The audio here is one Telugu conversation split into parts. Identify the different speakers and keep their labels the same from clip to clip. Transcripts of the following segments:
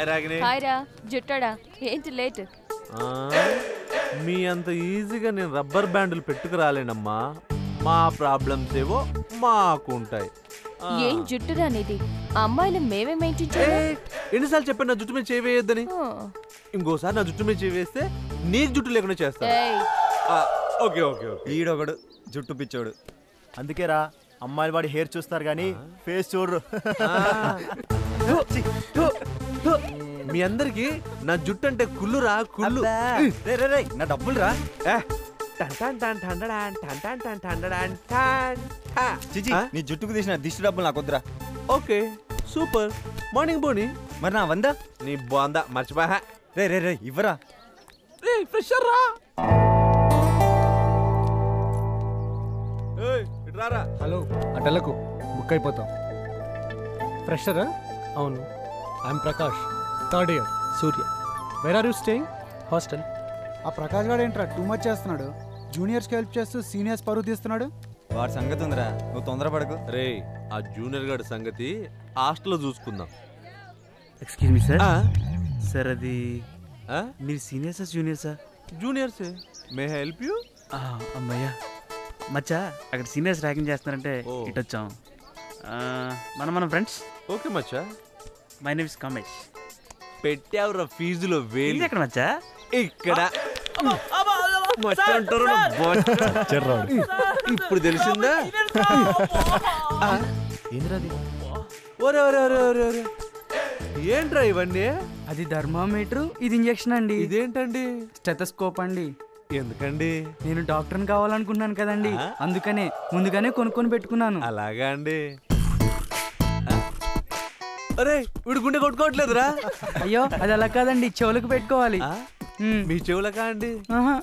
Speaker 1: హాయ్ రా జుట్టాడా ఏంటి లేట్
Speaker 2: మీ అంత ఈజీగా నేను రబ్బర్ బ్యాండ్లు పెట్టుకురాలేనమ్మా మా ప్రాబ్లమ్స్ ఏవో మాకు ఉంటాయి
Speaker 1: ఏం జుట్టురా నీది అమ్మాయిలు మేమే మెయింటైన్ చేయాలి
Speaker 2: ఎన్నిసార్లు చెప్పాను నా జుట్టు మీద చేయవేయొద్దని ఇంకోసారి నా జుట్టు మీద చేవేస్తే నీకు జుట్టు లేకుండా చేస్తా ఓకే ఓకే
Speaker 3: ఈడొకడు జుట్టు పిచ్చోడు అందుకేరా అమ్మాయిలు వాడి హెయిర్ చూస్తారు కానీ ఫేస్ చూడరు
Speaker 2: మీ అందరికి నా జుట్టు అంటే కుళ్ళురా కుళ్ళు
Speaker 3: నా డబ్బులు రా నీ జుట్టుకు తీసిన దిష్టి డబ్బులు నాకు వద్దురా
Speaker 2: ఓకే సూపర్ మార్నింగ్ బోని
Speaker 3: మరి నా వందా
Speaker 2: నీ బాందా మర్చిపోయా
Speaker 3: రే ఇవ్వరా
Speaker 2: రే ఫ్రెషర్ రా రారా
Speaker 4: హలో అటలకు బుక్ అయిపోతాం ఫ్రెషరా అవును I'm Prakash third year Surya where are you staying hostel
Speaker 5: ఆ ప్రకాష్ గారు ఏంట్రా టూ మచ్ చేస్తున్నాడు జూనియర్స్కి హెల్ప్ చేస్తూ సీనియర్స్ పరువు తీస్తున్నాడు
Speaker 3: వాడి సంగతి ఉందిరా నువ్వు తొందరపడకు
Speaker 2: రే ఆ జూనియర్ గారి సంగతి హాస్టల్లో చూసుకుందాం
Speaker 6: ఎక్స్క్యూజ్ మీ సార్ సార్ అది మీరు సీనియర్సా జూనియర్సా
Speaker 2: జూనియర్సే మే హెల్ప్ యూ
Speaker 6: అమ్మయ్యా మచ్చా అక్కడ సీనియర్స్ ర్యాగింగ్ చేస్తున్నారంటే ఇటు వచ్చాం మనం ఫ్రెండ్స్
Speaker 2: ఓకే మచ్చా
Speaker 6: మై నేమ్ ఇస్ కమేష్
Speaker 2: పెట్టావురా ఫీజులో వేలు
Speaker 6: ఎక్కడ మచ్చా
Speaker 2: ఇక్కడ ఇప్పుడు తెలిసిందా ఏంట్రా ఇవన్నీ
Speaker 7: అది థర్మామీటర్ ఇది ఇంజెక్షన్ అండి
Speaker 2: ఇదేంటండి
Speaker 7: స్టెథోస్కోప్ అండి
Speaker 2: ఎందుకండి
Speaker 7: నేను డాక్టర్ని కావాలనుకుంటున్నాను కదండి అందుకనే ముందుగానే కొనుక్కొని పెట్టుకున్నాను
Speaker 2: అలాగా అండి అరే వీడు గుండె కొట్టుకోవట్లేదురా
Speaker 7: అయ్యో అది అలా కాదండి చెవులకు పెట్టుకోవాలి
Speaker 2: మీ చెవులకా అండి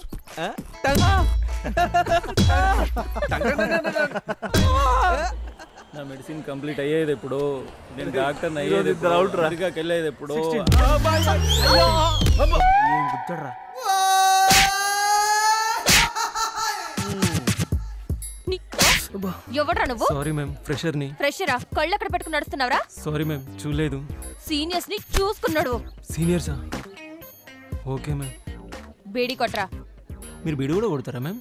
Speaker 8: నా మెడిసిన్ కంప్లీట్ అయ్యేది ఎప్పుడు నేను డాక్టర్ అయ్యేది వెళ్ళేది ఎప్పుడు
Speaker 1: ఎవడ్రా నువ్వు
Speaker 8: సారీ మ్యామ్ ఫ్రెషర్ని
Speaker 1: ఫ్రెషరా కళ్ళు అక్కడ పెట్టుకుని నడుస్తున్నావురా
Speaker 8: సారీ మ్యామ్ చూడలేదు
Speaker 1: సీనియర్స్ ని చూసుకున్నాడు
Speaker 8: సీనియర్సా ఓకే మ్యామ్
Speaker 1: బేడీ కొట్రా
Speaker 8: మీరు బీడి కూడా కొడతారా మ్యామ్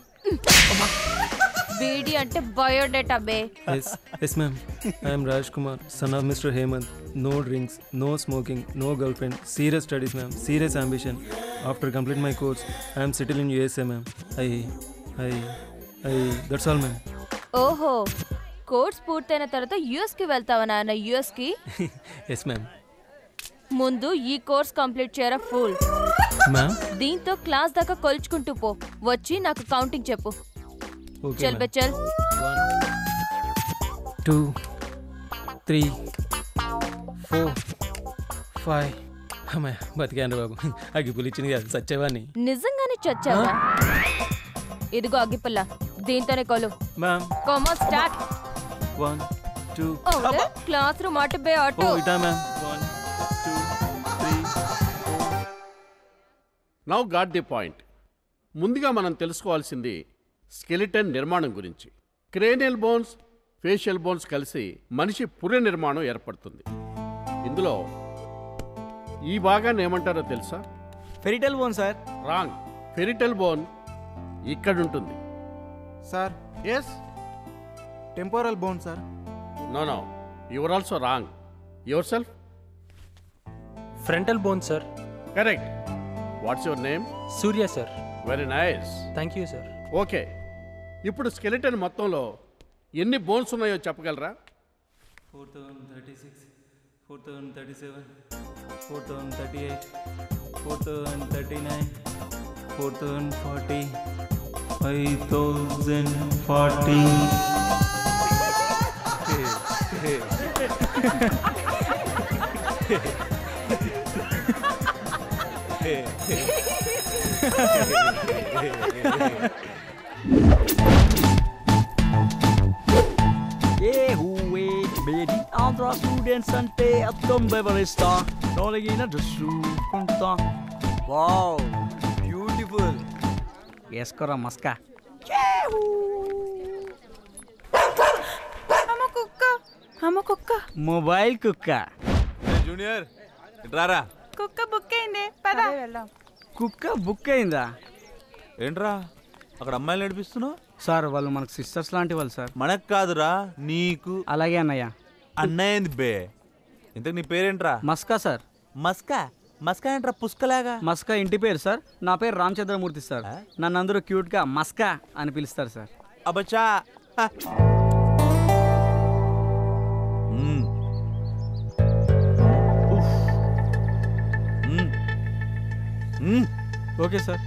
Speaker 1: బేడీ అంటే బయోడేటా బే
Speaker 8: yes ma'am I'm Raj Kumar son of mister Hemant no drinks no smoking no girl friend serious studies ma'am serious ambition after complete my course I'm settle in USA ma'am I that's all ma'am
Speaker 1: ఓహో కోర్స్ పూర్తయిన తర్వాత యుఎస్ కి వెళ్తావా నాన్న యుఎస్ కి
Speaker 8: ఎస్ మ్యామ్
Speaker 1: ముందు ఈ కోర్స్ కంప్లీట్ చేయరా ఫుల్
Speaker 8: మ్యామ్
Speaker 1: దీంతో క్లాస్ దాకా కొలుచుకుంటూ పో వచ్చి నాకు కౌంటింగ్ చెప్పు చల్ బే చల్
Speaker 8: 2 3 4 5 అమ్మాయి బతికాను బాబు అగ్గిపుల్లి ఇచ్చింది కదా సచ్చేవాడిని
Speaker 1: నిజంగానే చచ్చావా ఇదిగో అగ్గిపుల్ల దీంతోనే కొలు
Speaker 8: మ్యామ్
Speaker 1: కామా స్టార్ట్
Speaker 8: 1 2
Speaker 1: ఓకే క్లాస్ రూమ్ అటు బే అటు
Speaker 8: ఇటా ma'am 1 2 3
Speaker 9: now got the point ముందుగా మనం తెలుసుకోవాల్సింది స్కెలిటన్ నిర్మాణం గురించి క్రేనియల్ బోన్స్ ఫేషియల్ బోన్స్ కలిసి మనిషి పుర్రె నిర్మాణం ఏర్పడుతుంది ఇందులో ఈ భాగాన్ని ఏమంటారో తెలుసా
Speaker 3: parietal bone sir
Speaker 9: wrong parietal bone ఇక్కడుంటుంది
Speaker 5: sir
Speaker 9: yes
Speaker 5: temporal bone sir
Speaker 9: no your also wrong yourself
Speaker 8: frontal bone sir
Speaker 9: correct what's your name
Speaker 8: Surya sir
Speaker 9: very nice
Speaker 8: thank you sir
Speaker 9: okay ఇప్పుడు స్కెలిటన్ మొత్తంలో ఎన్ని బోన్స్ ఉన్నాయో చెప్పగలరా
Speaker 8: 4036 4037 4038 4039 4040 5040
Speaker 10: Andra students ante att de bevarista dagligen చూసుకుంటా
Speaker 3: వావ్ బ్యూటిఫుల్
Speaker 10: వేసుకోరా మస్కా
Speaker 7: కుక్క
Speaker 10: మొబైల్ కుక్క
Speaker 2: జూనియర్ రారా
Speaker 11: కుక్క బుక్ అయింది పద వెళ్దాం.
Speaker 7: కుక్క బుక్ అయిందా?
Speaker 2: ఏంట్రా అక్కడ అమ్మాయిలు నడిపిస్తున్నావు?
Speaker 7: సార్ వాళ్ళు మనకు సిస్టర్స్ లాంటి వాళ్ళు సార్.
Speaker 2: మనకు కాదురా నీకు.
Speaker 7: అలాగే అన్నయ్య.
Speaker 2: అన్నయ్య ఏంది బే? ఇంతకు నీ పేరేంట్రా?
Speaker 7: మస్కా సార్.
Speaker 2: మస్కా? మస్కా ఏంట్రా పుష్కలాగా?
Speaker 7: మస్కా ఇంటి పేరు సార్. నా పేరు రామచంద్రమూర్తి సార్. నన్ను అందరూ క్యూట్గా మస్కా అని పిలుస్తారు సార్.
Speaker 2: అబ్బచ్చా.
Speaker 7: Okay sir.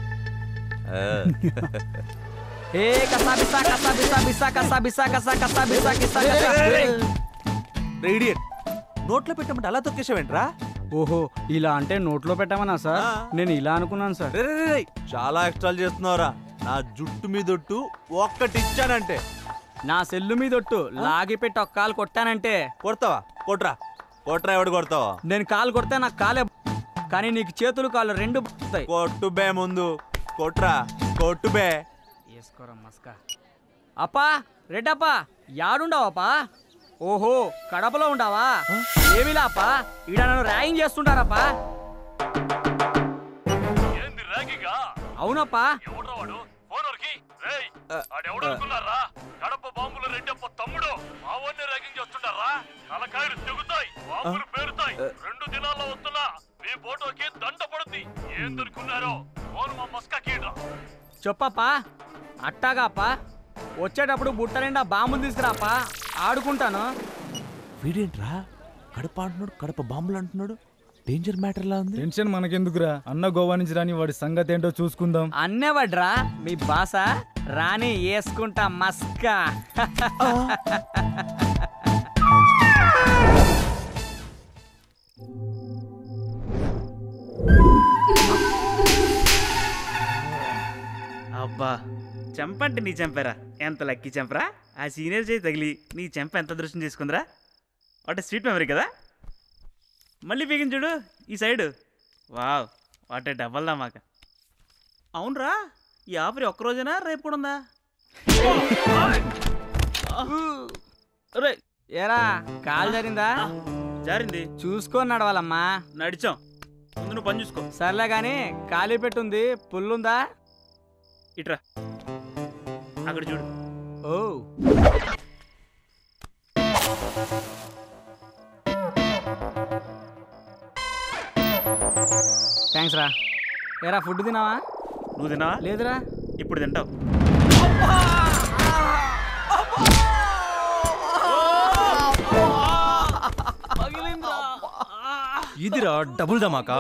Speaker 7: ఏ కసా బిసా కసా బిసా బిసా కసా బిసా కసా కసా బిసా కిసా కసా.
Speaker 2: రేడియట్ నోట్లో పెట్టమంటే అలా తొక్కేసావేంట్రా?
Speaker 7: ఓహో ఇలా అంటే నోట్లో పెట్టమన్నా సార్? నేను ఇలా అనుకున్నాను సార్.
Speaker 2: చాలా ఎక్స్ట్రాలు చేస్తున్నావురా. నా జుట్టు మీదొట్టు ఒక్కటి ఇచ్చానంటే,
Speaker 7: నా సెల్లు మీదొట్టు లాగి పెట్టి ఒక కాలు కొట్టానంటే
Speaker 2: కొడతావా? కొట్రా కొట్రా. ఎవడు కొడతావా?
Speaker 7: నేను కాలు కొడితే నాకు కాలే, కానీ నీకు చేతులు కాళ్ళు రెండు పోతాయి.
Speaker 2: కొట్టు బే ముందు. కొట్రా కొట్టు బే.
Speaker 7: వేసుకోరా మస్కా. అప్పా రెడ్డప్పా యాడుండవప్పా? ఓహో కడపలో ఉండవా? ఏమిలా అప్పా ఈడ నన్ను ర్యాగింగ్ చేస్తుంటారప్పా? అవునప్పా.
Speaker 12: కడప బాంబులు రెడ్డప్ప తమ్ముడు మావన్నే ర్యాగింగ్ చేస్తుంటారా? తలకాయలు తెగుతాయి, బాంబులు పేరుతాయి. 2 దినాల్లో వస్తున్నా మీ ఫోటోకి దండ పడుద్ది. ఏం దొరుకున్నారో ఫోన్ మా మస్కా కీడ్రా.
Speaker 7: చెప్పప్పా. అట్టాగాపా. వచ్చేటప్పుడు బుట్ట నిండా బాంబులు తీసుకురాపా, ఆడుకుంటాను.
Speaker 2: వీడేంట్రా కడప అంటున్నాడు, కడప బాంబులు అంటున్నాడు. డేంజర్ మ్యాటర్ లా ఉంది.
Speaker 13: టెన్షన్ మనకెందుకురా, అన్న గోవా నుంచి రాని వాడి సంగతి ఏంటో చూసుకుందాం.
Speaker 7: అన్నేవడ్రా మీ బాస రాని వేసుకుంటా మస్కా.
Speaker 6: అబ్బా చెంపంటే నీ చెంపరా, ఎంత లక్కీ చెంపరా. ఆ సీనియర్ చేయి తగిలి నీ చెంప ఎంత దృష్టం చేసుకుందిరా. వాట్ స్వీట్ మెమరీ కదా. మళ్ళీ పీకిన చూడు ఈ సైడు. వావ్ వాట్ డబల్ దా మాక. అవునరా ఈ ఆఫర్ ఒక్కరోజేనా రేపు కూడా ఉందా?
Speaker 7: ఏరా కాలు జారిందా?
Speaker 6: జారింది.
Speaker 7: చూసుకొని నడవాలమ్మా.
Speaker 6: నడిచాం, ముందు నువ్వు పని చూసుకో.
Speaker 7: సర్లే గాని ఖాళీ పెట్టుంది, పుల్లుందా?
Speaker 6: ఇట్రా అక్కడ చూడు.
Speaker 7: ఓ థ్యాంక్స్ రా. ఏరా ఫుడ్ తినావా?
Speaker 6: నువ్వు తినావా?
Speaker 7: లేదురా.
Speaker 6: ఇప్పుడు తింటావు.
Speaker 8: ఇదిరా డబుల్ ధమాకా.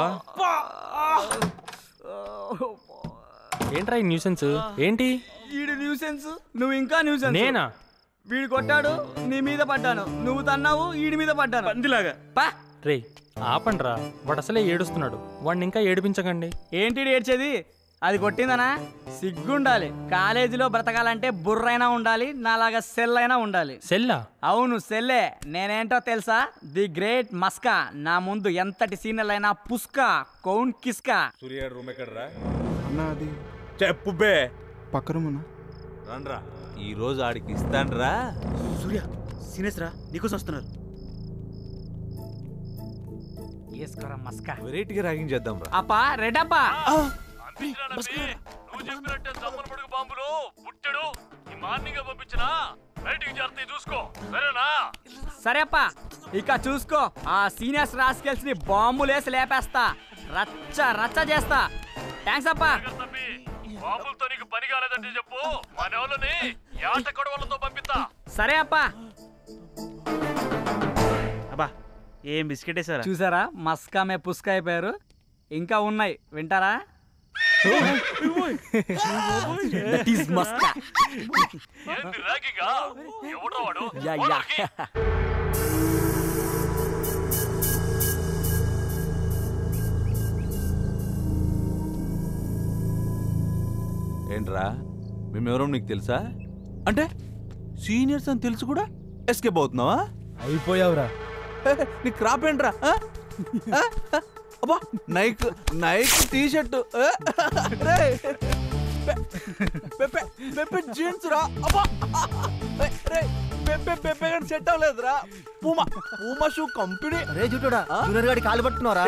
Speaker 8: ఏంట్రా ఈ న్యూసెన్స్? ఏంటి
Speaker 7: వీడు న్యూసెన్స్, నువ్వు ఇంకా న్యూసెన్స్.
Speaker 8: నేనా?
Speaker 7: వీడు కొట్టాడు, నీ మీద పడ్డాను. నువ్వు తన్నావు, వీడి మీద పడ్డాను.
Speaker 6: పందిలాగా
Speaker 7: పా.
Speaker 8: రే ఆపండ్రా, వాడు అసలే ఏడుస్తున్నాడు, వాడిని ఇంకా ఏడిపించకండి.
Speaker 7: ఏంటి ఏడ్చేది? అది కొట్టిందనా? సిగ్గుండాలి. కాలేజీలో బ్రతకాలంటే బుర్రైనా ఉండాలి, నాలాగా సెల్ అయినా ఉండాలి.
Speaker 8: సెల్లా?
Speaker 7: అవును సెల్లే. నేనేంటో తెలుసా? The great Maska. నా ముందు ఎంతటి సీనియర్ అయినా పుస్కా కౌన్ కిస్కా.
Speaker 2: సూర్య రూమ్ ఎక్కడరా?
Speaker 5: అన్నా అది
Speaker 2: చెప్పు బే.
Speaker 5: పక్క రూమ్ అన్నా.
Speaker 2: రండ్రా ఈ రోజు ఆడికి ఇస్తాన్రా.
Speaker 6: సూర్య సీనియర్స్ రా నీకోసం వస్తున్నారు.
Speaker 7: వేసుకోరా మస్కా.
Speaker 2: వెరైటీగా ర్యాగింగ్ చేద్దాం రా.
Speaker 7: అప్పా రెడ్డప్పా.
Speaker 12: నువ్వు చెప్పినట్టే జమ్మల పడుగు బాంబులు పుట్టాడు ఈ మార్నింగ్ పంపించినా బయటికి చేస్తే చూసుకో, సరేనా?
Speaker 7: సరే అప్పా, ఇక చూసుకో. ఆ సీనియర్స్ రాస్కెల్స్ ని బాంబులేసి లేపేస్తా, రచ్చ రచ్చ చేస్తా. థ్యాంక్స్ అప్పా.
Speaker 12: బాంబులతో నీకు పని కాలేదంటే చెప్పు, మన వాళ్ళని యాట కొడవలతో పంపిస్తా.
Speaker 7: సరే అప్పా.
Speaker 6: అబ్బా ఏం బిస్కెట్ వేసారా?
Speaker 7: చూసారా మస్కా మే పుస్కా అయిపోయారు. ఇంకా ఉన్నాయి వింటారా? That is మస్కా.
Speaker 12: ఏంది ర్యాగింగా? ఎవడ్రా వాడు?
Speaker 7: Yeah yeah.
Speaker 2: ఏంట్రా మేమెవరో నీకు తెలుసా? అంటే సీనియర్స్ అని తెలుసు కూడా ఎస్కేప్ అవుతున్నావా?
Speaker 13: అయిపోయావురా.
Speaker 2: నీ క్రాప్ ఏంట్రా? అబ్బా Nike Nike T shirt. Pepe jeans రా పెప్పే సెట్ అవ్వలేదురా పూమా షూ కంపెనీ
Speaker 3: రే జుట్టుడా జూనియర్ గాడి కాలు పట్టుకున్నారా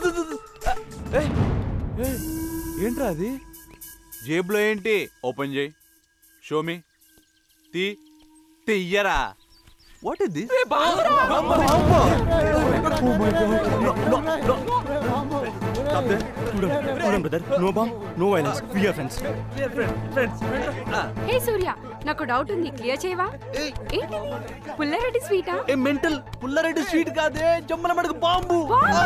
Speaker 2: ఏంట్రా అది జేబులో ఏంటి ఓపెన్ చేయి షోమి తీయరా what is this
Speaker 14: hey Surya నాకు డౌట్ ఉంది క్లియర్ చేయవా ఏంటి పుల్లారెడ్డి స్వీటా
Speaker 2: ఏ మెంటల్ పుల్లారెడ్డి స్వీట్ కాదే జమ్మల మడక బాంబు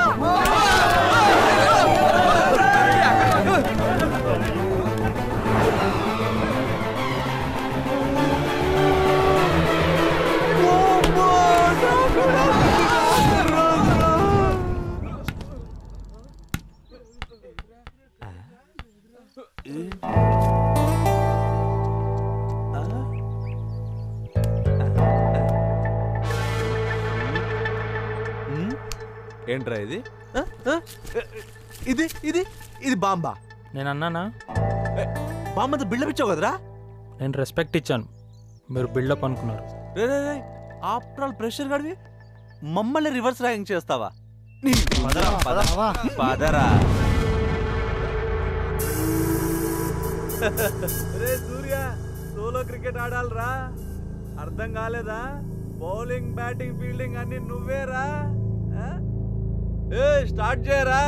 Speaker 2: ఏంట్రా ఇది ఇది ఇది ఇది బాంబా
Speaker 15: నేను అన్నానా
Speaker 2: బాంబతో బిల్డప్ ఇచ్చావు కదరా
Speaker 15: నేను రెస్పెక్ట్ ఇచ్చాను మీరు బిల్డప్ అనుకున్నారు
Speaker 2: రే ఆఫ్టర్ ఆల్ ప్రెషర్ గడివి మమ్మల్ని రివర్స్ ర్యాంక్ చేస్తావా పదరా రే సూర్య సోలో క్రికెట్ ఆడాలరా అర్థం కాలేదా బౌలింగ్ బ్యాటింగ్ ఫీల్డింగ్ అన్ని నువ్వేరా స్టార్ట్ చేయరా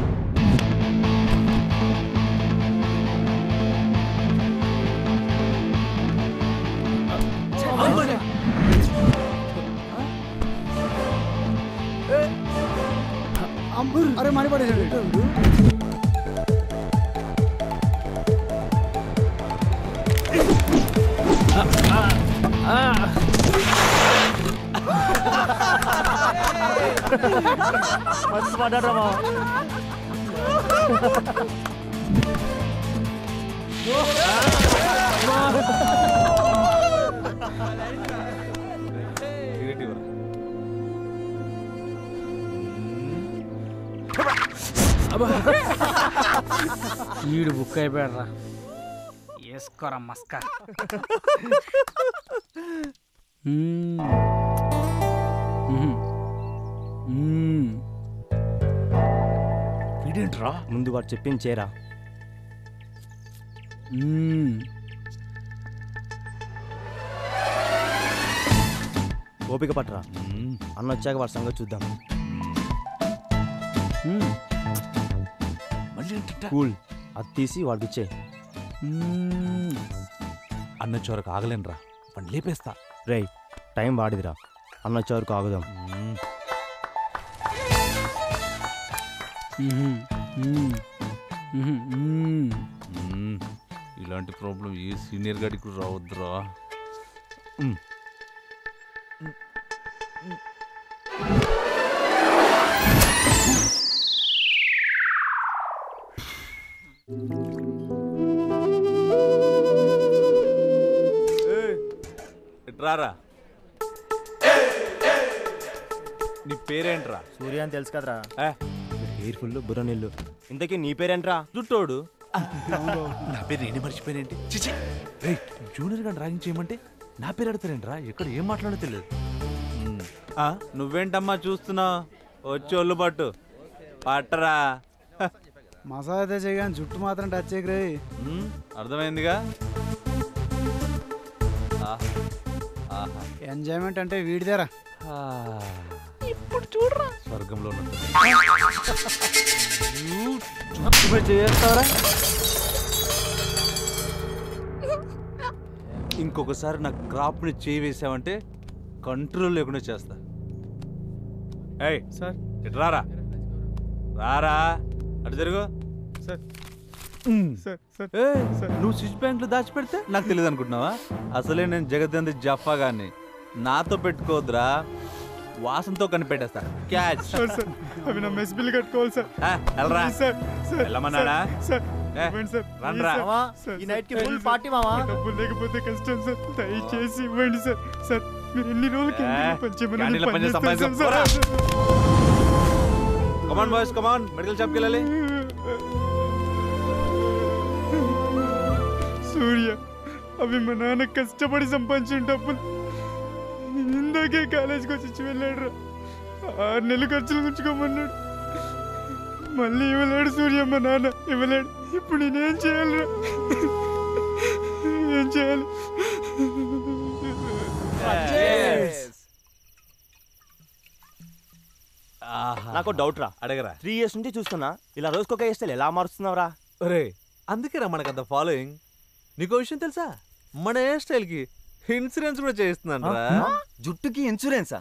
Speaker 5: అరే మనీ పడేసాడు
Speaker 10: మస్తు పడ్డారా మా
Speaker 7: ఈడు బుక్ అయిపోయాడ్రా వేసుకోరా మస్కా
Speaker 10: వీడేంట్రా
Speaker 3: ముందు వాడు చెప్పించేరా ఓపిక పట్టరా అన్న వచ్చాక వాడి సంగతి చూద్దాం కూల్ అది తీసి వాడికి ఇచ్చే
Speaker 2: అన్న చోరకు ఆగలేనురా వాడిని లేపేస్తా
Speaker 3: రేయ్ టైం వాడిదిరా అన్న వచ్చేవరకు ఆగుదాం
Speaker 2: ఇలాంటి ప్రాబ్లం ఏ సీనియర్ గాడికి కూడా రావద్దురా రారా నీ పేరేంట్రా
Speaker 3: సూర్య అని తెలుసు కదరా హెయిర్ ఫుల్ బుర్ర నీళ్ళు ఇంతకీ నీ పేరేంట్రా
Speaker 2: జుట్టోడు నా పేరు ఏంటి మర్చిపోయినేంటి చిచి రే జూనియర్ గాని డ్రాయింగ్ చేయమంటే నా పేరు అడతారేంట్రా ఎక్కడ ఏం మాట్లాడో తెలియదు నువ్వేంటమ్మా చూస్తున్నావు వచ్చి ఒళ్ళు పట్టు పట్టరా
Speaker 5: మసాలా అయితే చేయగానే జుట్టు మాత్రం టచ్ చేయకరే
Speaker 2: అర్థమైందిగా
Speaker 5: ఎంజాయ్మెంట్ అంటే వీడిదేరా
Speaker 2: ఇప్పుడు చూడరా స్వర్గంలో ఇంకొకసారి నా క్రాప్ని చేయి వేసావంటే కంట్రోల్ లేకుండా చేస్తా ఏయ్ సార్ ఇటు రారా రారా అటు జరుగు సార్ నువ్వు స్విచ్ బ్యాంక్ లో దాచిపెడితే నాకు తెలియదు అనుకుంటున్నావా అసలే నేను జగదంది జఫా గాని నాతో పెట్టుకోవద్దురా వాసనతో కనిపెట్టేస్తా క్యాచ్
Speaker 13: అవి నా మెస్ బిల్ కట్టుకోవాలి సార్
Speaker 2: వెళ్ళరా వెళ్ళమన్నాడా
Speaker 3: ఈ నైట్ కి ఫుల్ పార్టీ మావా
Speaker 13: డబ్బులు లేకపోతే కష్టం సార్ దయచేసి ఇవ్వండి సార్ సార్ మీరు ఎన్ని రోజులకి
Speaker 2: కమాన్ బాయ్స్ కమాన్ మెడికల్ షాప్కి వెళ్ళాలి
Speaker 13: అవి మా నాన్న కష్టపడి సంపాదించిన డబ్బులు. ఇందాకే కాలేజీకి వచ్చి వెళ్ళాడు రా. 6 నెలలు ఖర్చులు ఉంచుకోమన్నాడు. మళ్ళీ ఇవ్వలేడు సూర్య, మా నాన్న ఇవ్వలేడు. ఇప్పుడు నేనేం చేయాలిరా? ఏం చేయాలి?
Speaker 3: నాకు డౌట్ రా,
Speaker 2: అడగరా.
Speaker 3: 3 years నుంచి చూస్తున్నా, ఇలా రోజుకొక హెయిర్ స్టైల్ ఎలా మారుస్తున్నావురా?
Speaker 2: ఒరే అందుకేరా మనకంత ఫాలోయింగ్. నీకో విషయం తెలుసా, మన హెయిర్ స్టైల్ కి ఇన్సూరెన్స్ కూడా చేస్తున్నాను రా.
Speaker 3: జుట్టుకి ఇన్సూరెన్సా?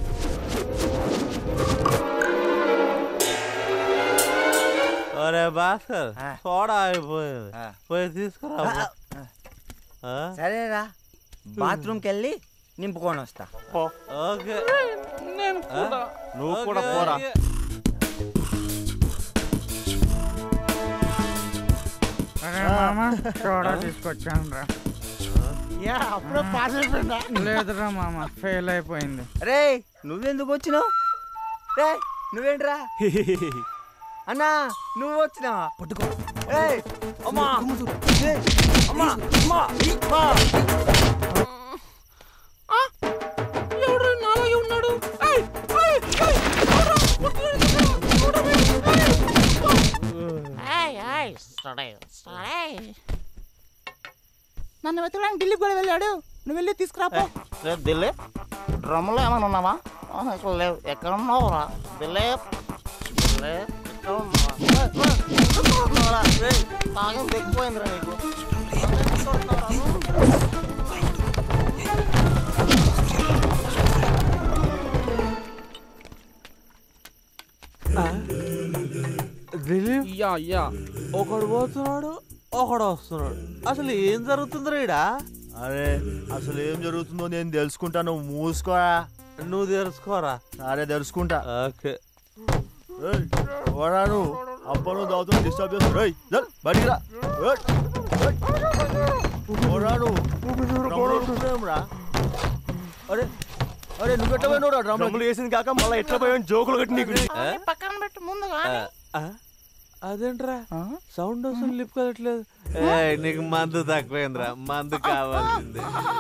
Speaker 2: ఒరే భాస్కర్ సోడా అయిపోయింది, పోయి తీసుకురా.
Speaker 16: సరేరా, బాత్రూమ్కి వెళ్ళి నింపుకొని వస్తా.
Speaker 2: ఓకే,
Speaker 3: నువ్వు కూడా పోరా.
Speaker 16: తీసుకొచ్చాను రా. అప్పుడే పాస్ అయిపోయిందా? లేదురా మామ, ఫెయిల్ అయిపోయింది. రే నువ్వెందుకు వచ్చినావు? రే నువ్వేంట్రా? అన్నా నువ్వు వచ్చినావా? పట్టుకో. అమ్మా అమ్మా అమ్మా, ఎవరు నాలాగే ఉన్నాడు?
Speaker 17: నన్ను వెతకడానికి ఢిల్లీకి కూడా వెళ్ళాడు. నువ్వు వెళ్ళి తీసుకురాపో.
Speaker 16: ఢిల్లీ డ్రమ్లో ఏమైనా ఉన్నావా? అసలు లేవు. ఎక్కడ ఉన్నావురా? ఢిల్లీ ఢిల్లీ ఎక్కడ ఉన్నావా? తాగం తెగిపోయిందిరా నీకు.
Speaker 2: ఒకడు పోతున్నాడు, ఒకడు వస్తున్నాడు. అసలు ఏం జరుగుతుందిరా ఈడ?
Speaker 3: అరే అసలు ఏం జరుగుతుందో నేను తెలుసుకుంటా, నువ్వు మూసుకోరా.
Speaker 2: నువ్వు తెలుసుకోరా.
Speaker 3: సరే తెలుసుకుంటా.
Speaker 2: ఓకే.
Speaker 3: నువ్వు అబ్బా నువ్వు దావుతున్నా డిస్టర్బ్ చేస్తా. బయటికి రా. అరే అరే నువ్వు ఎట్లా పోయినవురా? డ్రమ్ములు వేసింది కాక మళ్ళీ ఎట్లా పోయావు? జోకులు కట్టి నీకు
Speaker 17: పక్కన పెట్టు ముందుగా.
Speaker 2: అదేంట్రా సౌండ్ వస్తుంది, లిప్ కదట్లేదు. నీకు మందు తక్కువైందిరా, మందు కావాల్సింది.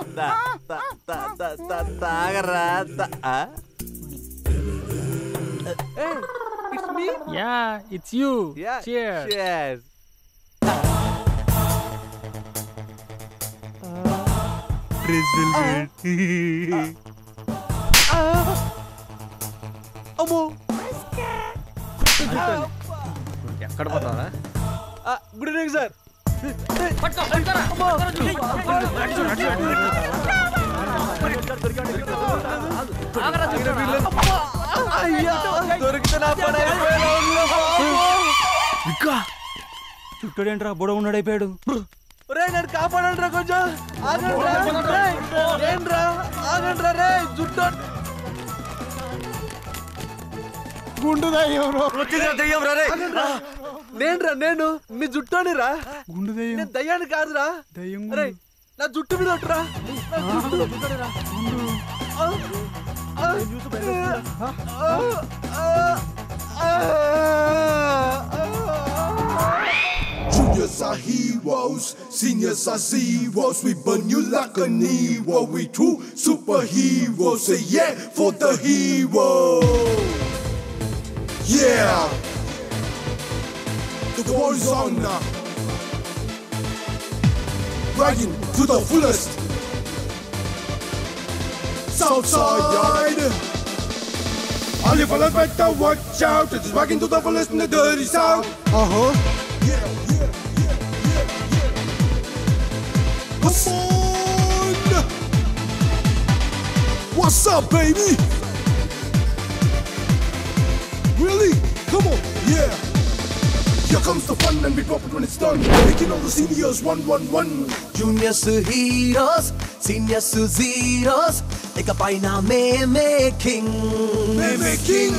Speaker 2: తాగరా.
Speaker 15: Yeah, it's you. Cheers.
Speaker 2: Cheers. అమ్మో
Speaker 7: ఎక్కడ పోతావా?
Speaker 2: Good evening sir.
Speaker 7: చుట్టూడేంట్రా బుడ ఉన్నాడైపోయాడు.
Speaker 2: రే నన్ను కాపాడండి రా, కొంచెం ఆగండి రే. జుట్టు
Speaker 5: గుండు
Speaker 2: నేను మీ జుట్టుని రా.
Speaker 5: గుండు దయ్యం.
Speaker 2: నేను దయ్యాన్ని కాదురా.
Speaker 5: దయ్యం
Speaker 2: రే నా జుట్టు మీద ఒట్టురా.
Speaker 18: Juniors are heroes, seniors are zeros. We burn you like a Nero. We true superheroes. Say yeah for the hero. Yeah. The war is on now. Riding to the fullest. Southside. All you fellas better watch out. It's wagging to the fullest in the dirty south. Yeah. What's on? What's up, baby? Really? Come on, yeah. Here comes the fun and we drop it when it's done. Making all the seniors 1-1-1.
Speaker 19: Juniors heroes, seniors zeros. ఇకపైన మేమే king.
Speaker 18: Meme King.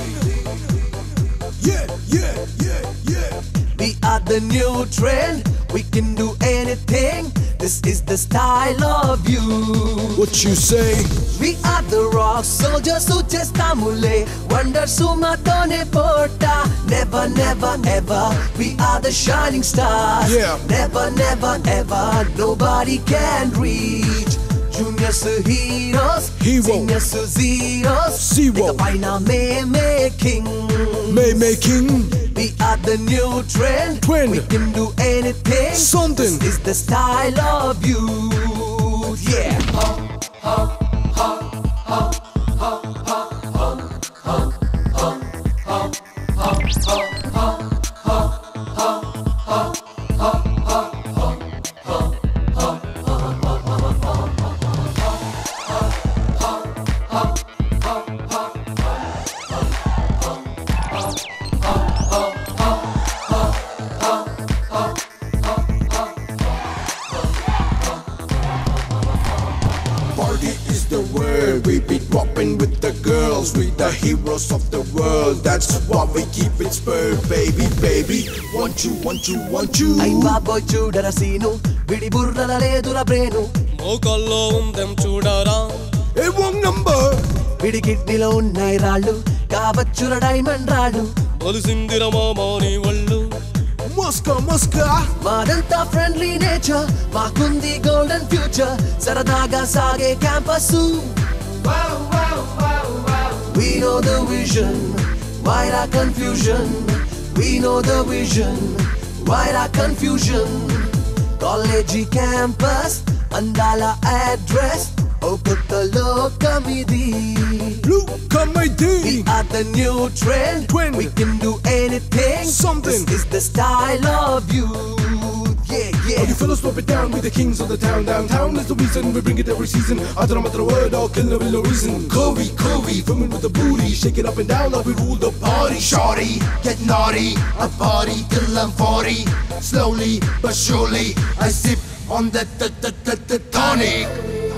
Speaker 18: Yeah.
Speaker 19: We are the new trend. We can do anything. This is the style of you.
Speaker 18: What you say?
Speaker 19: We are the rock soldiers who just amule. Wonder suma tone porta. Never, never, ever. We are the shining stars.
Speaker 18: Yeah.
Speaker 19: Never, never, ever. Nobody can reach. Juniors heroes. Seniors zeros.
Speaker 18: Zero.
Speaker 19: Paina making.
Speaker 18: Making.
Speaker 19: We are the new trend. We can do anything.
Speaker 18: Something.
Speaker 19: This is the style of you. Yeah.
Speaker 18: Party is the word. We be popping with the girls. We the heroes of the world. That's why we keep it spurred, baby, baby. Want you, want you, want you.
Speaker 19: Ay baboy చూడరా సీను విడి బుర్రల లేదురా బ్రేను
Speaker 18: మోకాల్లో ఉందం చూడరా ఏ వన్ నంబర్
Speaker 19: విడి కిడ్నీలో ఉన్నాయి రాళ్ళు కావచ్చురా డైమండ్ రాళ్ళు
Speaker 18: ఒలిసిందిరా మామాని వళ్ళు మస్కా మస్కా
Speaker 19: మాదంతా ఫ్రెండ్లీ నేచర్ మాకుంది గోల్డెన్ ఫ్యూచర్ సరదాగా సాగే campus We know the vision, why our confusion? We know the vision, why our confusion? College campus, andala address. Oh, kutta lokamidi. We are the new trend. We can do anything.
Speaker 18: Something.
Speaker 19: This is the style of you. Yeah, yeah.
Speaker 18: All you fellas drop it down, we the kings of the town. Downtown is the reason we bring it every season. I don't know the word, all killer with no reason. Corey, filming with the booty, shake it up and down like we rule the party.
Speaker 20: Shorty, get naughty, I party till I'm 40. Slowly but surely, I sip on the tonic.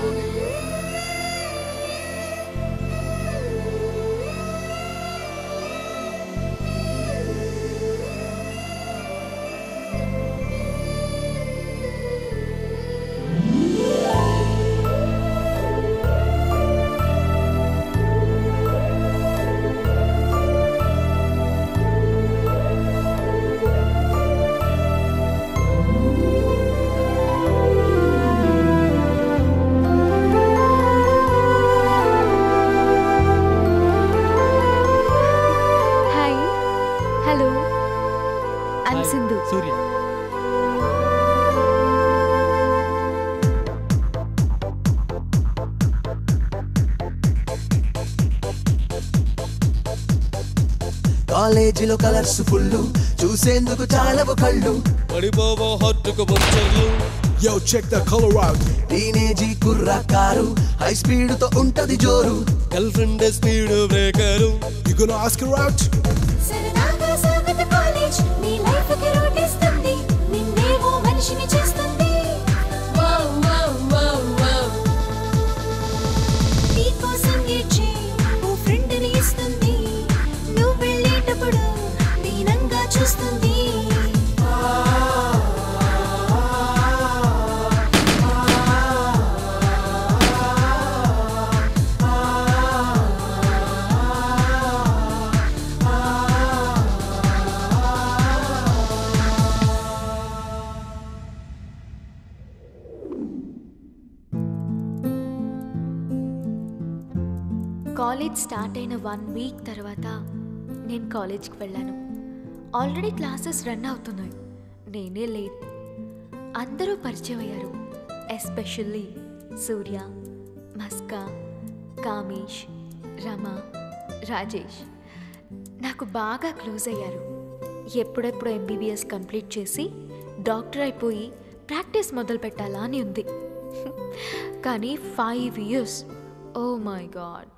Speaker 14: Hi hello I'm Sindhu
Speaker 15: Surya
Speaker 19: కాలేజీలో కలర్స్ ఫుల్ చూసేందుకు చాలవు కళ్ళు
Speaker 18: పడిపోవో హత్తుకు బొచ్చర్లు Yo, check the color out.
Speaker 19: టీనేజీ కుర్రకారు హై స్పీడ్ తో ఉంటది జోరు
Speaker 18: girl friend speed breaker You gonna ask her out?
Speaker 21: సరదాగా సాగత కాలేజ్ నీ లైఫ్ కి రోటిస్తుంది నిన్నేవో మనిషిని చేస్తుంది వావ్ వావ్ వావ్ వావ్ నీ కోసం ఏడ్చే ఓ ఫ్రెండ్ ని ఇస్తుంది నువ్వు వెళ్ళేటప్పుడు దీనంగా చూస్తుంది
Speaker 22: కాలేజ్ స్టార్ట్ అయిన 1 వీక్ తర్వాత నేను కాలేజ్కి వెళ్ళాను. ఆల్రెడీ క్లాసెస్ రన్ అవుతున్నాయి, నేనే లేట్. అందరూ పరిచయం అయ్యారు, ఎస్పెషల్లీ సూర్య, మస్కా, కామేష్, రమ, రాజేష్ నాకు బాగా క్లోజ్ అయ్యారు. ఎప్పుడెప్పుడు MBBS కంప్లీట్ చేసి డాక్టర్ అయిపోయి ప్రాక్టీస్ మొదలు పెట్టాలా అని ఉంది. కానీ 5 years, ఓ మై గాడ్.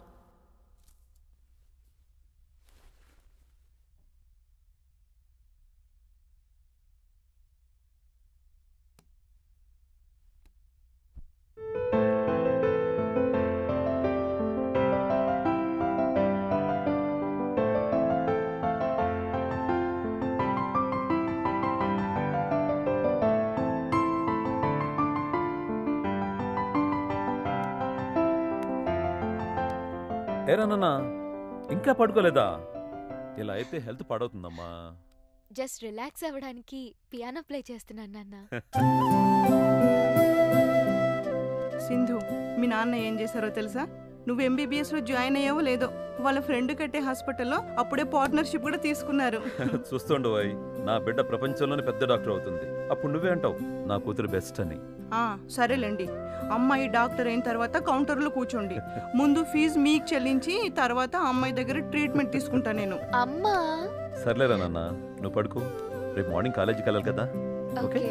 Speaker 1: ఏరానన్నా ఇంకా పడుకోలేదా? ఇలా అయితే హెల్త్ పాడవుతుందమ్మా.
Speaker 22: జస్ట్ రిలాక్స్ అవ్వడానికి పియానో ప్లే చేస్తున్నాను నాన్న.
Speaker 11: సింధు, మీ నాన్న ఏం చేశారో తెలుసా? నువ్వు ఎంబీబీఎస్లో జాయిన్ అయ్యావో లేదో, వాళ్ళ ఫ్రెండ్ కట్టే హాస్పిటల్లో అప్పుడే పార్ట్నర్షిప్ కూడా తీసుకున్నారు.
Speaker 1: చూస్తుండు వాయ్, నా బిడ్డ ప్రపంచంలోనే పెద్ద డాక్టర్ అవుతుంది. అప్పుడు నువ్వే అంటావు నా కూతురు బెస్ట్ అని.
Speaker 11: సరేలేండి, అమ్మాయి డాక్టర్ అయిన తర్వాత కౌంటర్లో కూర్చోండి. ముందు ఫీజు మీకు చెల్లించి తర్వాత అమ్మాయి దగ్గర ట్రీట్మెంట్ తీసుకుంటా నేను.
Speaker 22: అమ్మా
Speaker 1: సర్లేరా నాన్న, నువ్వు పడుకో. రేపు మార్నింగ్ కాలేజీకి వెళ్ళాలి కదా.
Speaker 22: ఓకే.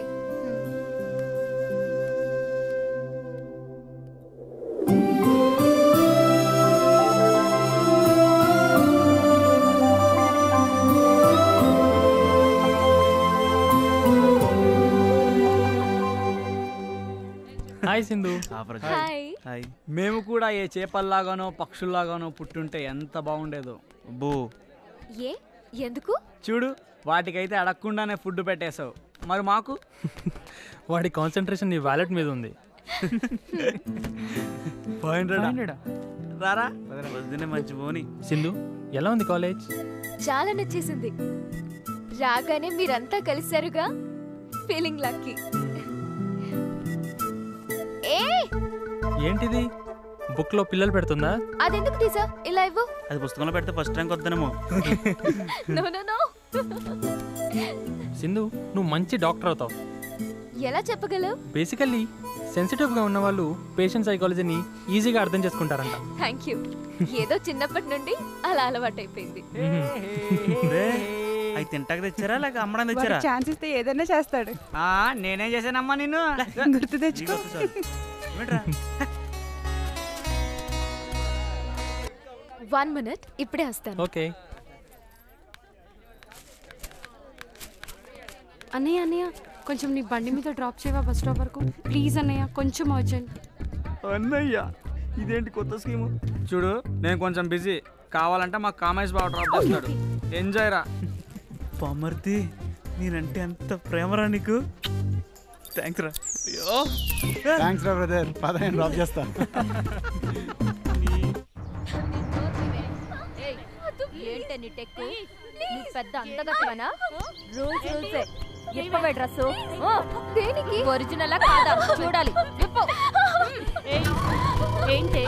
Speaker 15: హాయ్ సింధు.
Speaker 22: హాయ్.
Speaker 7: మేము కూడా ఏ చేపల్లాగానో పక్షుల్లాగానో పుట్టుంటే ఎంత బాగుండేదో.
Speaker 6: బో
Speaker 22: ఏ ఎందుకు?
Speaker 7: చూడు, వాటికైతే అడగకుండానే ఫుడ్ పెట్టేశావు, మరి మాకు?
Speaker 15: వాడి కాన్సన్ట్రేషన్ నీ వ్యాలెట్ మీద ఉంది.
Speaker 7: రారా
Speaker 6: వద్దునే మంచి పోని.
Speaker 15: సింధు, ఎలా ఉంది కాలేజ్?
Speaker 22: చాలా నచ్చేసింది. రాగానే మీరంతా కలిశారుగా, ఫీలింగ్ లక్కీ.
Speaker 15: ఏంటిది బుక్ లో పిల్లలు పెడుతుందా?
Speaker 22: అదెందుకు తీసా? ఇలా ఇవ్వు.
Speaker 6: అది పుస్తకంలో పెడితే ఫస్ట్ ర్యాంక్ వద్దనేమో.
Speaker 22: No no no.
Speaker 15: సింధు, నువ్వు మంచి డాక్టర్ అవుతావు.
Speaker 22: ఎలా చెప్పగలవు?
Speaker 15: బేసికల్లీ సెన్సిటివ్ గా ఉన్న వాళ్ళు పేషెంట్ సైకాలజీని ఈజీగా అర్థం చేసుకుంటారంట.
Speaker 22: Thank you. ఏదో చిన్నప్పటి నుండి అలా అలవాటైపోయింది.
Speaker 6: అవి తింటాక తెచ్చారా లేక అమ్మడానికి తెచ్చారా?
Speaker 11: ఛాన్స్ ఇస్తే ఏదైనా చేస్తాడు.
Speaker 7: నేనేం చేశానమ్మా నిన్ను?
Speaker 11: గుర్తు తెచ్చుకో.
Speaker 22: 1 minute, ఇప్పుడే వస్తాను.
Speaker 15: ఓకే.
Speaker 14: అన్నయ్య కొంచెం నీ బండి మీద డ్రాప్ చేయవా బస్ స్టాప్ వరకు ప్లీజ్ అన్నయ్య, కొంచెం అర్జెంట్.
Speaker 7: అన్నయ్య, ఇదేంటి కొత్త స్కీము? చూడు, నేను కొంచెం బిజీ, కావాలంటే మా కామేష్ బాబు డ్రాప్ చేస్తాడు. ఎంజాయ్ రా.
Speaker 6: పామర్తి, నేనంటే అంత ప్రేమరా నీకు. థ్యాంక్స్ రా.
Speaker 5: థ్యాంక్స్ రా బ్రదర్, పదహైదు డ్రాప్ చేస్తా.
Speaker 22: ఏంటని టెక్కు? నువ్వు పెద్ద అందగత్తవనా? రూల్సే. ఇప్పవే డ్రెస్. దేనికి? ఒరిజినల్ కాదా చూడాలి. విప్పు. ఏంటి?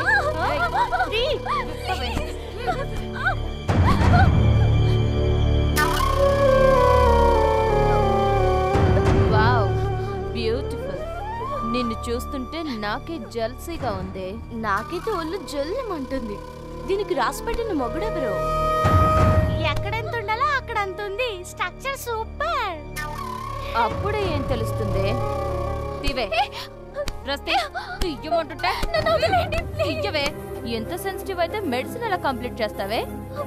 Speaker 22: Wow, beautiful. నిన్ను చూస్తుంటే నాకే జల్సీగా ఉంది. నాకైతే ఒళ్ళు జల్లుమంటుంది. దీనికి రాసి పెట్టిన మొగుడెవరు? ఎక్కడెంత ఉండాలో అక్కడ అంత ఉంది. Structure super. అప్పుడే ఏం తెలుస్తుంది? తీవే రస్తే తీయమంటుంటే తీయవే. ఎంత సెన్సిటివ్ అయితే మెడిసిన్ ఎలా కంప్లీట్ చేస్తావే?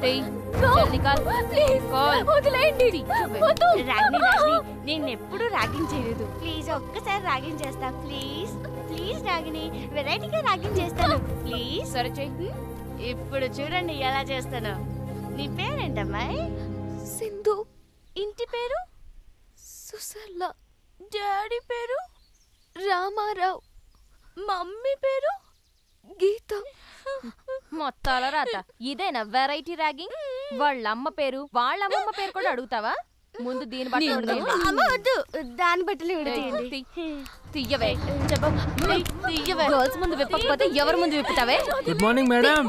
Speaker 4: నేను ఎప్పుడు ర్యాగింగ్ చేయలేదు. ప్లీజ్ ఒక్కసారి ర్యాగింగ్ చేస్తా. ప్లీజ్ ప్లీజ్ రాగిని, వెరైటీగా ర్యాగింగ్ చేస్తాను. ప్లీజ్.
Speaker 22: సరే చెయ్యి.
Speaker 4: ఇప్పుడు చూడండి ఎలా చేస్తాను. నీ పేరేంటమ్మాయి?
Speaker 22: సింధు.
Speaker 4: ఇంటి పేరు?
Speaker 22: సుసర్ల. డాడీ పేరు రామారావు. మమ్మీ పేరు గీత.
Speaker 4: మొత్తాల రాత ఇదేనా వెరైటీ ర్యాగింగ్? వాళ్ళ అమ్మ పేరు వాళ్ళ అమ్మమ్మ పేరు కూడా అడుగుతావా? ముందు దీని బట్టి దాని బట్టలు తీయవే. తీయవే. గర్ల్స్ ముందు విప్పకపోతే ఎవరి ముందు విప్పుతావే?
Speaker 15: Good morning madam.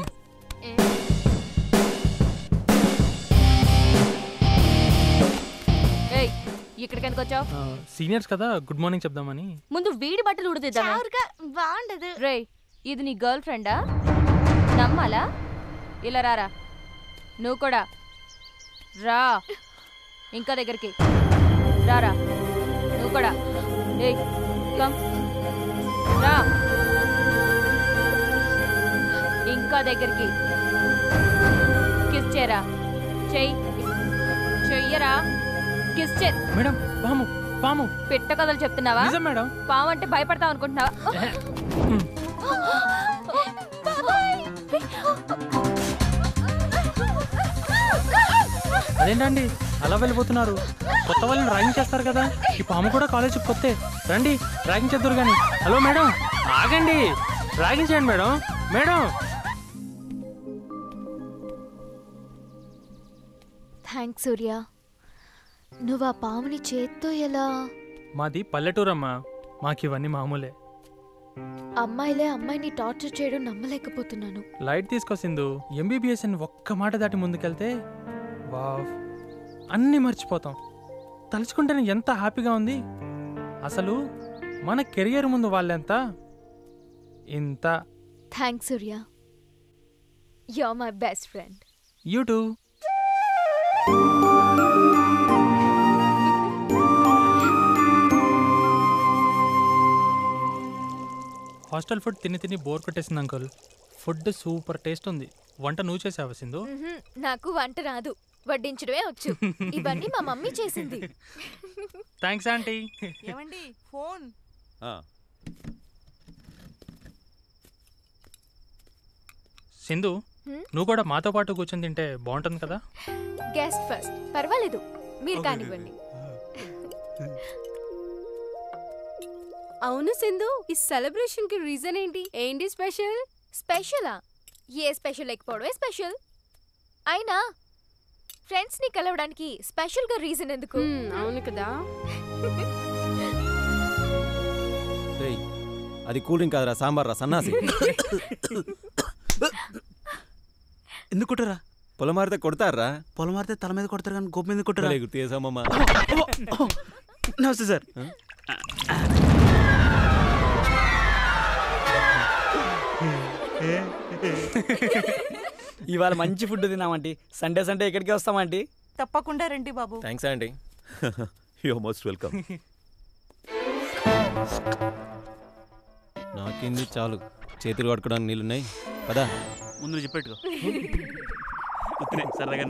Speaker 4: ఇక్కడికి ఎందుకు వచ్చావు?
Speaker 15: సీనియర్స్ కదా, గుడ్ మార్నింగ్ చెప్దామని.
Speaker 4: ముందు వీడి బట్టలు ఉడిదిద్దాం. బాగుండదు. రే, ఇది నీ గర్ల్ ఫ్రెండా? నమ్మాలా? ఇలా రారా. నువ్వు కూడా రా. ఇంకా దగ్గరికి రారా. నువ్వు కూడా కమ్ రా. ఇంకా దగ్గరికి కిస్ చేయరా. చెయ్యరా. కిస్ చే.
Speaker 15: మేడం, పాము పాము.
Speaker 4: పెట్ట కథలు చెప్తున్నావా?
Speaker 15: మేడం,
Speaker 4: పాము అంటే భయపడతావు అనుకుంటున్నావా?
Speaker 15: అదేంటండి అలా వెళ్ళిపోతున్నారు? కొత్త వాళ్ళని ర్యాగింగ్ చేస్తారు కదా. ఈ పాము కూడా కాలేజ్ కొత్తే. రండి ర్యాగింగ్ చేద్దరు కానీ. హలో మేడం, ఆగండి. ర్యాగింగ్ చేయండి మేడం. Madam
Speaker 22: thanks Surya. నువ్వు ఆ పాముని చేత్తో ఎలా?
Speaker 15: మాది పల్లెటూరమ్మా, మాకివన్నీ మామూలే.
Speaker 22: అమ్మాయిలే అమ్మాయిని టార్చర్ చేయడం నమ్మలేకపోతున్నాను.
Speaker 15: లైట్ తీసుకో సింధు. ఎంబీబీఎస్ అని ఒక్క మాట దాటి ముందుకెళ్తే వావ్ అన్నీ మర్చిపోతాం. తలుచుకుంటేనే ఎంత హ్యాపీగా ఉంది. అసలు మన కెరియర్ ముందు వాళ్ళెంత ఇంత.
Speaker 22: Thanks Surya, you are my best friend.
Speaker 15: You too. Hostel food తిని తిని బోర్ కొట్టేసింది అంకుల్. ఫుడ్ సూపర్ టేస్ట్ ఉంది. వంట నువ్వు చేసావా సింధు?
Speaker 22: నాకు వంట రాదు, వడ్డించడమే వచ్చు. ఇవన్నీ మా మమ్మీ చేసింది.
Speaker 15: Thanks aunty.
Speaker 11: ఏమండి ఫోన్?
Speaker 15: సింధు, నువ్వు కూడా మాతో పాటు కూర్చొని తింటే బాగుంటుంది కదా.
Speaker 22: గెస్ట్ ఫస్ట్, పర్వాలేదు మీరు కానివ్వండి.
Speaker 14: అవును సింధు, ఈ సెలబ్రేషన్ కి రీజన్ ఏంటి? ఏంటి స్పెషల్?
Speaker 22: స్పెషలా? ఏ స్పెషల్ లేకపోవడమే స్పెషల్. అయినా ఫ్రెండ్స్ ని కలవడానికి స్పెషల్ గా రీజన్ ఎందుకు?
Speaker 14: అవును కదా.
Speaker 3: అది కూల్ డ్రింక్ కాదురా, సాంబార్ రా సన్నాసి.
Speaker 7: ఎందుకు కొట్టరా?
Speaker 3: పొలం మారితే కొడతారా?
Speaker 7: పొలం మారితే తల మీద కొడతారు కానీ గోపు మీద కొట్టరా?
Speaker 3: గుర్తు చేసామమ్మా.
Speaker 7: నమస్తే సార్. ఇవాళ మంచి ఫుడ్ తిన్నామండి. సండే సండే ఇక్కడికి వస్తామండి.
Speaker 11: తప్పకుండా రండి బాబు.
Speaker 1: Thanks aunty. You most welcome.
Speaker 3: నాకేంది చాలు, చేతులు కట్టుకోవడానికి నీళ్ళున్నాయి పదా.
Speaker 6: ముందు చెప్పెట్టుకో. సరదాగా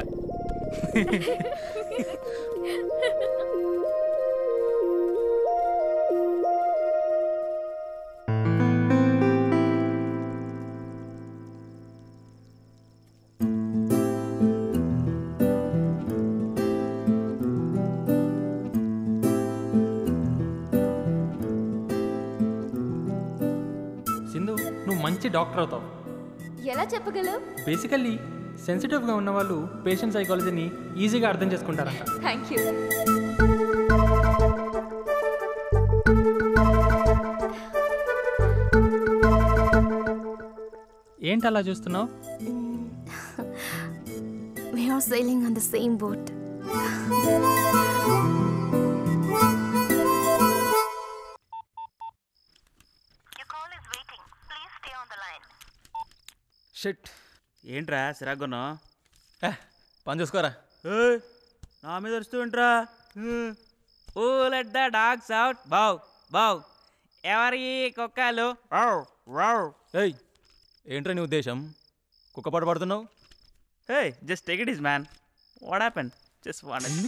Speaker 15: సింధు, నువ్వు మంచి డాక్టర్ అవుతావు.
Speaker 22: ఎలా చెప్పగలవు?
Speaker 15: బేసికల్లీ సెన్సిటివ్గా ఉన్న వాళ్ళు పేషెంట్ సైకాలజీని ఈజీగా అర్థం చేసుకుంటారంట.
Speaker 22: Thank you.
Speaker 15: ఏంటి అలా చూస్తున్నావు?
Speaker 21: We are sailing on the same boat.
Speaker 3: Shit.
Speaker 6: ఏంట్రా సిరాగొన్నా?
Speaker 3: పని చూసుకోరా.
Speaker 6: నా మీద వస్తూ ఏంట్రా? Who let the dogs out. బావ్ బావ్. ఎవరి కుక్కలు? వావ్ వావ్.
Speaker 3: ఏయ్, ఏంట్రా నీ ఉద్దేశం? కుక్క పాట పాడుతున్నావు?
Speaker 6: Hey, just take it easy man. What happened? Just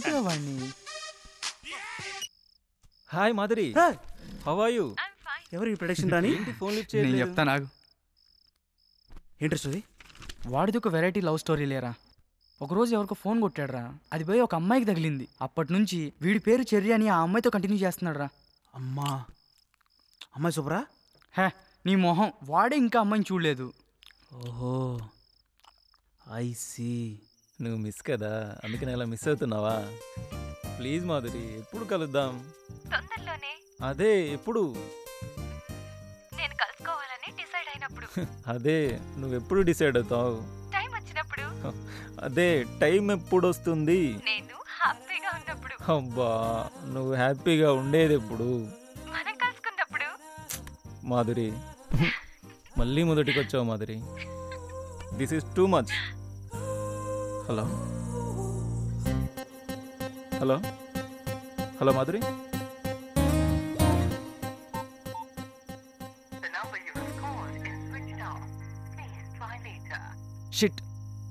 Speaker 3: hi Madhuri, how are you?
Speaker 6: ఎవరి ప్రొడక్షన్ రాని?
Speaker 3: ఫోన్ లిఫ్ట్
Speaker 7: నేను
Speaker 3: చేయలేదు.
Speaker 7: చెప్తా నాకు.
Speaker 6: ఇంట్రెస్ట్ అది?
Speaker 7: వాడిది ఒక వెరైటీ లవ్ స్టోరీ లేరా. ఒకరోజు ఎవరికో ఫోన్ కొట్టాడురా, అది పోయి ఒక అమ్మాయికి తగిలింది. అప్పటి నుంచి వీడి పేరు చెర్రీ అని ఆ అమ్మాయితో కంటిన్యూ చేస్తున్నాడు రా.
Speaker 6: అమ్మా, అమ్మాయి సూపరా?
Speaker 7: హే నీ మొహం, వాడే ఇంకా అమ్మాయిని చూడలేదు.
Speaker 6: ఓహో, ఐ సీ.
Speaker 3: నువ్వు మిస్ కదా, అందుకే నేను ఇలా మిస్ అవుతున్నావా? ప్లీజ్ మాధురి, ఎప్పుడు కలుద్దాం?
Speaker 22: తొందరలోనే.
Speaker 3: అదే ఎప్పుడు?
Speaker 22: నేను కలుసుకోవాలని డిసైడ్ అయినప్పుడు.
Speaker 3: అదే నువ్వెప్పుడు డిసైడ్ అవుతావు?
Speaker 22: టైం వచ్చినప్పుడు.
Speaker 3: అదే టైం ఎప్పుడు వస్తుంది?
Speaker 22: నేను హ్యాపీగా ఉన్నప్పుడు.
Speaker 3: అబ్బా, నువ్వు హ్యాపీగా ఉండేది ఎప్పుడు?
Speaker 22: మనం కలుసుకున్నప్పుడు.
Speaker 3: మాధురి, మళ్ళీ మొదటికి వచ్చావు Madhuri. This is too much. Hello hello hello Madhuri.
Speaker 7: Shit.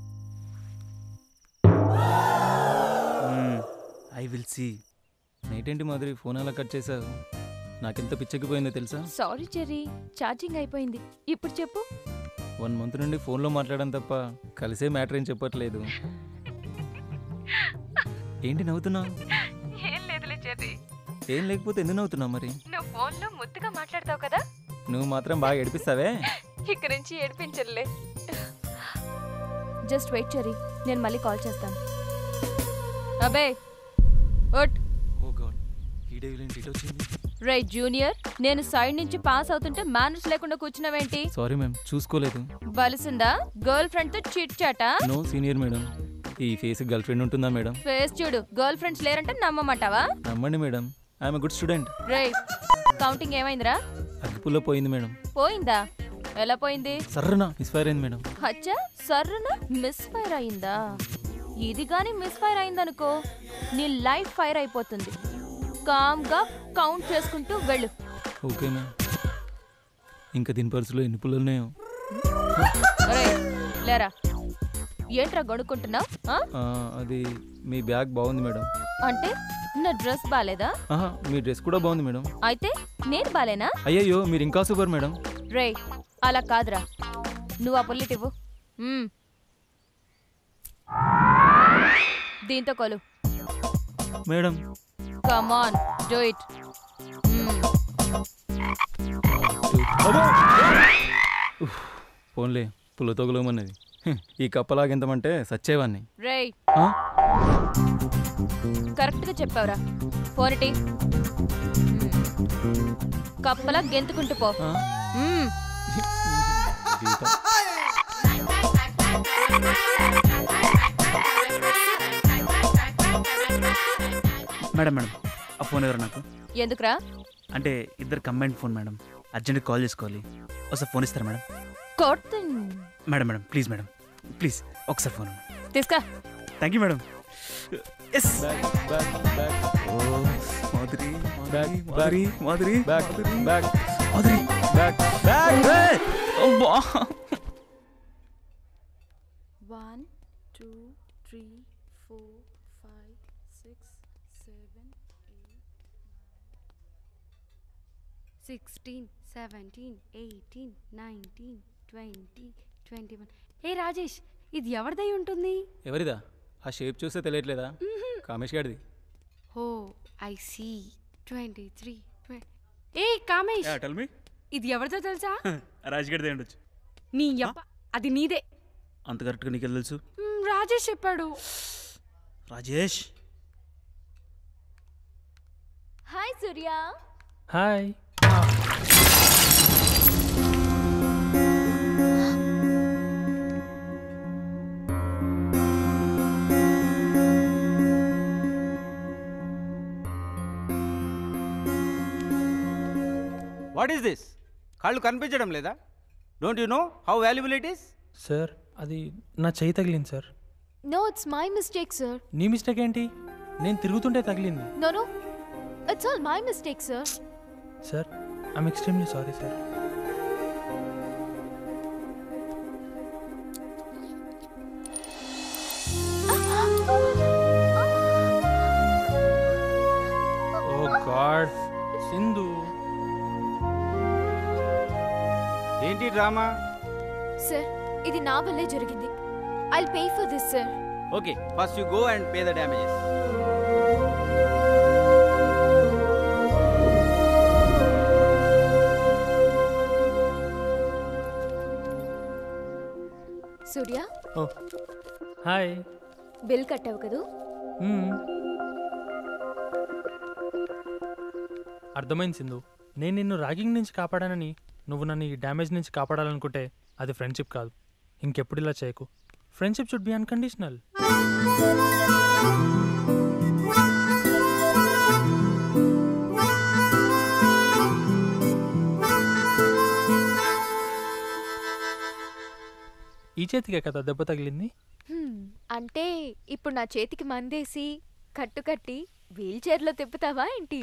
Speaker 6: I will see.
Speaker 3: Night ఏంటి మాధురి ఫోన్ అలా కట్ చేసావు? నాకెంత పిచ్చెక్కిపోయిందో తెలుసా?
Speaker 4: సారీ చెర్రీ, ఛార్జింగ్ అయిపోయింది. ఇప్పుడు చెప్పు.
Speaker 3: 1 month నుండి ఫోన్లో మాట్లాడడం తప్ప కలిసే మ్యాటర్ ఏం చెప్పట్లేదు. ఏంటి నవ్వుతున్నావు?
Speaker 4: ఏం లేదులే చెర్రీ.
Speaker 3: ఏం లేకపోతే ఎందుకు నవ్వుతున్నావు మరి?
Speaker 4: నువ్వు ఫోన్లో ముద్దుగా మాట్లాడతావు కదా.
Speaker 3: నువ్వు మాత్రం బాగా ఏడిపిస్తావే.
Speaker 4: ఇక నుంచి ఏడిపించలే. జస్ట్ వెయిట్ చెర్రీ, నేను మళ్ళీ కాల్ చేస్తాను. అబే ఒట్
Speaker 8: ఓ గాడ్ ఈ డేవిల్ ఏంటి ఇటు వచ్చింది?
Speaker 4: రే జూనియర్, నేను సైడ్ నుంచి పాస్ అవుతుంటే మేనర్స్ లేకుండా కూర్చున్నావేంటి?
Speaker 8: సారీ మ్యామ్, చూసుకోలేదు.
Speaker 4: బలిసిందా? గర్ల్ ఫ్రెండ్ తో చిట్ చాటా?
Speaker 8: No senior madam. ఈ ఫేస్ గర్ల్ ఫ్రెండ్ ఉంటుందా మేడం?
Speaker 4: ఫేస్ చూడు, గర్ల్ ఫ్రెండ్స్ లేరంటే నమ్మమంటావా?
Speaker 8: నమ్మండి మేడం, ఐఎమ్ గుడ్ స్టూడెంట్.
Speaker 4: రే కౌంటింగ్ ఏమైందిరా?
Speaker 8: అగ్గిపుల్ల పోయింది మేడం.
Speaker 4: పోయిందా? ఎలా పోయింది?
Speaker 8: సర్రనా మిస్ఫైర్ అయింది మేడం.
Speaker 4: అచ్చా, సర్రున మిస్ ఫైర్ అయిందా? ఇది గాని మిస్ ఫైర్ అయిందనుకో నీ లైఫ్ ఫైర్ అయిపోతుంది. కామ్ గా కౌంట్ చేసుకుంటూ వెళ్ళు.
Speaker 8: Okay ma'am. ఇంకా దీని పర్సులో ఎన్ని పుల్లలు ఉన్నాయో?
Speaker 4: లేరా, ఏంట్రా గొనుక్కుంటున్నావు?
Speaker 8: అది మీ బ్యాగ్ బాగుంది మేడం.
Speaker 4: అంటే నా డ్రెస్ బాలేదా?
Speaker 8: మీ డ్రెస్ కూడా బాగుంది మేడం.
Speaker 4: అయితే నేను బాలేనా?
Speaker 8: అయ్యయ్యో, మీరు ఇంకా సూపర్ మేడం.
Speaker 4: రే అలా కాదురా, నువ్వు ఆ పుల్లిట్ ఇవ్వు. దీంతో కొలు
Speaker 8: madam.
Speaker 4: Come on, do it.
Speaker 8: ఫోన్లే పుల్ల తొగలమన్నది. ఈ కప్పలాగెంతమంటే సచ్చేవాన్ని.
Speaker 4: రే కరెక్ట్ గా చెప్పావురా. ఫోనిటి కప్పలా గెంతుకుంటూ పో.
Speaker 6: మేడం మేడం, ఆ ఫోన్ ఎవరు నాకు?
Speaker 4: ఎందుకురా?
Speaker 6: అంటే ఇద్దరు combined phone madam, urgent call చేసుకోవాలి. ఒకసారి ఫోన్ ఇస్తారా madam? Madam madam please madam, please ఒకసారి ఫోన్
Speaker 4: తీసుకో.
Speaker 6: Thank you madam. Yes Madhuri Madhuri Madhuri Madhuri back.
Speaker 14: 1 2 3 4 5 6 7 8 16 17 18 19 20 21. ఏ రాజేష్, ఇది ఎవరిదై ఉంటుంది?
Speaker 8: ఎవరిదా? ఆ షేప్ చూస్తే తెలియట్లేదా? కామేష్ గారిది.
Speaker 14: Oh I see. 23. ఏ కామేష్,
Speaker 6: టెల్ మీ,
Speaker 14: ఇది ఎవరిదో తెలుసా?
Speaker 6: రాజ్ గారిదే ఉండొచ్చు.
Speaker 14: నీ యప్ప, అది నీదే.
Speaker 6: అంత కరెక్ట్గా నీకు తెలుసు?
Speaker 14: రాజేష్ చెప్పాడు.
Speaker 6: Rajesh.
Speaker 4: Hi Surya.
Speaker 15: Hi.
Speaker 2: What is this? కళ్ళు కనిపించడం లేదా? Don't you know how valuable it is?
Speaker 15: Sir, అది నా చేయి తగిలింది sir.
Speaker 22: No, it's my mistake sir.
Speaker 15: నీ మిస్టేక్ ఏంటి? నేను తిరుగుతుంటే తగిలింది.
Speaker 22: No no, it's all my mistake sir.
Speaker 15: Sir, I'm extremely sorry sir. Oh God, Sindhu.
Speaker 2: ఏంటి డ్రామా?
Speaker 22: సార్, ఇది నా వల్లే జరిగింది. I will pay for this sir.
Speaker 2: Okay, first you go and pay the damages.
Speaker 22: Surya.
Speaker 15: Oh hi.
Speaker 22: Bill కట్టావు కదూ?
Speaker 15: అర్థమైంది సింధు. నేను నిన్ను ర్యాగింగ్ నుంచి కాపాడానని నువ్వు నన్ను ఈ డ్యామేజ్ నుంచి కాపాడాలనుకుంటే అది ఫ్రెండ్షిప్ కాదు. ఇంకెప్పుడు ఇలా చేయకు. Friendship should be unconditional. ఈ చేతికే కదా దెబ్బ తగిలింది.
Speaker 22: అంటే ఇప్పుడు నా చేతికి మందేసి కట్టు కట్టి వీల్ చైర్లో తిప్పుతావా ఏంటి?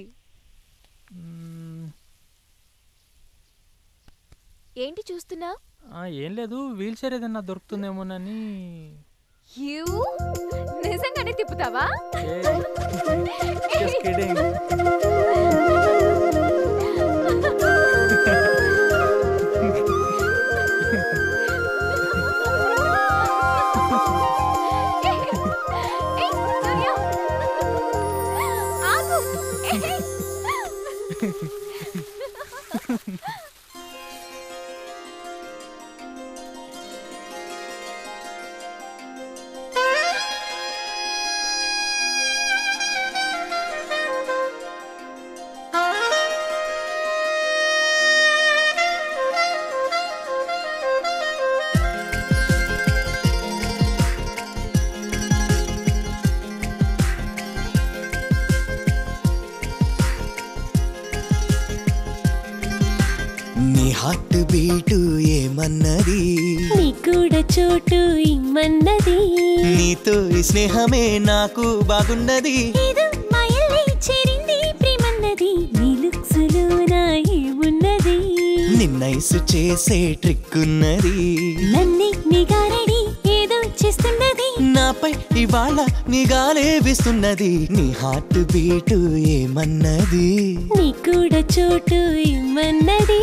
Speaker 22: ఏంటి చూస్తున్నా?
Speaker 15: ఏం లేదు, వీల్ చైర్ ఏదన్నా దొరుకుతుందేమోనని.
Speaker 22: నిజంగానే తిప్పుతావా?
Speaker 19: నీ హార్ట్ బీటు ఏమన్నది
Speaker 21: నీ కూడా చోటు ఇమ్మన్నది
Speaker 19: నీతో ఈ స్నేహమే నాకు బాగున్నది
Speaker 21: ఏదో మాయల్లే చేరింది ప్రేమన్నది నీ లుక్స్లో నా ఏమున్నది
Speaker 19: నిన్నైసు చేసే ట్రిక్ ఉన్నది
Speaker 21: నన్నే నిగారడి ఏదో చేస్తున్నది
Speaker 19: నాపై ఇవాళ నిగాలే వేస్తున్నది నీ హార్ట్ బీటు ఏమన్నది
Speaker 21: నీ కూడా చోటు ఇమ్మన్నది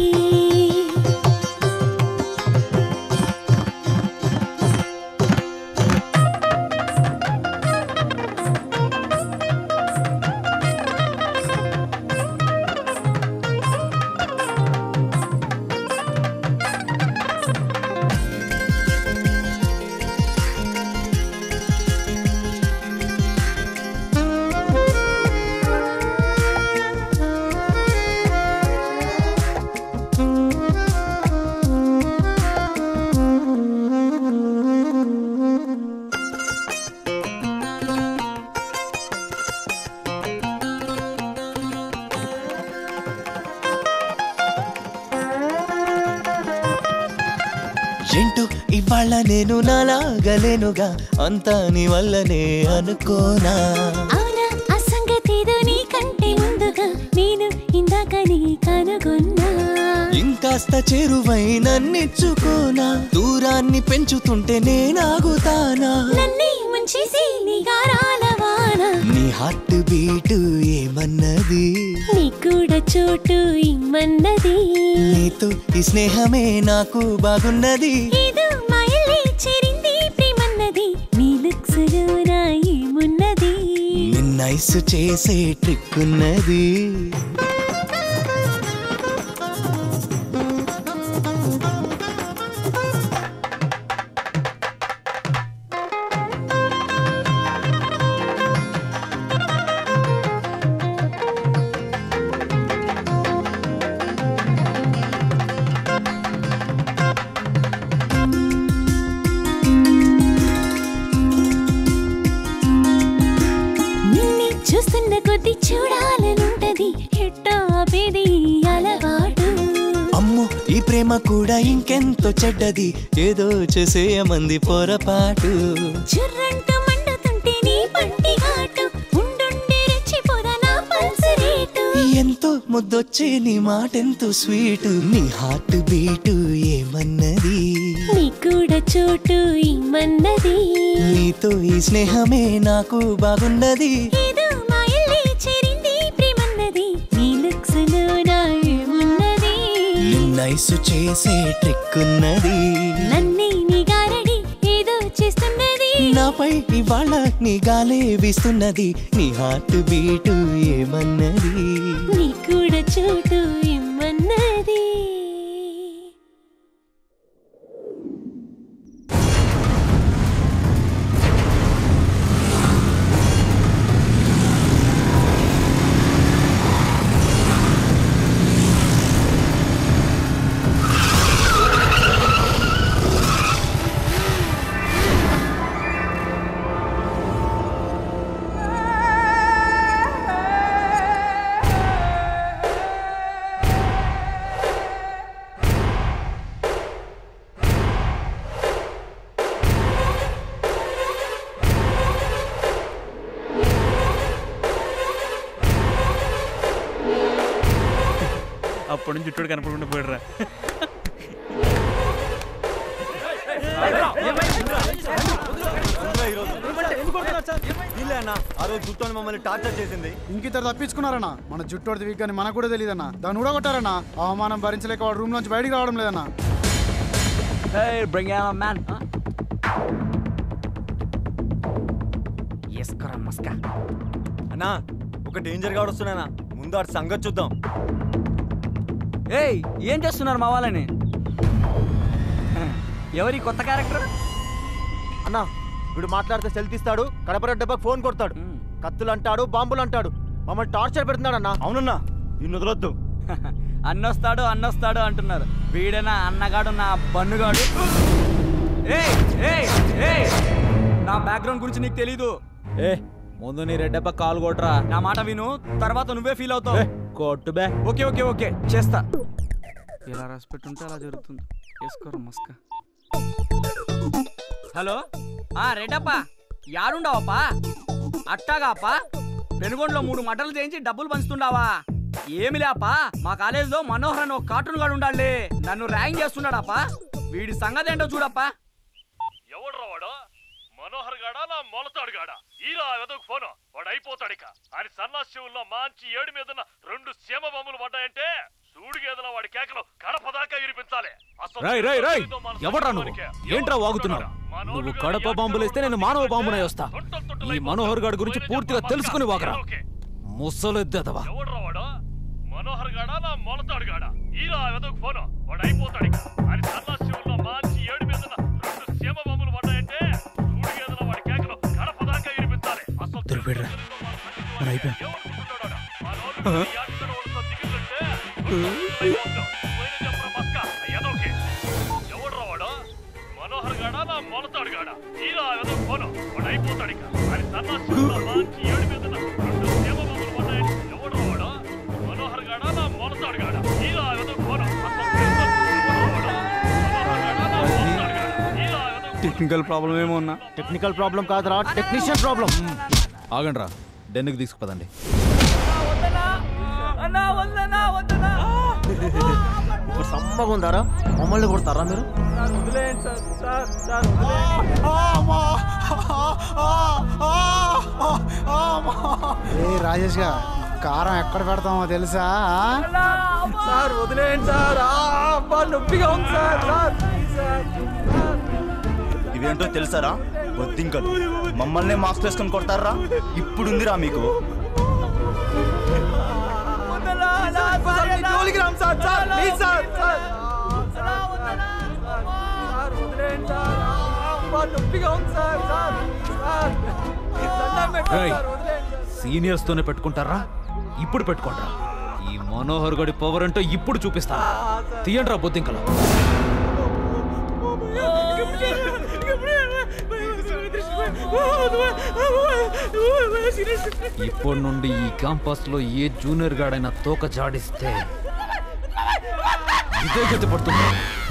Speaker 19: ఏంటో ఇవాళ నేను నాలాగలేనుగా అంతా నీ వల్లనే అనుకోనా
Speaker 21: అవునా ఆ సంగతేదో నీ కంటే ముందుగా నేను ఇందాక నీ కనుగొన్నా
Speaker 19: ఇంకాస్త చేరువై నన్నిచ్చుకోనా దూరాన్ని పెంచుతుంటే నేనాగుతానా
Speaker 21: నన్నే ముంచేసి నీ గారాల వాన
Speaker 19: నీ హార్ట్ బీటు ఏమన్నది
Speaker 21: నీ కూడా చోటు ఇమ్మన్నది
Speaker 19: నీతో ఈ స్నేహమే నాకు బాగున్నది
Speaker 21: ఏదో మాయల్లే చేరింది ప్రేమన్నది నీ లుక్స్లో నా ఏమున్నది
Speaker 19: నిన్నైసు చేసే ట్రిక్ ఉన్నది
Speaker 21: నిన్నే చూస్తున్న కొద్ది చూడాలనుంటది ఎట్టా ఆపేది అలవాటు
Speaker 19: అమ్మో ఈ ప్రేమ కూడా ఇంకెంతో చెడ్డది ఏదో చేసేయమంది పొరపాటు
Speaker 21: చుర్రంటూ మండుతుంటే నీ పంటి ఘాటు ఉండుండి రెచ్చిపోదా నా పల్స్ రేటు
Speaker 19: ఎంతో ముద్దొచ్చే నీ మాటెంతో స్వీటు నీ హార్ట్ బీటు ఏమన్నది
Speaker 21: నీ కూడా చోటు ఇమ్మన్నది
Speaker 19: నీతో ఈ స్నేహమే నాకు బాగున్నది
Speaker 21: ఏదో మాయల్లే చేరింది ప్రేమన్నది నీ లుక్స్లో నా ఏమున్నది
Speaker 19: నిన్నైసు చేసే ట్రిక్ ఉన్నది
Speaker 21: నన్నే నిగారడి ఏదో చేస్తున్నది
Speaker 19: నాపై ఇవాళ నీ గాలే వీస్తున్నది నీ హార్ట్ బీటు ఏమన్నది
Speaker 21: నీ కూడా చోటు ఇమ్మన్నది
Speaker 6: అప్పటి నుంచి చుట్టూ కనపడకుండా పోయిడరా.
Speaker 3: మమ్మల్ని టార్చర్ చేసింది
Speaker 5: ఇంకిద్దరు తప్పించుకున్నారన్నా. మన జుట్టోడిది వీక్ అని మనకు కూడా తెలియదన్నా. దాన్ని కూడా కొట్టారన్నా. అవమానం భరించలేక వాడు రూమ్ నుంచి బయటికి రావడం లేదన్నా.
Speaker 7: Hey, bring out a man. ఎస్కరా మస్కా.
Speaker 3: అన్నా ఒక డేంజర్ గాడు వస్తున్నానా, ముందు ఆడి సంగతి చూద్దాం.
Speaker 7: ఏయ్ ఏం చేస్తున్నారు మా వాళ్ళని? ఎవరి కొత్త క్యారెక్టర్?
Speaker 3: అన్నా వీడు మాట్లాడితే సెల్ఫీ ఇస్తాడు, కడపరెడ్డి డబ్బాకి ఫోన్ కొడతాడు, కత్తులు అంటాడు, బాంబులు అంటాడు, మమ్మల్ని టార్చర్ పెడుతున్నాడు అన్నా. అవునన్నా నిన్ను వదలొద్దు.
Speaker 7: అన్నొస్తాడు అంటున్నారు. వీడేనా అన్నగాడు నా బన్నుగాడు? ఏయ్ ఏయ్ ఏయ్ నా బ్యాక్గ్రౌండ్ గురించి నీకు తెలీదు.
Speaker 2: ఏ ముందు నీ రెడ్డప్ప కాలు కొట్రా.
Speaker 7: నా మాట విను, తర్వాత నువ్వే ఫీల్ అవుతావు.
Speaker 2: కొట్టు బే.
Speaker 7: ఓకే ఓకే ఓకే చేస్తా.
Speaker 6: ఎలా రాసి పెట్టుంటే అలా జరుగుతుంది. వేసుకోరు మస్క.
Speaker 7: హలో రెడ్డప్పా యాడుండవప్పా? అట్టాగాపా పెనుగొండలో 3 మటలు చేయించి డబ్బులు పంచుతుండావా? ఏమి లేపా, మా కాలేజీలో మనోహర్ అని ఒక కార్టూన్ గాడు ఉండాలి, నన్ను ర్యాంక్ చేస్తున్నాడప్పా. వీడి సంగతి ఏంటో చూడప్పా.
Speaker 9: ఎవడ్రా వాడు? మనోహర్ గాడా నా మొలతాడు గాడా? ఈరా వెదకు ఫోను, వాడు అయిపోతాడు ఇక. ఆయన సన్నాశివుల్లో మంచి 7 మీద 2 సీమ బొమ్మలు పడ్డాయంటే సూడిగేదల వాడి కేకలు కడప దాకా వినిపించాలి.
Speaker 8: ఎవడ్రా నువ్వు? ఏంట్రా వాగుతున్నావు? నువ్వు కడప బాంబులేస్తే నేను మానవ బాంబునై వస్తా. ఈ మనోహర్ గాడి గురించి పూర్తిగా తెలుసుకుని వాగరా. ముసలెద్దదవా.
Speaker 9: ఎవడ్రా వాడు? మనోహర్ గాడా నా మొలతాడు గాడా? ఈరా వెదకు ఫోను, వాడు అయిపోతాడు ఇక. ఆయన సన్నాశివుల్లో మంచి 7 మీద 2 సీమ బొమ్మలు పడ్డాయంటే సూడిగేదల వాడి కేకలు కడప దాకా వినిపించాలి.
Speaker 8: దొరికిపోయాడురా. మనం అయిపోయాం.
Speaker 9: ఎవడ్రా వాడు? మనోహర్ గాడా నా మొలతాడు గాడా? ఈరా వెదకు ఫోను, వాడు అయిపోతాడు ఇక. ఆయన సన్నాశివుల్లో మంచి 7 మీద 2 సీమ బొమ్మలు పడ్డాయంటే ఎవడ్రా వాడు? మనోహర్ గాడా నా మొలతాడు గాడా? ఈరా వెదకు ఫోను.
Speaker 6: టెక్నికల్ ప్రాబ్లం ఏమో ఉన్నా.
Speaker 3: టెక్నికల్ ప్రాబ్లం కాదురా, టెక్నీషియన్ ప్రాబ్లం.
Speaker 2: ఆగండి రా, డెన్నుకి తీసుకుపదండి.
Speaker 3: ఇప్పుడు సమ్మగా ఉందారా? మమ్మల్ని కొడతారా మీరు?
Speaker 5: రాజేష్ గా కారం ఎక్కడ పెడతామో తెలుసా?
Speaker 7: సార్ వదిలేయండి సార్, నొప్పిగా ఉంది సార్.
Speaker 3: ఇవేంటో తెలుసారా? బొద్దింకలు మమ్మల్ని మాస్క్ వేసుకొని కొడతారా? ఇప్పుడుందిరా మీకు.
Speaker 8: సీనియర్స్ తోనే పెట్టుకుంటారా? ఇప్పుడు పెట్టుకోండి. ఈ మనోహర్ గడి పవర్ అంటే ఇప్పుడు చూపిస్తా. తీయండి రా బొద్దింకలు. ఇప్పటి నుండి ఈ క్యాంపస్ లో ఏ జూనియర్ గాడైనా తోక జాడిస్తే ఇదే గతి పడుతుంది.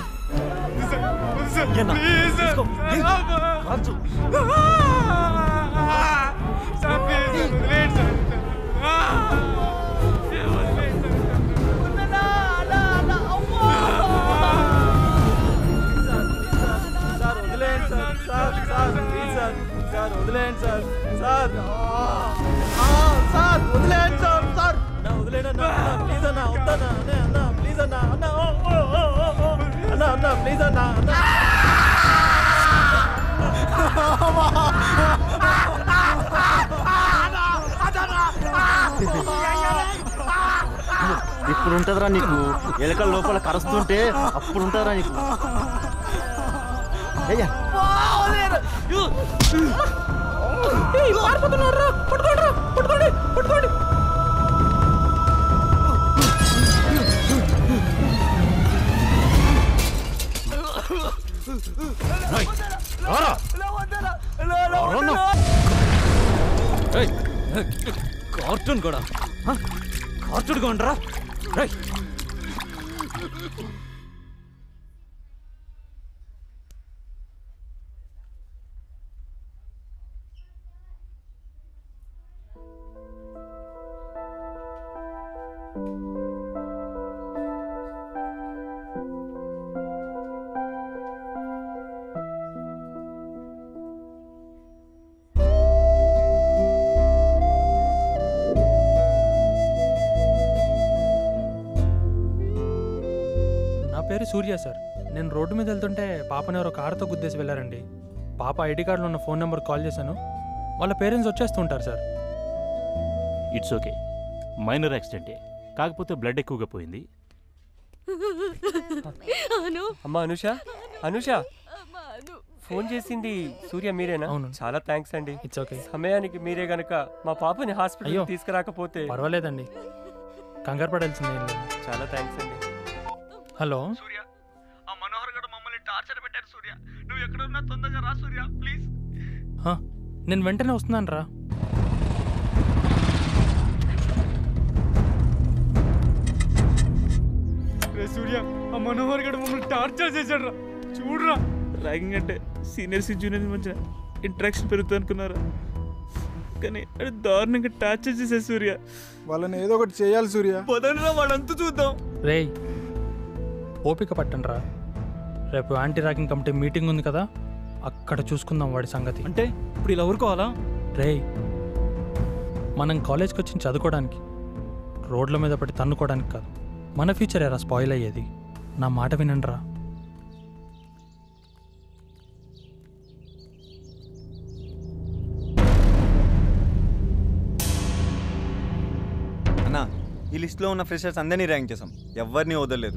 Speaker 3: ఇప్పుడు ఉంటదిరా నీకు. ఎలకల లోపల కరుస్తుంటే అప్పుడు ఉంటదిరా నీకు.
Speaker 8: కార్టూన్ కూడా కార్టూన్ కొండరా.
Speaker 15: పేరు సూర్య సార్. నేను రోడ్డు మీద వెళ్తుంటే పాపని ఎవరో కారుతో గుద్దేసి వెళ్ళారండి. పాప ఐడి కార్డులో ఉన్న ఫోన్ నెంబర్ కాల్ చేశాను. వాళ్ళ పేరెంట్స్ వచ్చేస్తుంటారు సార్.
Speaker 12: ఇట్స్ ఓకే, మైనర్ యాక్సిడెంటే, కాకపోతే బ్లడ్ ఎక్కువగా పోయింది.
Speaker 23: అమ్మా అనుష, అనుష ఫోన్ చేసింది సూర్య మీరేనా?
Speaker 15: అవును.
Speaker 23: చాలా థ్యాంక్స్ అండి.
Speaker 15: It's okay.
Speaker 23: సమయానికి మీరే గనక మా పాపని హాస్పిటల్ తీసుకురాకపోతే.
Speaker 15: పర్వాలేదండి, కంగారు పడాల్సిందే.
Speaker 23: చాలా థ్యాంక్స్ అండి.
Speaker 15: హలో
Speaker 7: సూర్య, ఆ మనోహర్ గడు మమ్మల్ని టార్చర్ పెట్టారు సూర్య. నువ్వు ఎక్కడున్నా తొందరగా రా సూర్య, ప్లీజ్.
Speaker 15: నేను వెంటనే వస్తున్నాను రా. సూర్య ఆ మనోహర్ గడు మమ్మల్ని టార్చర్ చేశాడు రా, చూడరా.
Speaker 6: ర్యాగింగ్ అంటే సీనియర్స్ జూనియర్స్ మధ్య ఇంటరాక్షన్ పెరుగుతుంది అనుకున్నారా, కానీ అది దారుణంగా టార్చర్ చేశారు సూర్య.
Speaker 5: వాళ్ళని ఏదో ఒకటి చేయాలి సూర్య.
Speaker 7: పదనరా వాళ్ళంతా చూద్దాం.
Speaker 15: రేయ్ ఓపిక పట్టండి రా, రేపు యాంటీ ర్యాగింగ్ కమిటీ మీటింగ్ ఉంది కదా, అక్కడ చూసుకుందాం వాడి సంగతి.
Speaker 7: అంటే ఇప్పుడు ఇలా ఊరుకోవాలా?
Speaker 15: రేయ్ మనం కాలేజ్కి వచ్చి చదువుకోవడానికి, రోడ్ల మీద పడి తన్నుకోవడానికి కాదు. మన ఫ్యూచర్ ఎరా స్పాయిల్ అయ్యేది. నా మాట వినండి రా.
Speaker 3: అన్నా ఈ లిస్ట్లో ఉన్న ఫ్రెషర్స్ అందరినీ ర్యాంక్ చేసాం, ఎవరిని వదలలేదు.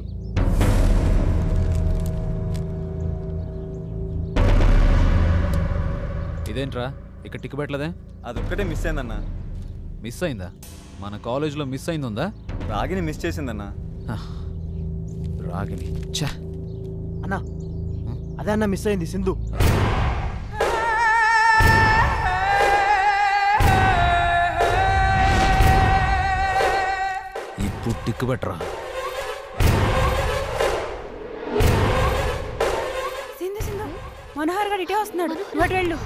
Speaker 8: ఇదేంట్రా ఇక్కడ టిక్ పెట్టలేదే?
Speaker 3: అదొక్కటే మిస్ అయిందన్నా.
Speaker 8: మిస్ అయిందా? మన కాలేజ్లో మిస్ అయిందా?
Speaker 3: రాగిని మిస్ చేసిందన్నా.
Speaker 8: రాగిని ఛా
Speaker 3: అన్నా అదే అన్న మిస్ అయింది, సింధు.
Speaker 8: ఇప్పుడు టిక్ పెట్టరా.
Speaker 14: సింధు సింధు మనోహర్ గారు ఇటే వస్తున్నాడు, ఇటు వెళ్ళు.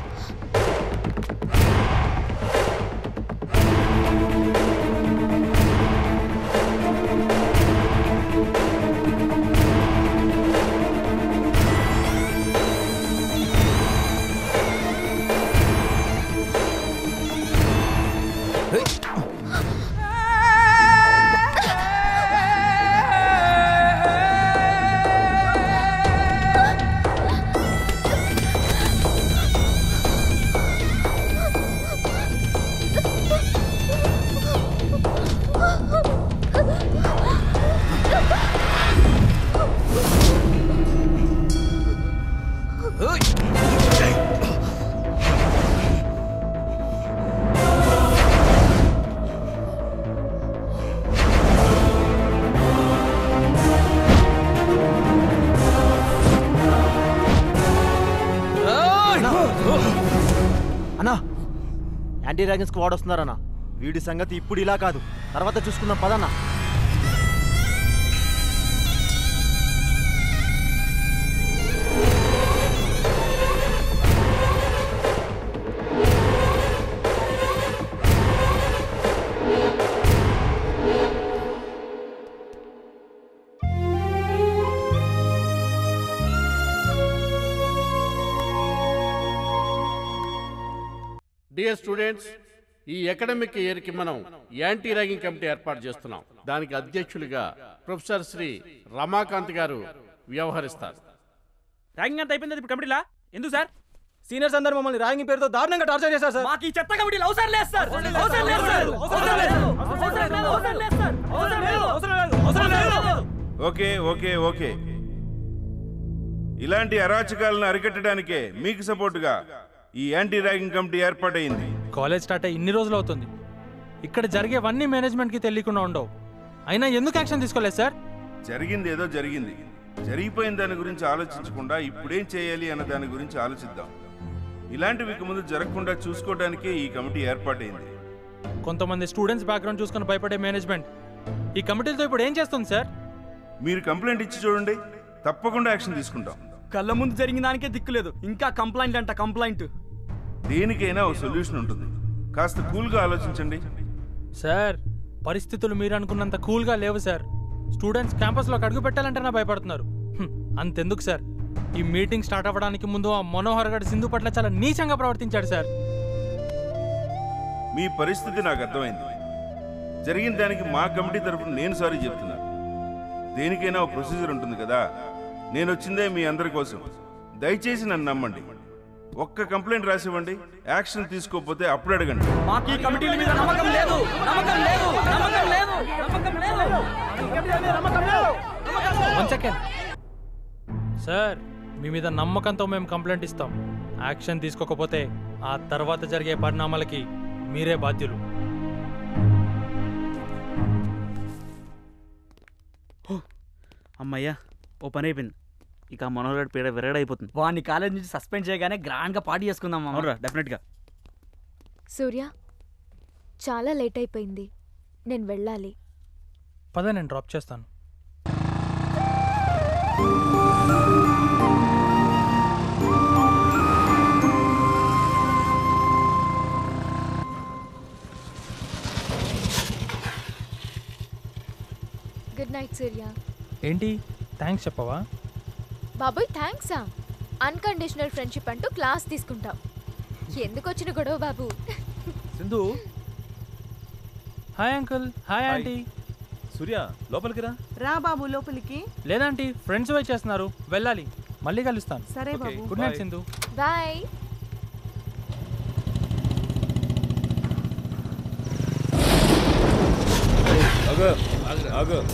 Speaker 3: అన్నా యాంటీ ర్యాగింగ్ స్క్వాడ్ వస్తున్నారన్నా. వీడి సంగతి ఇప్పుడు ఇలా కాదు, తర్వాత చూసుకుందాం పదన్నా.
Speaker 10: డియర్ స్టూడెంట్స్, ఈ అకాడమిక్ ఇయర్కి మనం యాంటీ ర్యాగింగ్ కమిటీ ఏర్పాటు చేస్తున్నాం. దానికి అధ్యక్షులుగా ప్రొఫెసర్ శ్రీ రమాకాంత్ గారు వ్యవహరిస్తారు.
Speaker 6: ర్యాగింగ్ అంతా అయిపోయింది, ఇప్పుడు కమిటీలా ఎందుకు సార్?
Speaker 7: సీనియర్స్ అందరూ మమ్మల్ని ర్యాగింగ్ పేరుతో దారుణంగా టార్చర్ చేశారు సార్.
Speaker 6: మాకు ఈ చెత్త కమిటీలు అవసరం లేదు సార్. అవసరం లేదు సార్. అవసరం లేదు. అవసరం లేదు. అవసరం లేదు సార్. అవసరం లేదు. అవసరం లేదు. అవసరం లేదు.
Speaker 13: ఓకే ఓకే ఓకే, ఇలాంటి అరాచకాలను అరికట్టడానికే మీకు సపోర్టుగా ఈ యాంటీ ర్యాగింగ్ కమిటీ ఏర్పాటైంది.
Speaker 15: కాలేజ్ స్టార్ట్ అయ్యి ఇన్ని రోజులు అవుతుంది, ఇక్కడ జరిగేవన్నీ మేనేజ్మెంట్కి తెలియకుండా ఉండవు. అయినా ఎందుకు యాక్షన్ తీసుకోలేదు సార్?
Speaker 13: జరిగింది ఏదో జరిగింది, జరిగిపోయిన దాని గురించి ఆలోచించకుండా ఇప్పుడేం చేయాలి అన్న దాని గురించి ఆలోచిద్దాం. ఇలాంటివి ఇక ముందు జరగకుండా చూసుకోవడానికే ఈ కమిటీ ఏర్పాటైంది.
Speaker 15: కొంతమంది స్టూడెంట్స్ బ్యాక్గ్రౌండ్ చూసుకొని భయపడే మేనేజ్మెంట్ ఈ కమిటీలతో ఇప్పుడు ఏం చేస్తుంది సార్?
Speaker 13: మీరు కంప్లైంట్ ఇచ్చి చూడండి, తప్పకుండా యాక్షన్ తీసుకుంటాం.
Speaker 7: కళ్ళ ముందు జరిగిన దానికే దిక్కులేదు, ఇంకా కంప్లైంట్ అంట కంప్లైంట్.
Speaker 13: దేనికైనా ఒక సొల్యూషన్ ఉంటుంది, కాస్త కూల్గా ఆలోచించండి.
Speaker 15: సార్ పరిస్థితులు మీరు అనుకున్నంత కూల్గా లేవు సార్. స్టూడెంట్స్ క్యాంపస్లోకి అడుగు పెట్టాలంటేనే భయపడుతున్నారు. అంతెందుకు సార్, ఈ మీటింగ్ స్టార్ట్ అవ్వడానికి ముందు ఆ మనోహర్ గడ్ సింధు పట్ల చాలా నీచంగా ప్రవర్తించాడు సార్.
Speaker 13: మీ పరిస్థితి నాకు అర్థమైంది. జరిగిన దానికి మా కమిటీ తరఫున నేను సారీ చెప్తున్నాను. దేనికైనా ఒక ప్రొసీజర్ ఉంటుంది కదా, నేను వచ్చిందే మీ అందరి కోసం. దయచేసి నన్ను నమ్మండి. ఒక్క కంప్లైంట్ రాసివ్వండి, యాక్షన్ తీసుకోకపోతే అప్పుడు అడగండి.
Speaker 7: మాకు ఈ కమిటీల మీద నమ్మకం లేదు, నమ్మకం లేదు, నమ్మకం లేదు, నమ్మకం లేదు.
Speaker 15: సార్ మీ మీద నమ్మకంతో మేము కంప్లైంట్ ఇస్తాం. యాక్షన్ తీసుకోకపోతే ఆ తర్వాత జరిగే పరిణామాలకి మీరే బాధ్యులు.
Speaker 6: అమ్మయ్యా, ఓ పని అయిపోయింది. ఇక మనోహర్ పీడ విరగడైపోతుంది.
Speaker 7: వాడిని కాలేజ్ నుంచి సస్పెండ్ చేయగానే గ్రాండ్గా పార్టీ చేసుకుందాం.
Speaker 6: అవునరా, డెఫినెట్గా.
Speaker 22: సూర్య చాలా లేట్ అయిపోయింది, నేను వెళ్ళాలి.
Speaker 15: పద, నేను డ్రాప్ చేస్తాను.
Speaker 22: నైట్ సూర్య.
Speaker 15: ఏంటి థ్యాంక్స్ చెప్పవా?
Speaker 22: బాబోయ్ థ్యాంక్సా? అన్కండిషనల్ ఫ్రెండ్షిప్ అంటూ క్లాస్ తీసుకుంటాం. ఎందుకు వచ్చిన గొడవ బాబు?
Speaker 1: Sindhu.
Speaker 15: Hi uncle. Hi aunty.
Speaker 1: Surya లోపలికి రా.
Speaker 11: రా బాబు లోపలికి.
Speaker 15: లేదంటీ ఫ్రెండ్స్ వెయిట్ చేస్తున్నారు, వెళ్ళాలి. మళ్ళీ కలుస్తాను.
Speaker 11: సరే బాబు.
Speaker 15: Good night Sindhu.
Speaker 22: బాయ్.
Speaker 1: ఆగు.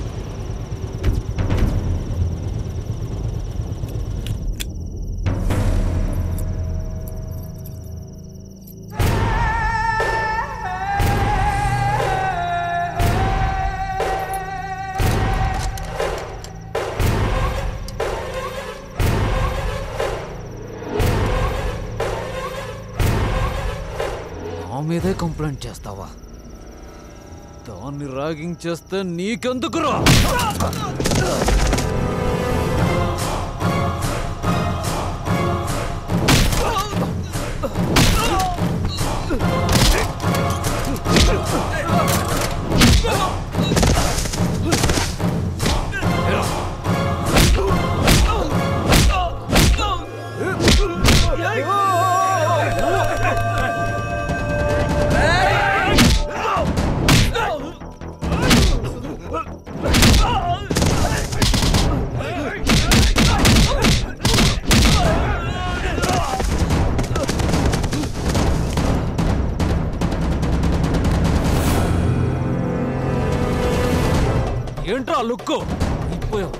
Speaker 8: నా మీదే కంప్లైంట్ చేస్తావా? దాన్ని ర్యాగింగ్ చేస్తే నీకెందుకురా? ఏంట్రా లుక్కు అయిపోయావు?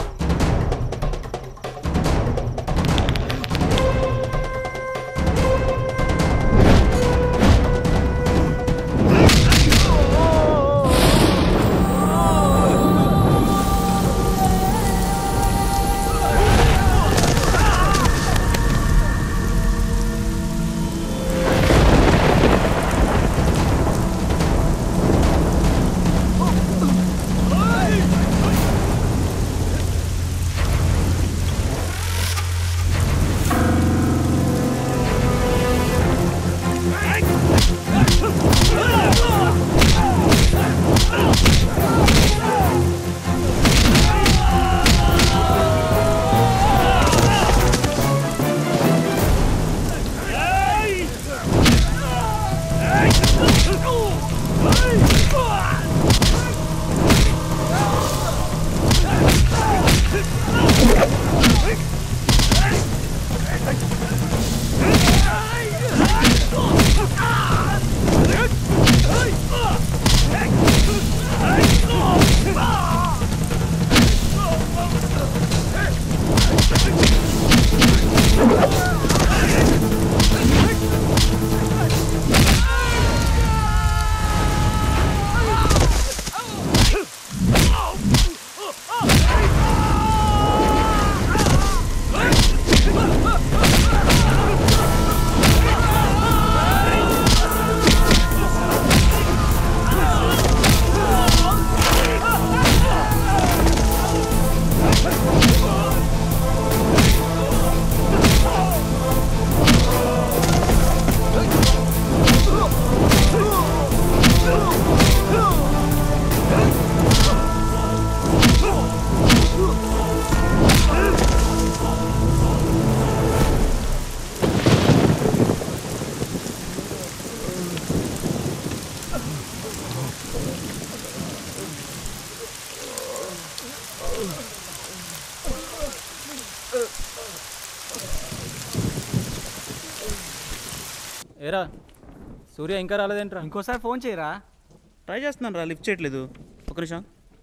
Speaker 15: ఏరా సూర్య ఇంకా రాలేదేంట్రా?
Speaker 6: ఇంకోసారి ఫోన్ చేయరా. ట్రై చేస్తున్నాను రా, లిఫ్ట్ చేయట్లేదు. ఒక నిమిషం.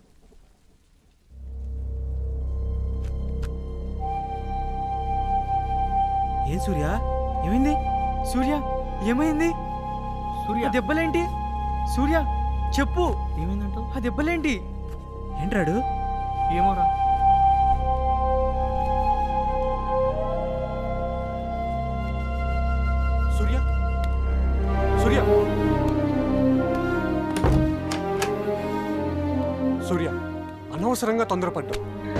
Speaker 6: ఏం సూర్య ఏమైంది? సూర్య ఏమైంది? సూర్య దెబ్బలేంటి? సూర్య చెప్పు ఏమైందంటావు? ఆ దెబ్బలేంటి? ఏంట్రాడు? ఏమోరా.
Speaker 16: సూర్య సూర్య సూర్య అనవసరంగా తొందరపడ్డావు.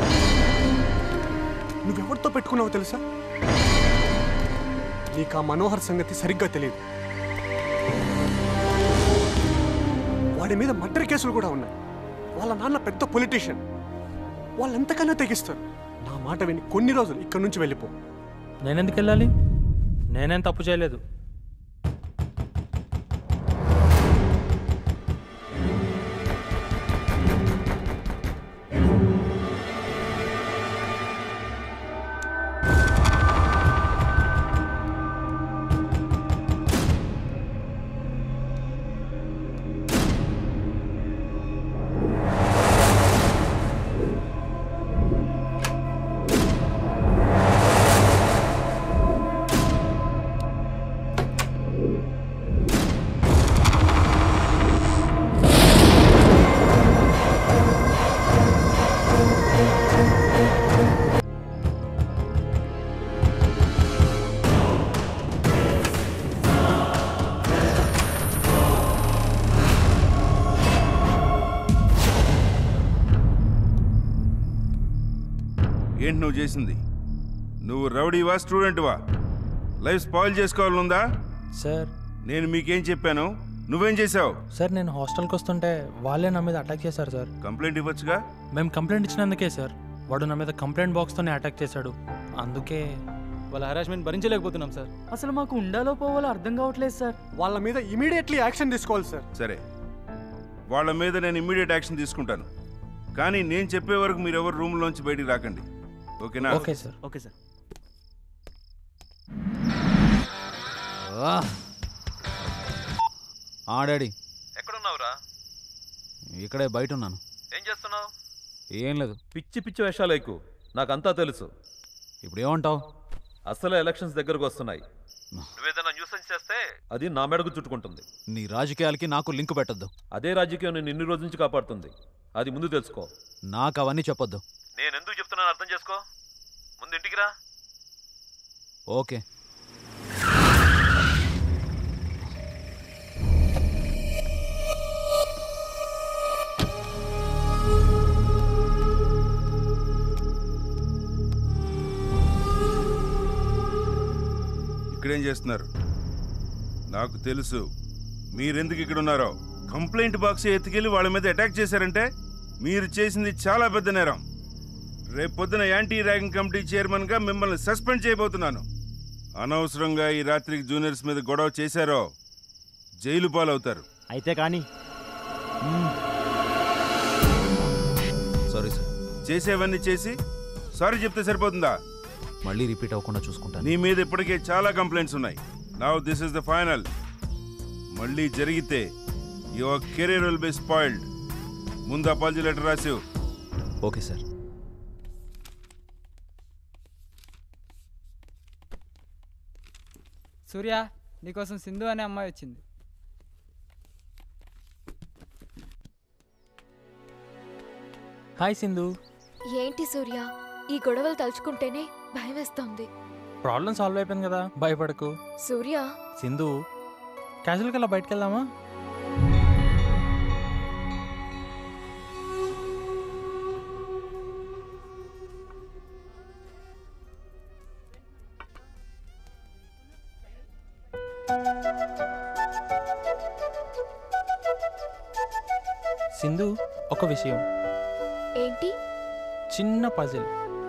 Speaker 16: నువ్వెవరితో పెట్టుకున్నావో తెలుసా? నీకు ఆ మనోహర్ సంగతి సరిగ్గా తెలియదు. వాడి మీద మర్డర్ కేసులు కూడా ఉన్నాయి. వాళ్ళ నాన్న పెద్ద పొలిటీషియన్. వాళ్ళెంతకన్నా తెగిస్తారు. నా మాట విని కొన్ని రోజులు ఇక్కడి నుంచి వెళ్ళిపో.
Speaker 15: నేనెందుకు వెళ్ళాలి? నేనేం తప్పు చేయలేదు.
Speaker 13: ఏంటి నువ్వు చేసింది? నువ్వు రౌడీవా స్టూడెంట్వా? లైఫ్ స్పాయిల్ చేసుకోవాలనుందా?
Speaker 15: సార్
Speaker 13: నేను మీకేం చెప్పాను? నువ్వేం చేసావు?
Speaker 15: సార్ నేను హాస్టల్కి వస్తుంటే వాళ్ళే నా మీద అటాక్ చేశారు సార్.
Speaker 13: కంప్లైంట్ ఇవ్వచ్చుగా?
Speaker 15: మేము కంప్లైంట్ ఇచ్చినందుకే సార్. వాడు నా మీద కంప్లైంట్ బాక్స్తోనే అటాక్ చేశాడు. అందుకే
Speaker 2: వాళ్ళ హరాస్మెంట్ భరించలేకపోతున్నాం సార్.
Speaker 7: అసలు మాకు ఉండాలో పోవాలో అర్థం కావట్లేదు సార్.
Speaker 16: వాళ్ళ మీద ఇమీడియట్లీ యాక్షన్ తీసుకోవాలి సార్.
Speaker 13: సరే, వాళ్ళ మీద నేను ఇమ్మీడియట్ యాక్షన్ తీసుకుంటాను. కానీ నేను చెప్పే వరకు మీరు ఎవరు రూమ్లోంచి బయటికి రాకండి. ఓకేనా?
Speaker 15: Okay sir.
Speaker 7: Okay sir.
Speaker 8: Daddy
Speaker 1: ఎక్కడున్నావురా?
Speaker 8: ఇక్కడే బయట ఉన్నాను.
Speaker 1: ఏం చేస్తున్నావు?
Speaker 8: ఏం లేదు.
Speaker 1: పిచ్చి పిచ్చి వేషాలు ఎక్కువ, నాకంతా తెలుసు.
Speaker 8: ఇప్పుడు ఏమంటావు?
Speaker 1: అసలే ఎలక్షన్స్ దగ్గరకు వస్తున్నాయి. నువ్వేదైనా న్యూసెన్స్ చేస్తే అది నా మెడకు చుట్టుకుంటుంది.
Speaker 8: నీ రాజకీయాలకి నాకు లింక్ పెట్టద్దు.
Speaker 1: అదే రాజకీయం నేను ఇన్ని రోజుల నుంచి కాపాడుతుంది. అది ముందు తెలుసుకో.
Speaker 8: నాకు అవన్నీ చెప్పొద్దు.
Speaker 1: నేను ఎందుకు చెప్తున్నాను అర్థం చేసుకో. ముందు ఇంటికి రా.
Speaker 8: ఓకే.
Speaker 13: ఇక్కడేం చేస్తున్నారు? నాకు తెలుసు మీరెందుకు ఇక్కడ ఉన్నారో. కంప్లైంట్ బాక్స్ ఎత్తుకెళ్ళి వాళ్ళ మీద అటాక్ చేశారంటే మీరు చేసింది చాలా పెద్ద నేరం. రేపు పొద్దున యాంటీ ర్యాగింగ్ కమిటీ చైర్మన్గా మిమ్మల్ని సస్పెండ్ చేయబోతున్నాను. అనవసరంగా ఈ రాత్రికి జూనియర్స్ మీద గొడవ చేశారో జైలు పాలవుతారు.
Speaker 3: అయితే కానీ
Speaker 8: సారీ సార్.
Speaker 13: చేసేవన్నీ చేసి సారీ చెప్తే సరిపోతుందా?
Speaker 8: మళ్ళీ రిపీట్ అవ్వకుండా చూసుకుంటాను.
Speaker 13: నీ మీద ఇప్పటికే చాలా కంప్లైంట్స్ ఉన్నాయి. Now this is the final. మళ్ళీ జరిగితే your career will be spoiled. ముందు అపాలజీ లెటర్ రాసివ్.
Speaker 8: Okay sir.
Speaker 17: సూర్య, నీకోసం సింధు అనే అమ్మాయి వచ్చింది.
Speaker 15: హాయ్ సింధు.
Speaker 22: ఏంటి సూర్య, ఈ గొడవలు తలుచుకుంటేనే భయం వేస్తోంది.
Speaker 15: ప్రాబ్లం సాల్వ్ అయిపోయింది కదా, భయపడకు.
Speaker 22: సూర్య.
Speaker 15: సింధు, క్యాజువల్గా అలా బయటకు వెళ్దామా? సింధు, ఒక విషయం.
Speaker 22: ఏంటి?
Speaker 15: చిన్న పజిల్.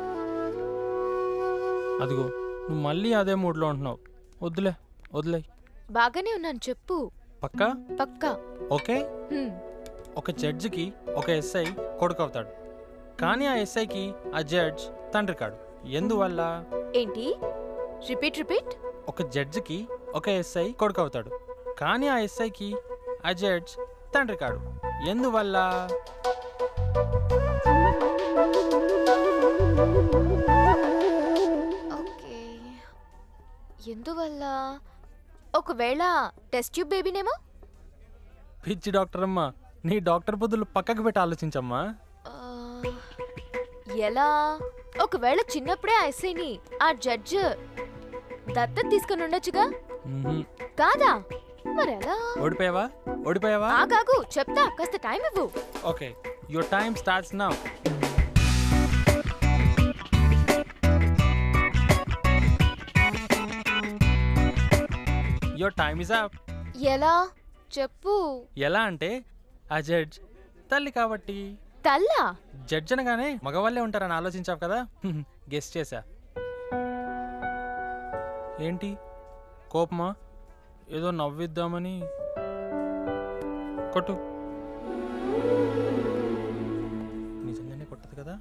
Speaker 15: అదిగో నువ్వు మళ్ళీ అదే మూడ్లో ఉంటున్నావు. వద్దులే, వదిలే.
Speaker 22: బాగానే ఉన్నాను, చెప్పు.
Speaker 15: పక్కా?
Speaker 22: పక్కా.
Speaker 15: ఓకే. ఒక జడ్జికి ఒక ఎస్ఐ కొడుకు అవుతాడు, కానీ ఆ ఎస్ఐకి ఆ జడ్జ్ తండ్రి కాడు. ఎందువల్ల?
Speaker 22: ఏంటి? Repeat repeat.
Speaker 15: ఒక జడ్జికి ఒక ఎస్ఐ కొడుకు అవుతాడు, కానీ ఆ ఎస్ఐకి ఆ జడ్జ్ తండ్రి కాడు. ఎందువల్ల?
Speaker 22: ఓకే, ఎందువల్ల? ఒకవేళ టెస్ట్ ట్యూబ్ బేబీనేమో?
Speaker 15: పిచ్చి డాక్టర్ అమ్మా, నీ డాక్టర్ బుద్ధులు పక్కకు పెట్టి ఆలోచించమ్మా.
Speaker 22: ఎలా? ఒకవేళ చిన్నప్పుడే ఆ ఎస్ఐని ఆ జడ్జ్ దత్తత తీసుకుని ఉండొచ్చుగా? కాదా? మరెలా?
Speaker 15: ఓడిపోయావా? ఓడిపోయావా?
Speaker 22: ఆగాగు, చెప్తా, కాస్త టైం ఇవ్వు.
Speaker 15: Okay, your time starts now. Your time is up.
Speaker 22: ఎలా? చెప్పు.
Speaker 15: ఎలా అంటే ఆ జడ్జ్ తల్లి కాబట్టి.
Speaker 22: తల్లా?
Speaker 15: జడ్జ్ అనగానే మగవాళ్ళే ఉంటారని ఆలోచించావు కదా, గెస్ చేశా. ఏంటి కోపమా? ఏదో నవ్విద్దామని. కొట్టు. నిజంగానే కొట్టదు కదా.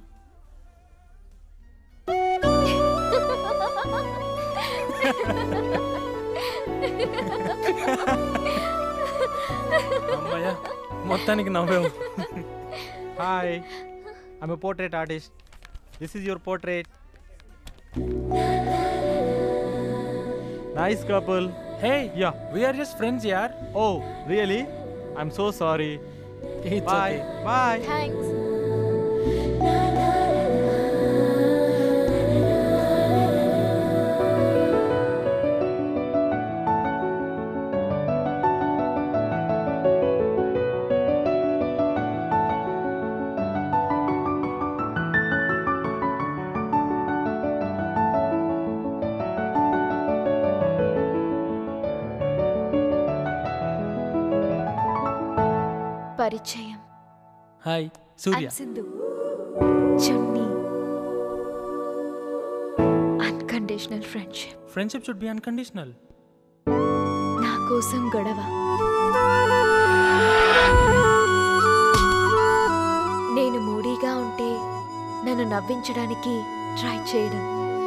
Speaker 15: అమ్మయ్య, మొత్తానికి నవ్వావు.
Speaker 4: Hi, I'm a portrait artist. This is your portrait. Nice couple.
Speaker 15: Hey yeah, we are just friends యార్.
Speaker 4: Oh really? I'm so sorry. Bye bye.
Speaker 22: Thanks. పరిచయం.
Speaker 15: హాయ్, సూర్య.
Speaker 22: సింధు. చున్నీ. Unconditional friendship.
Speaker 15: Friendship should be unconditional.
Speaker 22: నా కోసం గొడవ. నేను మూడీగా ఉంటే నన్ను నవ్వించడానికి ట్రై చేయడం.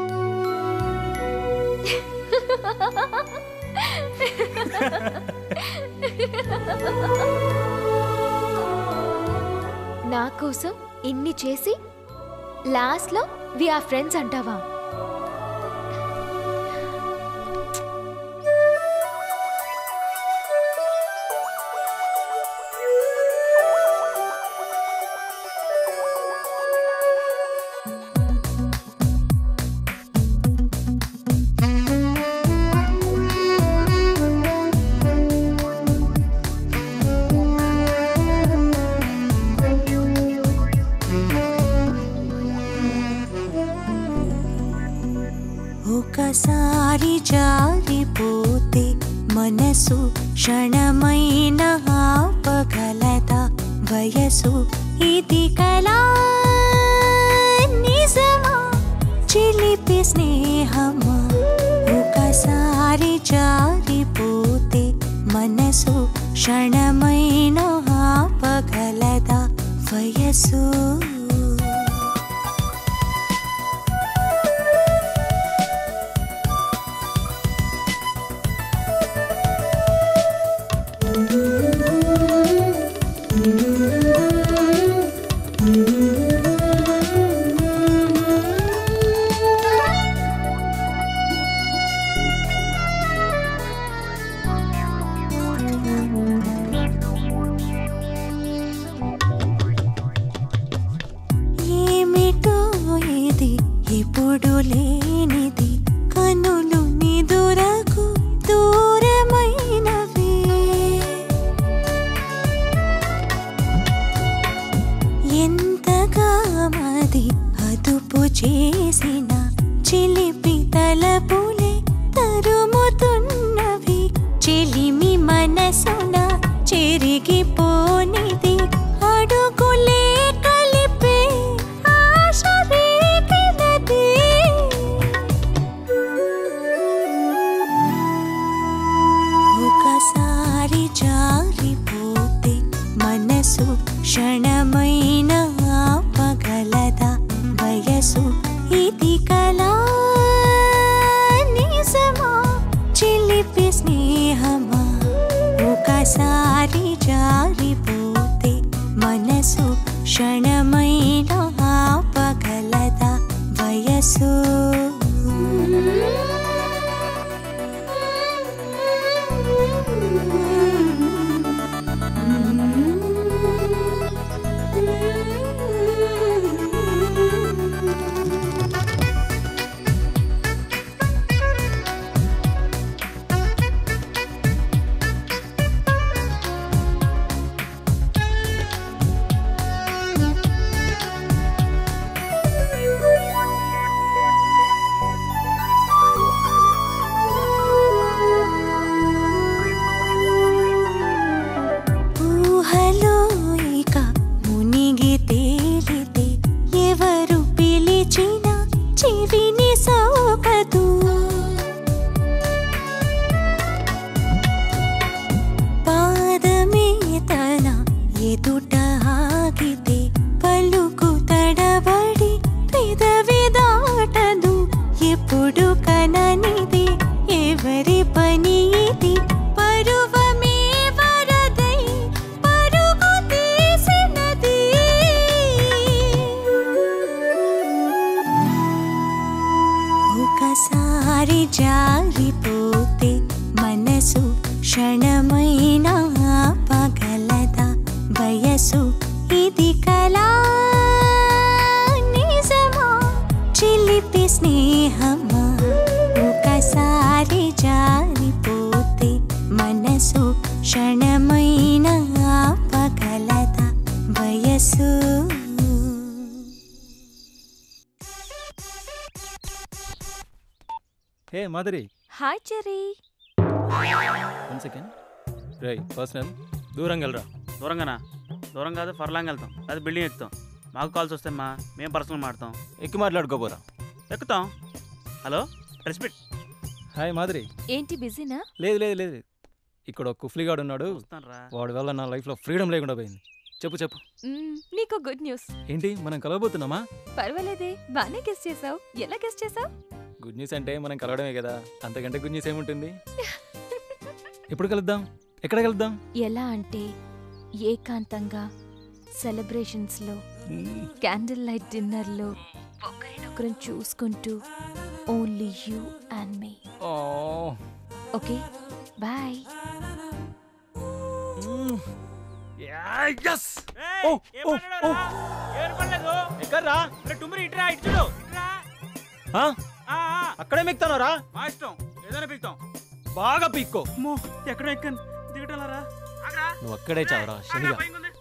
Speaker 22: నా కోసం ఇన్ని చేసి లాస్ట్ లో వి ఆర్ ఫ్రెండ్స్ అంటావా?
Speaker 21: ఒకసారి జారిపోతే మనసు క్షణమైన ఆపగలదా? వయసు ఇది కలా నిజమా? చిలిపి స్నేహమా? ఒకసారి జారిపోతే మనసు క్షణమైన ఆపగలదా? వయసు ఎప్పుడు లేనిది కనులు నిదురకు దూరమైనవి. ఎంతగా మది అదుపు చేసిన చిలిపి తలపులే తరుముతున్నవి. చెలిమి మనసున చెరిగిపోనిది అడుగులే కలిపే ఆశ రేగినది. ఒకసారి జారిపోతే మనసు క్షణమైన ఆపగలదా? వయసు ఇది కలా నిజమా? చిలిపి స్నేహమా? ఒకసారి జారిపోతే మనసు క్షణమైన ఆపగలదా? వయసు
Speaker 18: hey Madhuri.
Speaker 22: Hi cherry.
Speaker 18: 1 second. రేయ్ పర్సనల్ దూరంగా వెళ్ళరా.
Speaker 6: దూరంగానా? దూరం కాదు, ఫర్లాంగ్ వెళ్తాం, అది బిల్డింగ్ ఎక్కుతాం. మాకు కాల్స్ వస్తే మేము పర్సనల్ మాడతాం.
Speaker 18: ఎక్కి మాట్లాడుకోపోరా.
Speaker 6: ఎక్కుతాం. Hello, respect.
Speaker 18: హాయ్ మాధురి.
Speaker 22: ఏంటి బిజీనా?
Speaker 18: లేదు లేదు లేదు, ఇక్కడ ఒక కుఫ్లీగాడు ఉన్నాడు, వాడి వల్ల నా లైఫ్లో ఫ్రీడమ్ లేకుండా పోయింది. చెప్పు చెప్పు.
Speaker 22: నీకు గుడ్ న్యూస్.
Speaker 18: ఏంటి, మనం కలవబోతున్నామా?
Speaker 22: పర్వాలేదే, బాగానే గెస్ చేసావు. ఎలా గెస్ చేసావు?
Speaker 18: గుడ్ న్యూస్ అంటే మనం కలవడమే కదా, అంతకంటే గుడ్ న్యూస్ ఏముంటుంది? ఎప్పుడు కలుద్దాం? ఎక్కడ కలుద్దాం?
Speaker 22: ఎలా అంటే ఏకాంతంగా, సెలబ్రేషన్స్ లో, క్యాండిల్ లైట్ డిన్నర్ లో, ఒకరినొకరం చూసుకుంటూ, only you and me. Okay, bye.
Speaker 18: అక్కడే మిక్తానరా?
Speaker 6: మా ఇష్టం, ఏదైనా పీక్తాం.
Speaker 18: బాగా పీక్కో.
Speaker 6: ఎక్కడ ఎక్కను, దిగటలారా?
Speaker 18: నువ్వు అక్కడే చావరా శనిగా.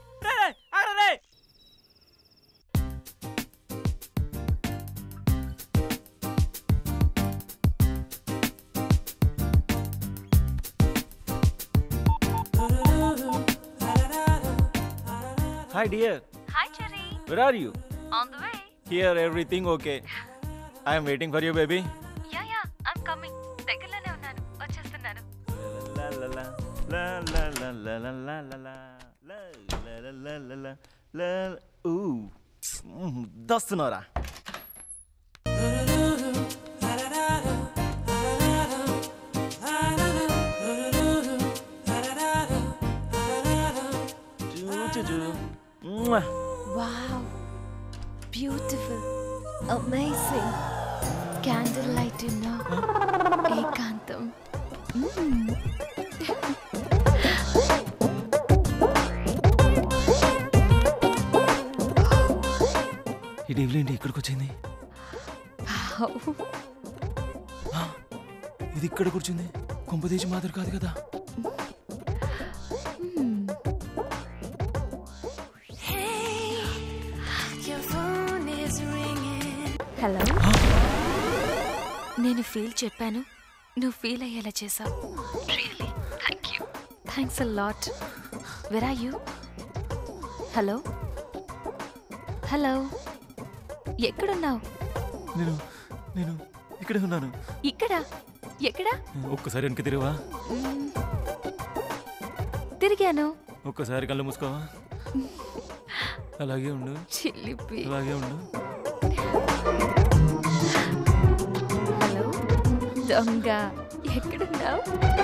Speaker 18: Hi dear.
Speaker 22: Hi Cherry.
Speaker 18: Where are you?
Speaker 22: On the way.
Speaker 18: Here everything okay. I am waiting for you baby.
Speaker 22: Yeah, I'm coming. దగ్గరలోనే ఉన్నాను, వచ్చేస్తున్నాను.
Speaker 18: La la la la la la la la la la la la la la la la. దస్తున్నారా?
Speaker 22: Wow, beautiful, amazing. Candlelight dinner, ఏకాంతం.
Speaker 18: ఈ డేవిలేంటి ఇక్కడికి వచ్చింది? ఇది ఇక్కడ కూర్చుంది, కొంపదీసి మాదిరి కాదు కదా?
Speaker 22: హలో, నేను ఫీల్ చెప్పాను, నువ్వు ఫీల్ అయ్యేలా చేసావు. Really thank you. Thanks a lot. Where are you? Hello hello, ఎక్కడున్నావు?
Speaker 18: నేను ఇక్కడే ఉన్నాను.
Speaker 22: ఇక్కడ? ఎక్కడ?
Speaker 18: ఒక్కసారి వెనక్కి తిరిగివా?
Speaker 22: తిరిగాను.
Speaker 18: ఒక్కసారి కళ్ళు మూసుకోవా? అలాగే ఉండు,
Speaker 22: చిలిపి.
Speaker 18: అలాగే ఉండు.
Speaker 22: హలో దొంగ, ఎక్కడున్నావు?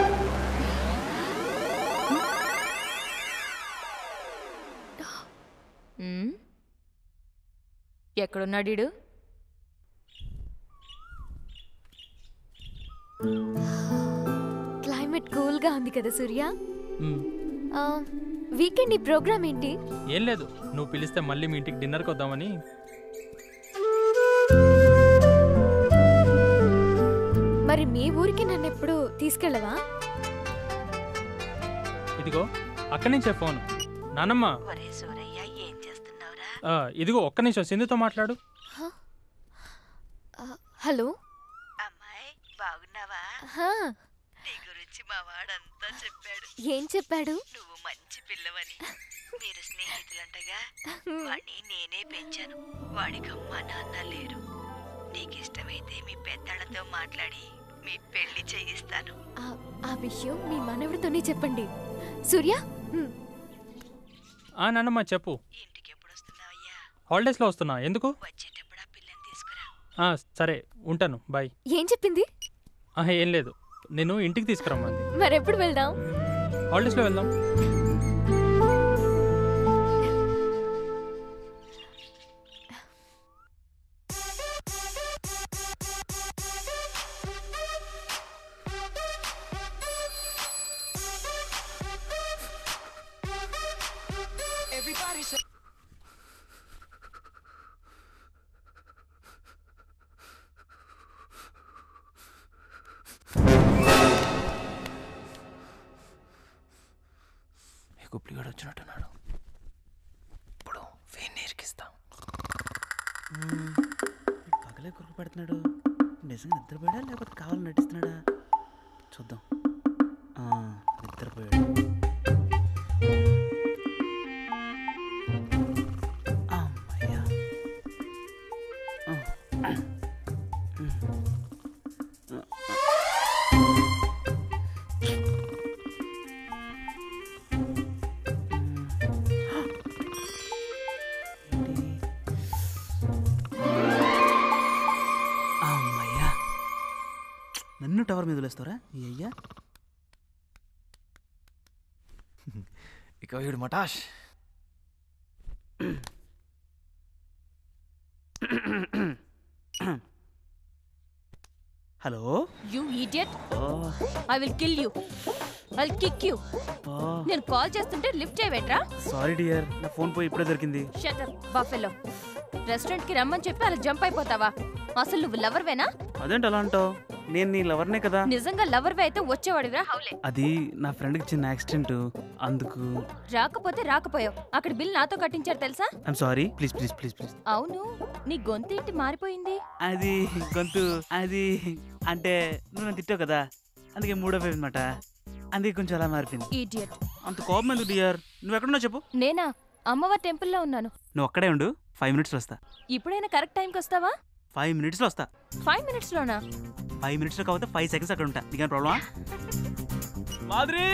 Speaker 22: ఎక్కడున్నాడు? క్లైమేట్ కూల్ గా ఉంది కదా సూర్య. వీకెండ్ ఈ ప్రోగ్రామ్ ఏంటి?
Speaker 15: ఏం లేదు, నువ్వు పిలిస్తే మళ్ళీ మీ ఇంటికి డిన్నర్కి వద్దామని.
Speaker 22: మరి మీ ఊరికి నన్ను ఎప్పుడు తీసుకెళ్ళవా?
Speaker 15: ఇదిగో అక్కడి నుంచే ఫోన్. నానమ్మ, ఇదిగో ఒక్క నిమిషం సింధుతో మాట్లాడు.
Speaker 22: హలో
Speaker 19: అమ్మాయి, బాగున్నావా? నీ గురించి మా వాడంతా చెప్పాడు.
Speaker 22: ఏం చెప్పాడు?
Speaker 19: నువ్వు మంచి పిల్లవని. మీరు స్నేహితులంటగా. వాడిని నేనే పెంచాను. వాడికి అమ్మా నాన్న లేరు. నీకు ఇష్టమైతే మీ పెద్దలతో మాట్లాడి మీ పెళ్లి చేయిస్తాను.
Speaker 22: ఆ విషయం మీ మనవడితోనే చెప్పండి. సూర్య.
Speaker 15: నానమ్మ చెప్పు. హాలిడేస్లో వస్తున్నా. ఎందుకు? సరే ఉంటాను, బాయ్.
Speaker 22: ఏం చెప్పింది?
Speaker 15: ఏం లేదు, నేను ఇంటికి తీసుకురమ్మంది.
Speaker 22: మరెప్పుడు వెళ్దాం?
Speaker 15: హాలిడేస్లో వెళ్దాం.
Speaker 18: గుప్లిగాడు వచ్చినట్టున్నాడు. ఇప్పుడు వీణ్ణి ఇరికిస్తాం.
Speaker 6: పగలే కురుకు పెడుతున్నాడు. నిజంగా నిద్రపోయాడా లేకపోతే కావాలని నటిస్తున్నాడా చూద్దాం. నిద్రపోయాడు. అమ్మయ్యా. అమ్మయ్యా. నన్ను టవర్ మీద వదిలేస్తారా ఈ అయ్యా?
Speaker 18: ఇక వీడు మటాష్.
Speaker 6: Hello.
Speaker 9: You idiot, I will kill you, I will kick you. నేను కాల్ చేస్తుంటే లిఫ్ట్ చేయవేట్రా?
Speaker 6: సారీ డియర్, నా ఫోన్ పోయి ఇప్పుడే దొరికింది.
Speaker 9: Shut up buffalo. రెస్టారెంట్ కి రమ్మని చెప్పి అలా జంప్ అయిపోతావా? అసలు నువ్వు లవర్వేనా?
Speaker 6: అదేంటి అలా అంటావు? నేను నీ లవర్నే కదా.
Speaker 9: నిజంగా లవర్వే అయితే వచ్చేవాడివిరా హౌలే.
Speaker 6: అది నా ఫ్రెండ్కి చిన్న యాక్సిడెంట్, అందుకు.
Speaker 9: రాకపోతే రాకపోయావు, అక్కడ బిల్ నాతో కట్టించారు తెలుసా?
Speaker 6: I'm sorry, please please please please.
Speaker 9: అవును, నీ గొంతు ఏంటి మారిపోయింది?
Speaker 6: అది గొంతు అది అంటే నువ్వు నన్ను తిట్టావు కదా, అందుకే మూడో పోయింది అనమాట. అందుకే కొంచెం అలా మారిపోయింది.
Speaker 9: ఇడియట్.
Speaker 6: అంత కోపం ఎందుకు డియర్? నువ్వు ఎక్కడున్నావు చెప్పు.
Speaker 9: నేనా? అమ్మవారి టెంపుల్లో ఉన్నాను.
Speaker 6: నువ్వు అక్కడే ఉండు, 5 minutesలో వస్తా.
Speaker 9: ఇప్పుడైనా కరెక్ట్ టైంకి వస్తావా?
Speaker 6: 5 minutesలో వస్తా.
Speaker 9: 5 minutesలోనా?
Speaker 6: 5 minutesలో కాకపోతే 5 seconds అక్కడ ఉంటా. నీకేం ప్రాబ్లమా? మాధురి.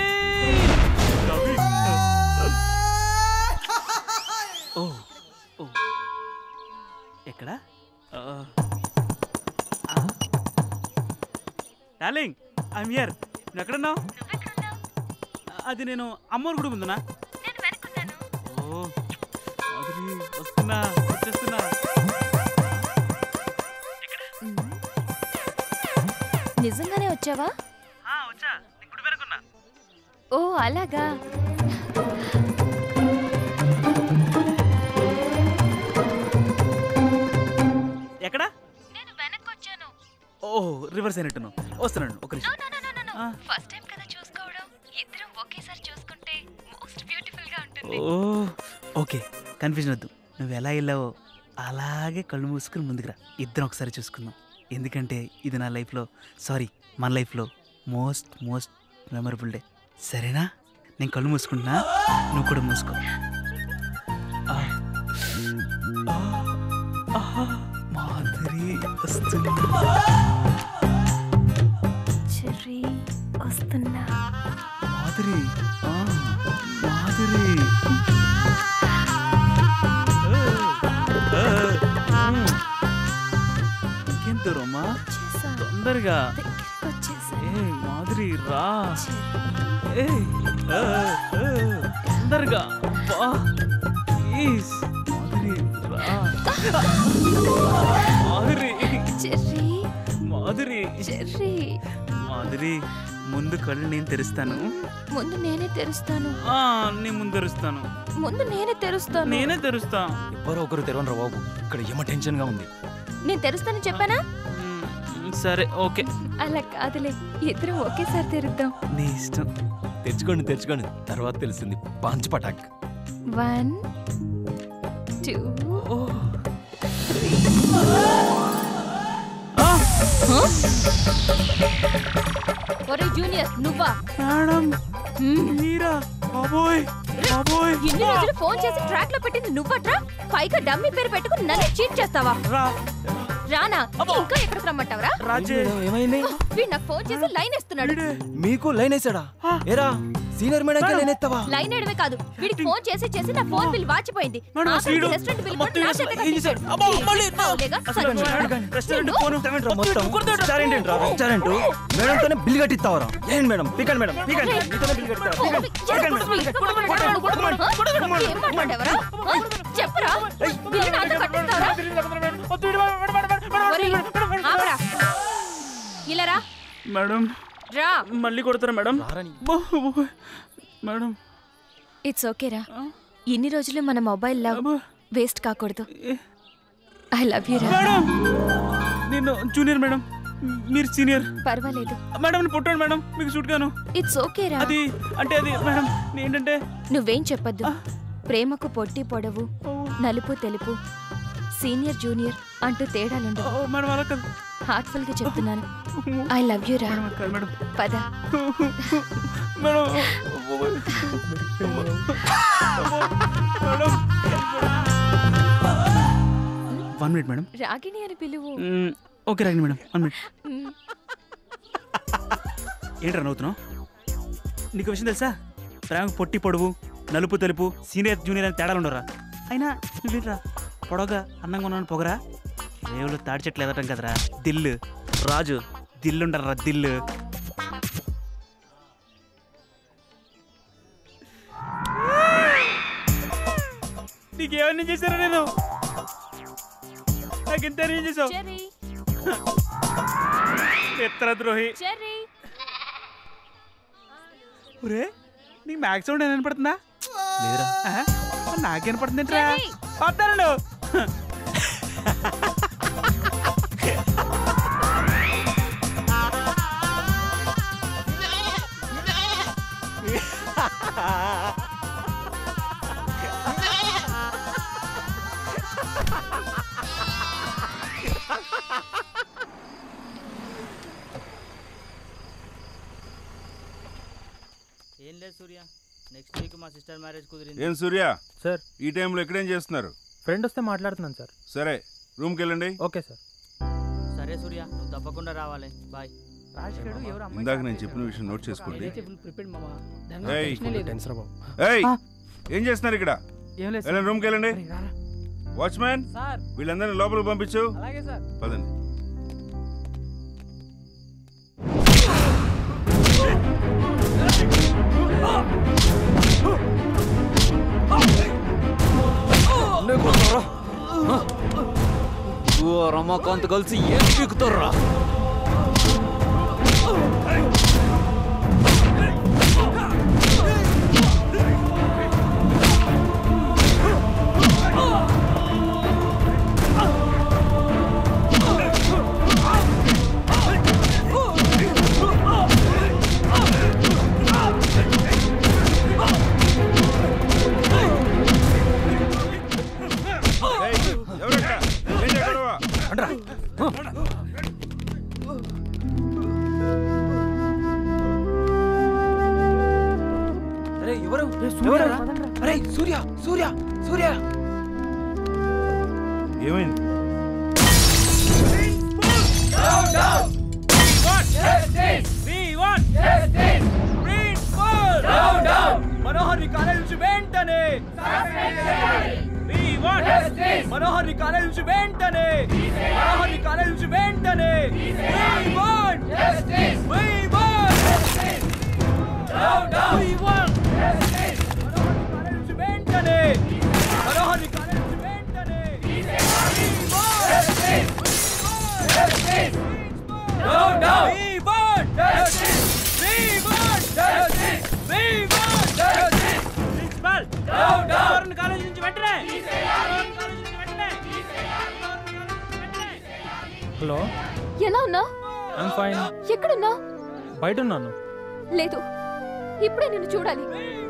Speaker 6: ఓ ఓ ఎక్కడ? Darling, I'm here. నువ్వు ఎక్కడున్నావు? అది నేను అమ్మోరు గుడి ముందునా? ఓ మాధురి, వస్తున్నా, వచ్చేస్తున్నా.
Speaker 9: నిజంగానే వచ్చావా?
Speaker 6: వచ్చా, గుడి వెనకున్నా.
Speaker 9: ఓ అలాగా.
Speaker 6: ఎక్కడ? ఓ రివర్స్ అయినట్టును. వస్తున్నాను, ఒక నిమిషం.
Speaker 9: ఫస్ట్ టైం కదా చూసుకోవడం, ఇద్దరం ఒకేసారి చూసుకుంటే మోస్ట్ బ్యూటిఫుల్ గా ఉంటుంది.
Speaker 6: ఓ ఓకే, కన్ఫ్యూజన్ వద్దు. నువ్వు ఎలా వెళ్ళావో అలాగే కళ్ళు మూసుకుని ముందుకురా. ఇద్దరం ఒకసారి చూసుకుందాం. ఎందుకంటే ఇది నా లైఫ్లో, సారీ మన లైఫ్లో మోస్ట్ మోస్ట్ మెమరబుల్ డే. సరేనా? నేను కళ్ళు మూసుకుంటున్నా, నువ్వు కూడా మూసుకో. మాధురి వస్తున్నా.
Speaker 9: చెర్రీ వస్తున్నా.
Speaker 6: మాధురి, మాధురి. ఇంకేం దూరమ్మా? తొందరగా. ఏ మాధురి రా. ఏ తొందరగా ప్లీజ్. మాధురి రా. మాధురి.
Speaker 9: చెర్రీ.
Speaker 6: మాధురి.
Speaker 9: చెర్రీ.
Speaker 6: మాధురి, ముందు కళ్ళు నేను తెరుస్తాను.
Speaker 9: ముందు నేనే తెరుస్తాను.
Speaker 6: నేను ముందు తెరుస్తాను.
Speaker 9: ముందు నేనే తెరుస్తాను.
Speaker 6: నేనే తెరుస్తా.
Speaker 18: ఎవరో ఒకరు తెరవనరా బాబు, ఇక్కడ ఏమో టెన్షన్ గా ఉంది.
Speaker 9: నేను తెరుస్తానని చెప్పానా?
Speaker 6: సరే ఓకే.
Speaker 9: అలా కాదులే, ఇద్దరం ఒకేసారి తెరుద్దాం.
Speaker 6: నీ ఇష్టం.
Speaker 18: తెచ్చుకోండి తెచ్చుకోండి, తర్వాత తెలిసింది. పంచ్ పటాక్.
Speaker 9: 1 2 ఒరే జూనియర్, నువ్వా?
Speaker 6: మేడం మీరా? బాబోయ్ బాబోయ్.
Speaker 9: ఇన్ని రోజులు ఫోన్ చేసి ట్రాక్ లో పెట్టింది నువ్వట్రా? పైగా డమ్మీ పేరు పెట్టుకుని నన్ను చీట్ చేస్తావా? రానా? ఇంకా ఎక్కడికి రమ్మంటావరా?
Speaker 18: ఏమైంది?
Speaker 9: వీడు నాకు ఫోన్ చేసి లైన్ వేస్తున్నాడు.
Speaker 18: మీకు లైన్ వేసాడా? ఏరా సీనియర్ మేడం కి లైన్ ఎత్తావా?
Speaker 9: లైన్ వేయడమే కాదు, వీడికి ఫోన్ చేసి నా ఫోన్ బిల్ వాచిపోయింది. రెస్టారెంట్ బిల్ కూడా నా చేత కట్టించాడు.
Speaker 18: రెస్టారెంట్ మేడంతోనే బిల్ కట్టిస్తావరా? ఏం మేడం? పికండి మేడం, పికండి. మీతోనే బిల్ కట్టిస్తావా?
Speaker 9: చెప్పరా? బిల్ నాతో కట్టిస్తావరా? ఇలా రా
Speaker 6: మేడం.
Speaker 9: రా.
Speaker 6: మళ్ళీ కొడతారా మేడం? మేడం
Speaker 9: ఇట్స్ ఓకేరా. ఇన్ని రోజులు మన మొబైల్ లవ్ వేస్ట్ కాకూడదు. ఐ లవ్ యూ రా.
Speaker 6: మేడం నేను జూనియర్ మేడం, మీరు సీనియర్.
Speaker 9: పర్వాలేదు
Speaker 6: మేడం. పుట్టాను మేడం, మీకు సూట్ గాను.
Speaker 9: ఇట్స్ ఓకేరా.
Speaker 6: అది అంటే అది మేడం ఏంటంటే,
Speaker 9: నువ్వేం చెప్పొద్దు. ప్రేమకు పొట్టి పొడవు, నలుపు తెలుపు, సీనియర్ జూనియర్ అంటూ తేడాలుండవు.
Speaker 6: మేడం అలా కాదు.
Speaker 9: హార్ట్ఫుల్ గా చెప్తున్నాను. ఐ లవ్ యూ రా. పద.
Speaker 6: One minute madam.
Speaker 9: రాగిణి అని పిలువు.
Speaker 6: Okay Ragini madam, 1 minute. ఏంట్రా నవ్వుతున్నావు? నీకు విషయం తెలుసా? ప్రేమకు పొట్టి పొడువు, నలుపు తెలుపు, సీనియర్ జూనియర్ అని తేడాలు ఉండరా? అయినా నువ్వేంట్రా పొడవుగా అందంగా ఉన్నాను పొగరా? రేవులు తాడి చెట్లు ఎదటం కదరా దిల్లు. రాజు దిల్లుండరా దిల్లు. నీకేమన్నా చేశారా? నేను నాకింత ఏం చేసావు? ఎత్తర ద్రోహి. ఒరే నీకు మ్యాక్స్ సౌండ్ ఏం వినపడుతుందా?
Speaker 8: లేదురా.
Speaker 6: నాకు వినపడుతుంది ఏంట్రా? వస్తాను.
Speaker 12: ఏం లేదు సూర్య, నెక్స్ట్ వీక్ మా సిస్టర్ మ్యారేజ్ కుదిరింది.
Speaker 13: ఏం సూర్య
Speaker 15: సార్,
Speaker 13: ఈ టైంలో ఎక్కడేం చేస్తున్నారు?
Speaker 15: ఫ్రెండ్ వస్తే మాట్లాడుతున్నాను సార్.
Speaker 13: సరే రూమ్కి వెళ్ళండి.
Speaker 15: Okay sir.
Speaker 12: సరే సూర్య, నువ్వు తప్పకుండా రావాలి. బాయ్.
Speaker 13: ఇందాక నేను చెప్పిన విషయం నోట్ చేసుకోండి. ఏయ్, ఏం చేస్తున్నారు ఇక్కడ? వెళ్ళండి రూమ్కి వెళ్ళండి. వాచ్మ్యాన్ వీళ్ళందరినీ లోపలికి పంపించు. పదండి.
Speaker 8: రమాకాంత్ కలిసి ఏం పీకుతారా?
Speaker 18: సూర్య సూర్య సూర్య
Speaker 13: ఏమైంది?
Speaker 7: మనోహర్ కాలేజ్ నుంచి వెంటనే మనోహర్ కాలేజ్ నుంచి వెంటనే మనోహర్ కాలేజ్ నుంచి వెంటనే కాలేజ్ నుంచి వెంటనే.
Speaker 15: హలో,
Speaker 9: ఎలా ఉన్నా?
Speaker 15: I'm fine.
Speaker 9: ఎక్కడున్నా?
Speaker 15: బయట ఉన్నాను.
Speaker 9: లేదు, ఇప్పుడే నిన్ను చూడాలి.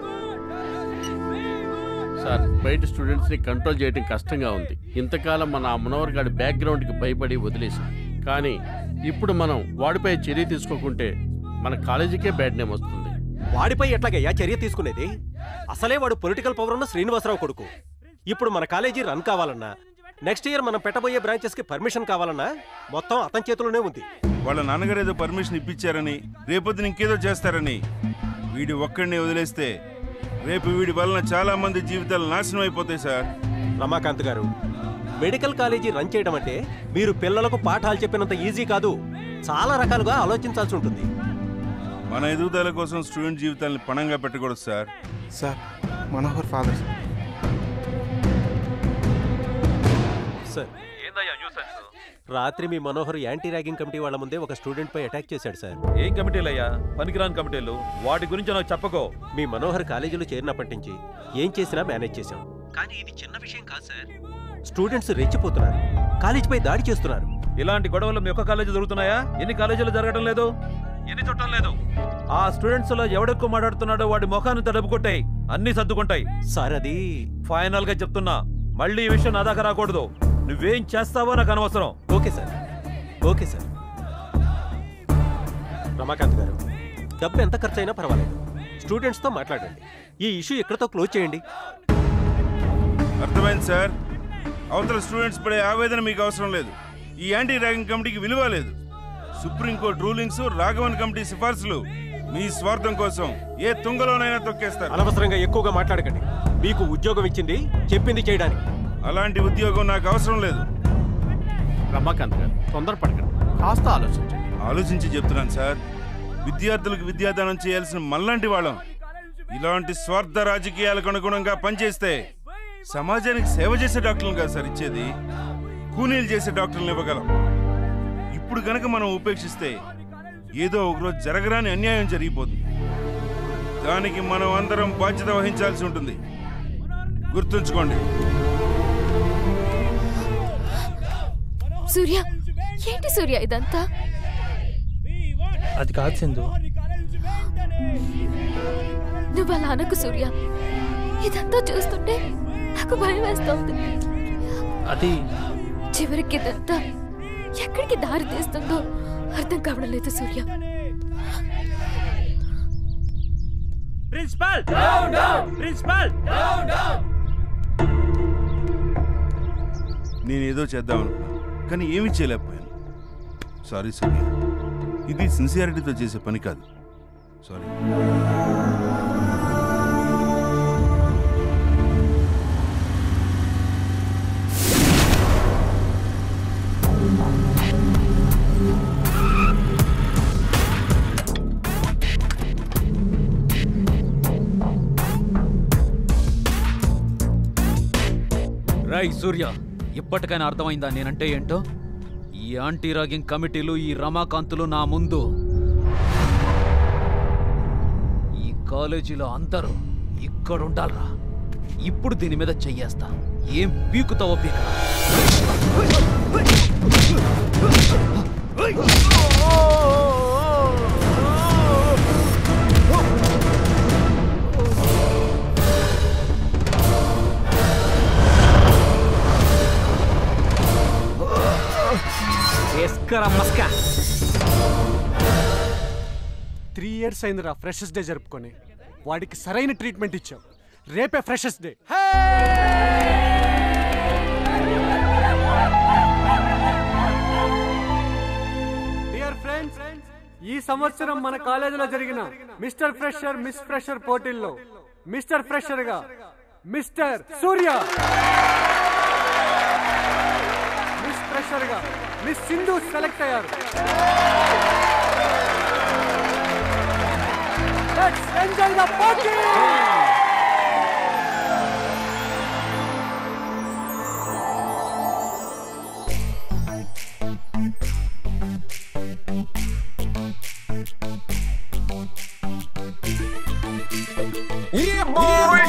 Speaker 10: సార్, బయట స్టూడెంట్స్ని కంట్రోల్ చేయడం కష్టంగా ఉంది. ఇంతకాలం మన మనోహర్ గారి బ్యాక్గ్రౌండ్కి భయపడి వదిలేసాం. కానీ ఇప్పుడు మనం వాడిపై చర్య తీసుకోకుంటే మన కాలేజీకే బ్యాడ్ నేమ్ వస్తుంది.
Speaker 16: వాడిపై ఎట్లాగయ్యా చర్య తీసుకునేది? అసలే వాడు పొలిటికల్ పవర్ ఉన్న శ్రీనివాసరావు కొడుకు. ఇప్పుడు మన కాలేజీ రన్ కావాలన్నా, నెక్స్ట్ ఇయర్ మనం పెట్టబోయే బ్రాంచెస్కి పర్మిషన్ కావాలన్నా మొత్తం అతని చేతిలోనే ఉంది.
Speaker 13: వాళ్ళ నాన్నగారు ఏదో పర్మిషన్ ఇప్పించారని, రేపొద్దున ఇంకేదో చేస్తారని వీడి ఒక్కడిని వదిలేస్తే రేపు వీడి వలన చాలా మంది జీవితాలు నాశనం అయిపోతాయి సార్.
Speaker 16: రమాకాంత్ గారు, మెడికల్ కాలేజీ రన్ చేయడం అంటే మీరు పిల్లలకు పాఠాలు చెప్పినంత ఈజీ కాదు. చాలా రకాలుగా ఆలోచించాల్సి ఉంటుంది.
Speaker 13: మన ఎదుగుదల కోసం స్టూడెంట్ జీవితాలను పణంగా పెట్టకూడదు సార్.
Speaker 5: Sir, Manohar father
Speaker 16: sir. రాత్రి మీ మనోహర్ యాంటీ ర్యాగింగ్ కమిటీ వాళ్ళ ముందే ఒక స్టూడెంట్ పై అటాక్ చేశాడు సార్.
Speaker 1: ఏం కమిటీలయ్యా? పనికిరాని కమిటీలు. వాటి గురించి నాకు చెప్పకో.
Speaker 16: మీ మనోహర్ కాలేజీలో చేరినప్పటి నుంచి ఏం చేసినా మేనేజ్ చేశాం. కానీ ఇది చిన్న విషయం కాదు సార్. స్టూడెంట్స్ రెచ్చిపోతున్నారు, కాలేజీపై దాడి చేస్తున్నారు.
Speaker 1: ఇలాంటి గొడవలు మీ ఒక్క కాలేజీ జరుగుతున్నాయా? ఎన్ని కాలేజీలు జరగడం లేదు? ఎన్ని చుట్టం లేదు? ఆ స్టూడెంట్స్ లో ఎవడెక్కువ మాట్లాడుతున్నాడో వాడి ముఖాన్ని తడుపు కొట్టాయి, అన్ని సర్దుకుంటాయి
Speaker 16: సార్. అది
Speaker 1: ఫైనల్ గా చెప్తున్నా, మళ్ళీ ఈ విషయం నా దాకా రాకూడదు. నువ్వేం చేస్తావో నాకు అనవసరం.
Speaker 16: Okay sir, okay sir. Ramakant గారు, డబ్బు ఎంత ఖర్చు అయినా పర్వాలేదు, స్టూడెంట్స్తో మాట్లాడండి. ఈ ఇష్యూ ఎక్కడితో క్లోజ్ చేయండి.
Speaker 13: అర్థమైంది సార్. అవతల స్టూడెంట్స్ పడే ఆవేదన మీకు అవసరం లేదు. ఈ యాంటీ ర్యాగింగ్ కమిటీకి విలువ లేదు. సుప్రీంకోర్టు రూలింగ్స్, రాఘవన్ కమిటీ సిఫార్సులు మీ స్వార్థం కోసం ఏ తుంగలోనైనా తొక్కేస్తారు.
Speaker 16: అనవసరంగా ఎక్కువగా మాట్లాడకండి. మీకు ఉద్యోగం ఇచ్చింది చెప్పింది చేయడానికి.
Speaker 13: అలాంటి ఉద్యోగం నాకు అవసరం లేదు.
Speaker 10: రమాకాంత్ గారు, తొందరపడకండి, కాస్త ఆలోచించండి.
Speaker 13: ఆలోచించి చెప్తున్నాను సార్. విద్యార్థులకు విద్యాదానం చేయాల్సిన మళ్ళంటి వాళ్ళం ఇలాంటి స్వార్థ రాజకీయాలకు అనుగుణంగా పనిచేస్తే సమాజానికి సేవ చేసే డాక్టర్లు కాదు సార్ ఇచ్చేది, కూనీలు చేసే డాక్టర్లు ఇవ్వగలం. ఇప్పుడు గనక మనం ఉపేక్షిస్తే ఏదో ఒకరోజు జరగరాని అన్యాయం జరిగిపోతుంది. దానికి మనం అందరం బాధ్యత వహించాల్సి ఉంటుంది. గుర్తుంచుకోండి.
Speaker 9: సూర్య, ఏంటి సూర్య ఇదంతా?
Speaker 15: అది కాదు సింధు.
Speaker 9: నువ్వు అలా అనకు సూర్య. ఇదంతా చూస్తుంటే నాకు భయం వేస్తుంది.
Speaker 15: అది
Speaker 9: చివరికి ఇదంతా ఎక్కడికి దారి తీస్తుందో అర్థం కావడం లేదు సూర్య.
Speaker 6: Principal, principal.
Speaker 13: నేనేదో చేద్దాం అనుకున్నాను, కానీ ఏమీ చేయలేకపోయాను. సారీ సూర్య, ఇది సిన్సియారిటీతో చేసే పని కాదు. సారీ.
Speaker 8: రై సూర్య, ఇప్పటికైనా అర్థమైందా నేనంటే ఏంటో? ఈ యాంటీ ర్యాగింగ్ కమిటీలు, ఈ రమాకాంతులు నా ముందు, ఈ కాలేజీలో అందరూ ఇక్కడుండాలరా. ఇప్పుడు దీని మీద చెయ్యేస్తా. ఏం పీకుతావో పీక.
Speaker 16: మస్కా
Speaker 14: 3 years అయిందిరా ఫ్రెషర్స్ డే జరుపుకొని. వాడికి సరైన ట్రీట్మెంట్ ఇచ్చాం. రేపే ఫ్రెషర్స్ డే. డియర్ ఫ్రెండ్స్, ఈ సంవత్సరం మన కాలేజీలో జరిగిన మిస్టర్ ఫ్రెషర్, మిస్ ఫ్రెషర్ పోటీల్లో మిస్టర్ ఫ్రెషర్ గా మిస్టర్ సూర్య, మిస్ ఫ్రెషర్ గా మిస్ సింధు సెలెక్ట్ అయ్యారు. Let's enjoy the party!
Speaker 21: Yeah, boy!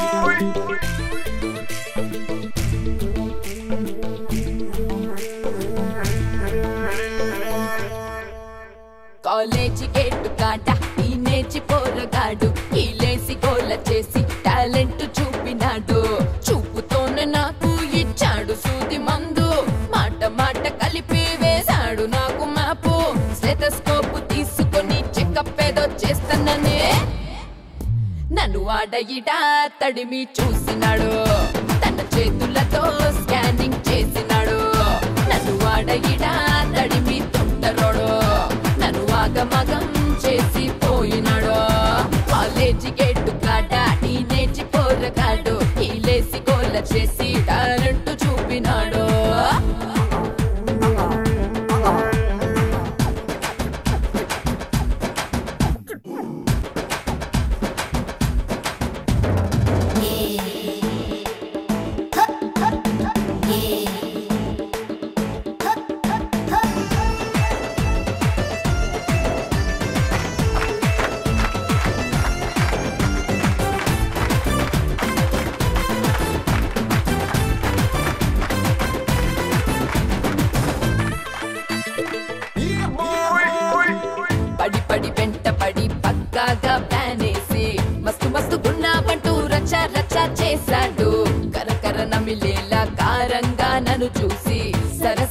Speaker 20: College gate కాట టీనేజీ పోరగాడు ఈలేసి గోల చేసి టాలెంట్ చూపినాడు. చూపుతోనే నాకు ఇచ్చాడు సూది మందు, మాట మాట కలిపి వేశాడు నాకు మ్యాపు. స్టెథోస్కోప్ తీసుకొని చెకప్ ఏదో చేస్తాననే నన్ను ఆడయిడా తడిమి చూసినాడు. తన చేతులతో స్కానింగ్ చేసినాడు. నన్ను ఆడయిడా తడిమి తుంటరోడు. నన్ను ఆగమగం చేసి పోయినాడు. కాలేజీ గేటు కాట టీనేజీ పోరగాడు ఈలేసి గోల చేసి టాలెంట్ చూపినాడు.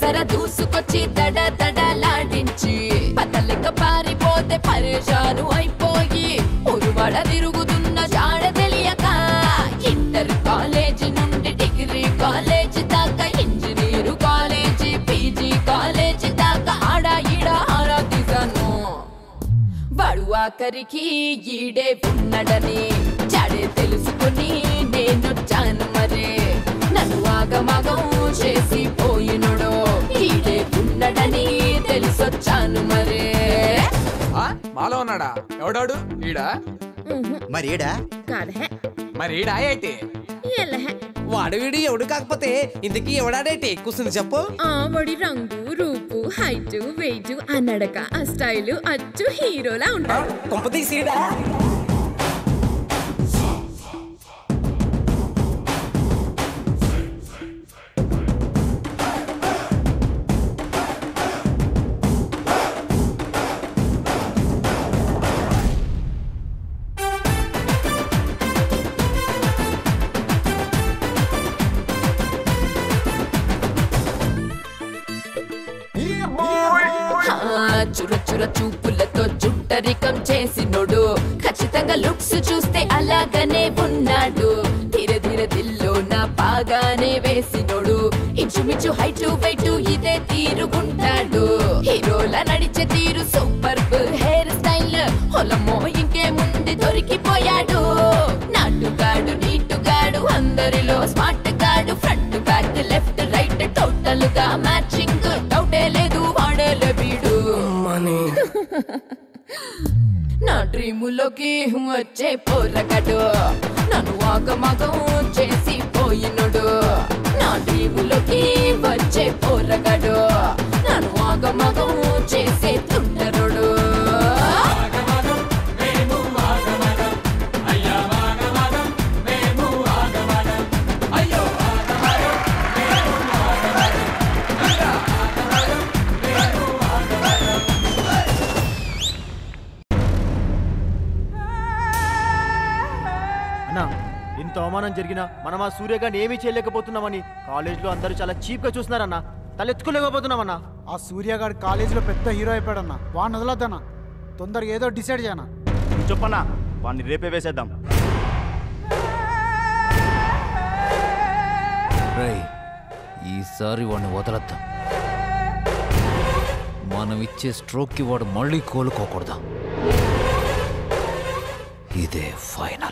Speaker 20: ముందర దూసుకొచ్చి దడ దడలాడించి పతలిక పారిపోతే పరేషాను అయిపోయి ఉరువడ తిరుగుతున్న జాడ తెలియక ఇంటర్ కాలేజీ నుండి డిగ్రీ కాలేజీ దాకా ఇంజనీరు కాలేజీ పీజీ కాలేజీ దాకా ఆడా ఈడా ఆరా తీసాను వాడు ఆఖరికి ఈడే ఉన్నడని చాడే తెలుసుకుని నేనొచ్చాను మరే నన్ను ఆగమాగం చేసి పోయినడు ఈడే ఉన్నడని తెలిసొచ్చాను మరే
Speaker 2: మాలో ఉన్నాడా ఎవడాడు ఈడా
Speaker 11: మరి ఈడా
Speaker 2: మరి ఈడా ఏంటి
Speaker 23: వాడు వీడు ఎవడు కాకపోతే ఇంతకీ ఎవడాడేటి కూర్చుని చెప్పు
Speaker 24: వాడి రంగు రూపు హైట్ వెయిట్ ఆ నడక ఆ స్టైల్ అచ్చు హీరోలా ఉంటాడు
Speaker 23: కొంపతీసీడా
Speaker 20: చుర చుర చూపులతో చుట్టరికం చేసినోడు ఖచ్చితంగా లుక్స్ చూస్తే అలాగనే ఉన్నాడు ధీర ధీర దిల్లో నా బాగానే వేసినోడు ఇంచుమించు హైట్ వెయిట్ ఇదే తీరుగుంటాడు హీరోలా నడిచే తీరు సూపర్ హెయిర్ స్టైల్ పొలమో ఇంకేముంది దొరికిపోయాడు నాటుగాడు నీటుగాడు అందరిలో స్మార్ట్ గాడు front back left right total గా మ్యాచింగ్ డౌటే లేదు వాడేలే వీడు నా డ్రీములోకి వచ్చే పోరగాడు నన్ను ఆగమగం చేసి పోయినడు నా డ్రీములోకి వచ్చే పోరగాడు నన్ను ఆగమగం చేసే తుంటరుడు
Speaker 3: ఇంత అవమానం జరిగినా మనం ఆ సూర్యగాన్ని ఏమీ చేయలేకపోతున్నామని కాలేజీలో అందరూ చాలా చీప్ గా చూస్తున్నారన్నా తలెత్తుకోలేకపోతున్నామన్నా
Speaker 5: ఆ సూర్యగాడు కాలేజీలో పెద్ద హీరో అయిపోయాడన్నా వాడిని వదలొద్దన్నా తొందరగా ఏదో డిసైడ్ చేయనా
Speaker 3: చెప్పన్నా వాడిని రేపే వేసేద్దాం
Speaker 8: ఈసారి వాడిని వదలద్దాం మనం ఇచ్చే స్ట్రోక్కి వాడు మళ్ళీ కోలుకోకూడదు ఇదే ఫైనల్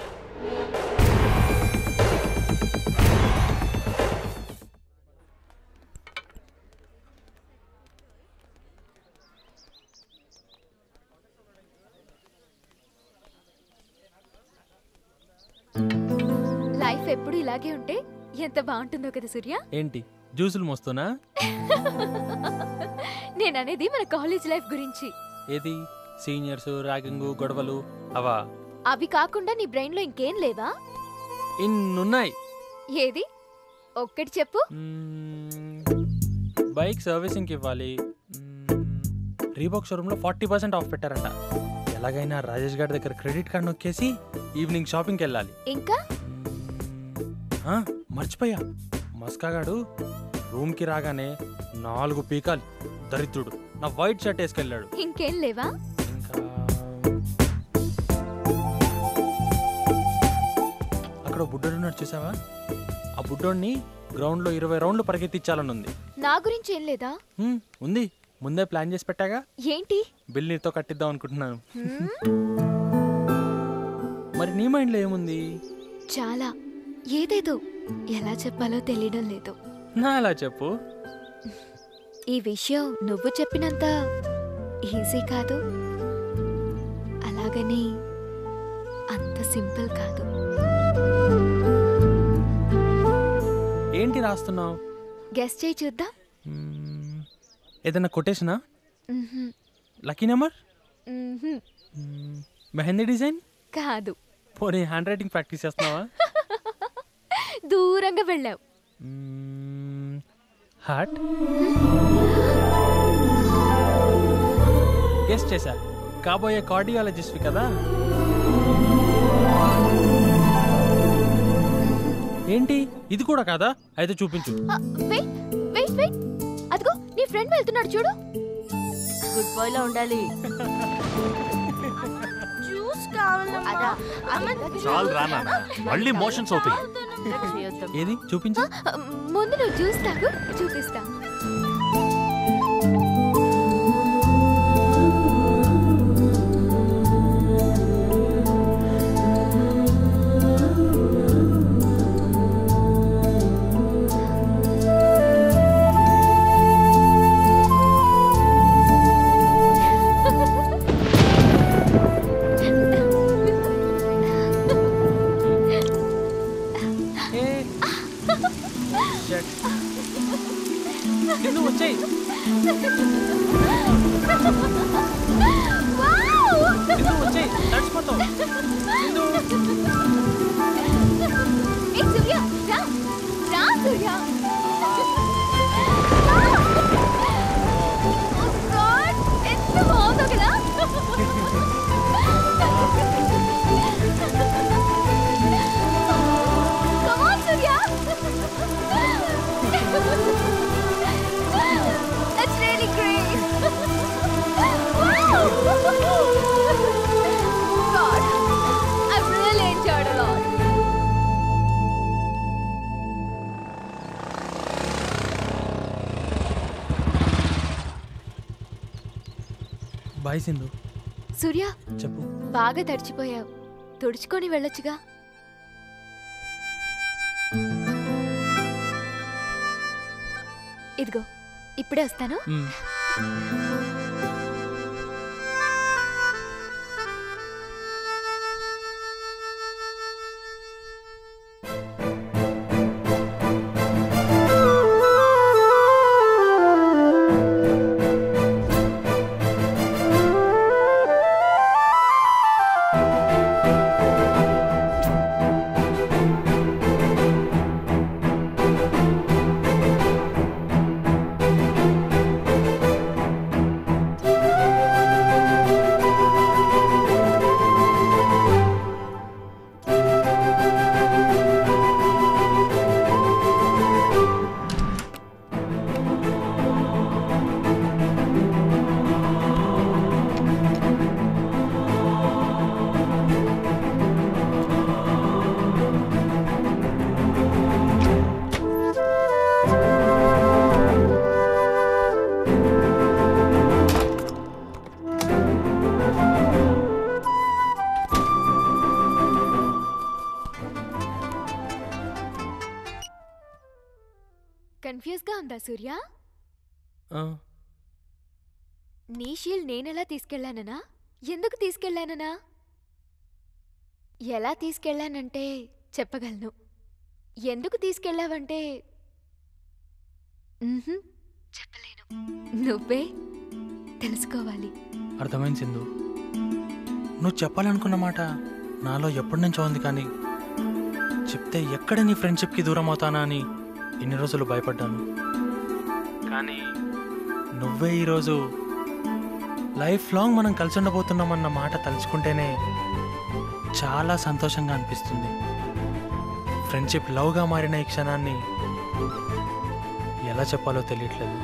Speaker 22: లైఫ్ ఎప్పుడు ఇలాగే ఉంటే ఎంత బాగుంటుందో కదా సూర్య.
Speaker 15: ఏంటి జ్యూసులు మోస్తున్నా?
Speaker 22: నేననేది మన కాలేజ్ లైఫ్ గురించి.
Speaker 15: ఏది సీనియర్స్ ర్యాగింగ్ గొడవలు అవా?
Speaker 22: అవి కాకుండా నీ బ్రెయిన్ లో ఇంకేం లేవా?
Speaker 15: ఇన్నున్నాయి.
Speaker 22: ఏది ఒక్కటి చెప్పు.
Speaker 15: బైక్ సర్వీసింగ్కి ఇవ్వాలి. రీబాక్ షోరూమ్ లో 40% ఆఫ్ పెట్టారంట. ఎలాగైనా రాజేష్ గారి దగ్గర క్రెడిట్ కార్డ్ నొక్కేసి ఈవినింగ్ షాపింగ్కి వెళ్ళాలి.
Speaker 22: ఇంకా
Speaker 15: మర్చిపోయా, మస్కాగాడు రూమ్ కి రాగానే 4 పీకాలు దరిద్రుడు నా వైట్ షర్ట్ వేసుకెళ్ళాడు.
Speaker 22: ఇంకేం లేవా?
Speaker 15: అక్కడ బుడ్డోడున్నాడు చూసావా? ఆ బుడ్డోడిని గ్రౌండ్ లో 20 రౌండ్లు పరిగెత్తించాలని ఉంది.
Speaker 22: నా గురించి ఏం లేదా?
Speaker 15: ఉంది, ముందే ప్లాన్ చేసి పెట్టాగా.
Speaker 22: ఏంటి?
Speaker 15: బిల్ నీతో కట్టిద్దాం అనుకుంటున్నాను. మరి నీ మైండ్ లో ఏముంది?
Speaker 22: చాలా, ఏదేదో ఎలా చెప్పాలో తెలియడం లేదు.
Speaker 15: నా ఎలా చెప్పు.
Speaker 22: ఈ విషయం నువ్వు చెప్పినంత ఈజీ కాదు, అలాగని అంత సింపుల్ కాదు.
Speaker 15: ఏంటి రాస్తున్నావు?
Speaker 22: గెస్ చేయి చూద్దాం.
Speaker 15: ఏదైనా కొటేషనా? Lucky number? మెహందీ డిజైన్
Speaker 22: కాదు.
Speaker 15: పోనీ హ్యాండ్ రైటింగ్ ప్రాక్టీస్ చేస్తున్నావా?
Speaker 22: దూరంగా వెళ్ళావు.
Speaker 15: హార్ట్? గెస్ చేశా, కాబోయే కార్డియాలజిస్ట్ కదా. ఏంటి ఇది కూడా కాదా? అయితే చూపించు.
Speaker 22: వెయిట్ వెయిట్ వెయిట్, అదిగో
Speaker 9: ఫ్రెండ్ వెళ్తున్నాడు చూడు.
Speaker 4: గుడ్ బాయ్ లో ఉండాలి.
Speaker 9: జ్యూస్ కావాలమ్మా.
Speaker 8: చాలు రా నాన్న, మళ్ళీ మోషన్స్ అవుతాయి.
Speaker 15: ఏది చూపించు.
Speaker 22: ముందు నువ్వు జ్యూస్ తాగు, చూపిస్తా.
Speaker 15: సింధు వచ్చేయ్. సింధు వచ్చేయ్, తడిచిపోతావు. సింధు.
Speaker 22: ఏ సూర్య, రా రా సూర్య. ఎంత బాగుందో కదా. Come on, Surya. That's really great. Wow. God, I've really enjoyed a lot.
Speaker 15: Bye Sindhu.
Speaker 22: Surya,
Speaker 15: చెప్పు.
Speaker 22: బాగా తడిచిపోయావు, తుడుచుకొని వెళ్ళొచ్చుగా. ఇదిగో ఇప్పుడే వస్తాను. కన్ఫ్యూజ్ గా ఉందా సూర్య? నీ షీల్డ్ నేనెలా తీసుకెళ్లాననా? ఎందుకు తీసుకెళ్లాననా? ఎలా తీసుకెళ్లానంటే చెప్పగలను. ఎందుకు తీసుకెళ్లావంటే చెప్పలేను. నువ్వే తెలుసుకోవాలి.
Speaker 15: అర్థమైంది సింధు. నువ్వు చెప్పాలనుకున్న మాట నాలో ఎప్పటి నుంచో ఉంది, కానీ చెప్తే ఎక్కడ నీ ఫ్రెండ్షిప్కి దూరం అవుతానా అని ఇన్ని రోజులు భయపడ్డాను. కానీ నువ్వే ఈరోజు లైఫ్ లాంగ్ మనం కలిసి ఉండబోతున్నామన్న మాట తలుచుకుంటేనే చాలా సంతోషంగా అనిపిస్తుంది. ఫ్రెండ్షిప్ లవ్గా మారిన ఈ క్షణాన్ని ఎలా చెప్పాలో తెలియట్లేదు.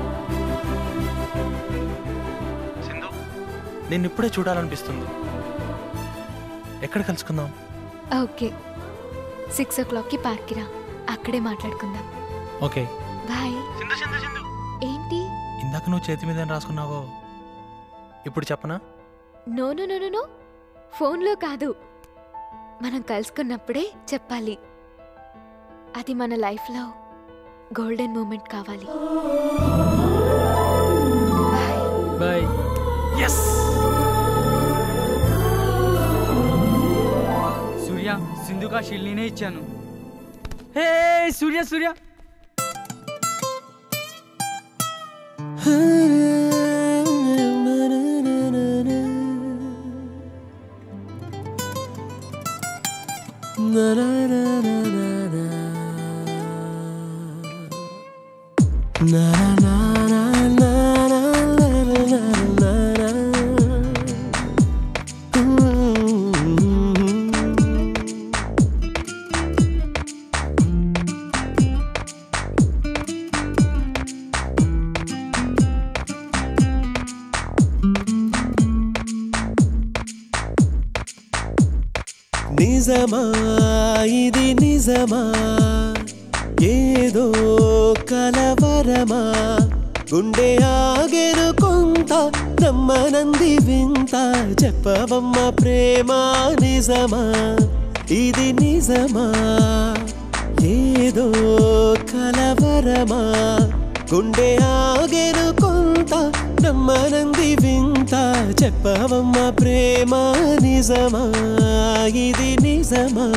Speaker 15: సింధు, నేను ఇప్పుడే చూడాలనిపిస్తుంది. ఎక్కడ కలుసుకుందాం?
Speaker 22: ఓకే, 6 o'clockకి పార్క్కి రా, అక్కడే మాట్లాడుకుందాం.
Speaker 15: Okay
Speaker 22: bye.
Speaker 15: సింధు సింధు సింధు,
Speaker 22: ఏంటి?
Speaker 15: ఇందాక నువ్వు చేతి మీద రాసుకున్నావో ఇప్పుడు చెప్పనా?
Speaker 22: నో నో నో నో, ఫోన్లో కాదు, మనం కలుసుకున్నప్పుడే చెప్పాలి. అది మన లైఫ్లో గోల్డెన్ మూమెంట్ కావాలి.
Speaker 15: బాయ్.
Speaker 7: ఎస్ సూర్య, సింధుకా షీల్డ్ నేనే ఇచ్చాను. హే సూర్య సూర్య,
Speaker 12: నిజమా ఇది నిజమా ఏదో కలవరమా గుండె ఆగెను కొంత నమ్మనంది వింత చెప్పవమ్మ ప్రేమ నిజమా ఇది నిజమా ఏదో కలవరమా గుండె ఆగెను కొంత నమ్మనంది వింత చెప్పవమ్మ ప్రేమ నిజమా ఇది నిజమా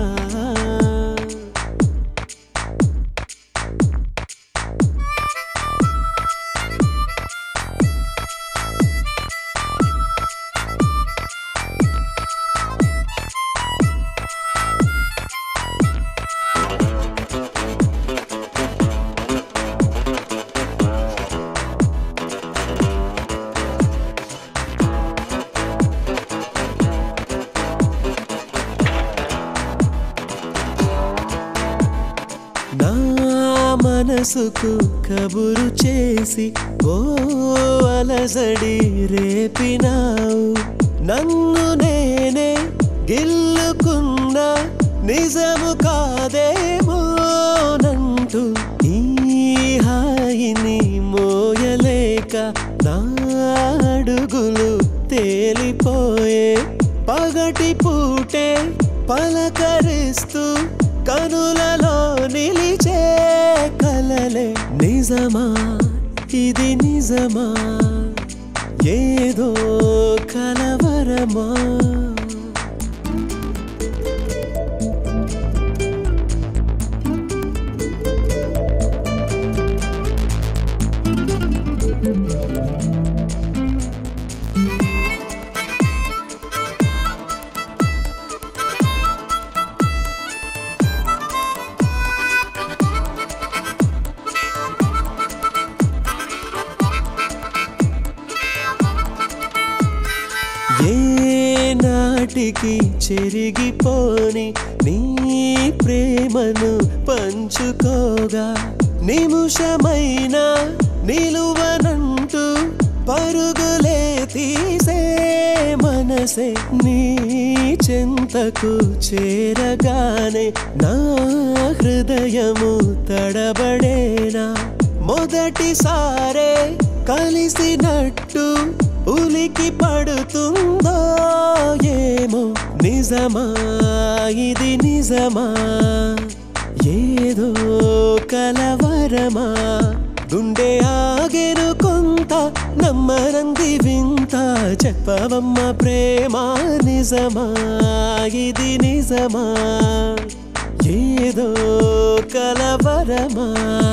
Speaker 12: మనసుకు కబురు చేసి ఓ అలజడి రేపినావు నన్ను నేనే గిల్లుకున్నా నిజము కాదేమోనంటూ ఈ హాయిని మోయలేక నా అడుగులు తేలిపోయే పగటి పూటే పలకరిస్తూ కనులలో నిలిచే కలలే నిజమా ఇది నిజమా ఏదో కలవరమా నాటికి చెరిగిపోని నీ ప్రేమను పంచుకోగా నిమిషమైనా నిలువనంటూ పరుగులే తీసే మనసే నీ చెంతకు చేరగానే నా హృదయము తడబడేనా మొదటిసారే కలిసినట్టు ఉలికి పడుతుందో ఏమో నిజమా ఇది నిజమా ఏదో కలవరమా గుండె ఆగెను కొంత నమ్మనంది వింత చెప్పవమ్మ ప్రేమ నిజమా ఇది నిజమా ఏదో కలవరమా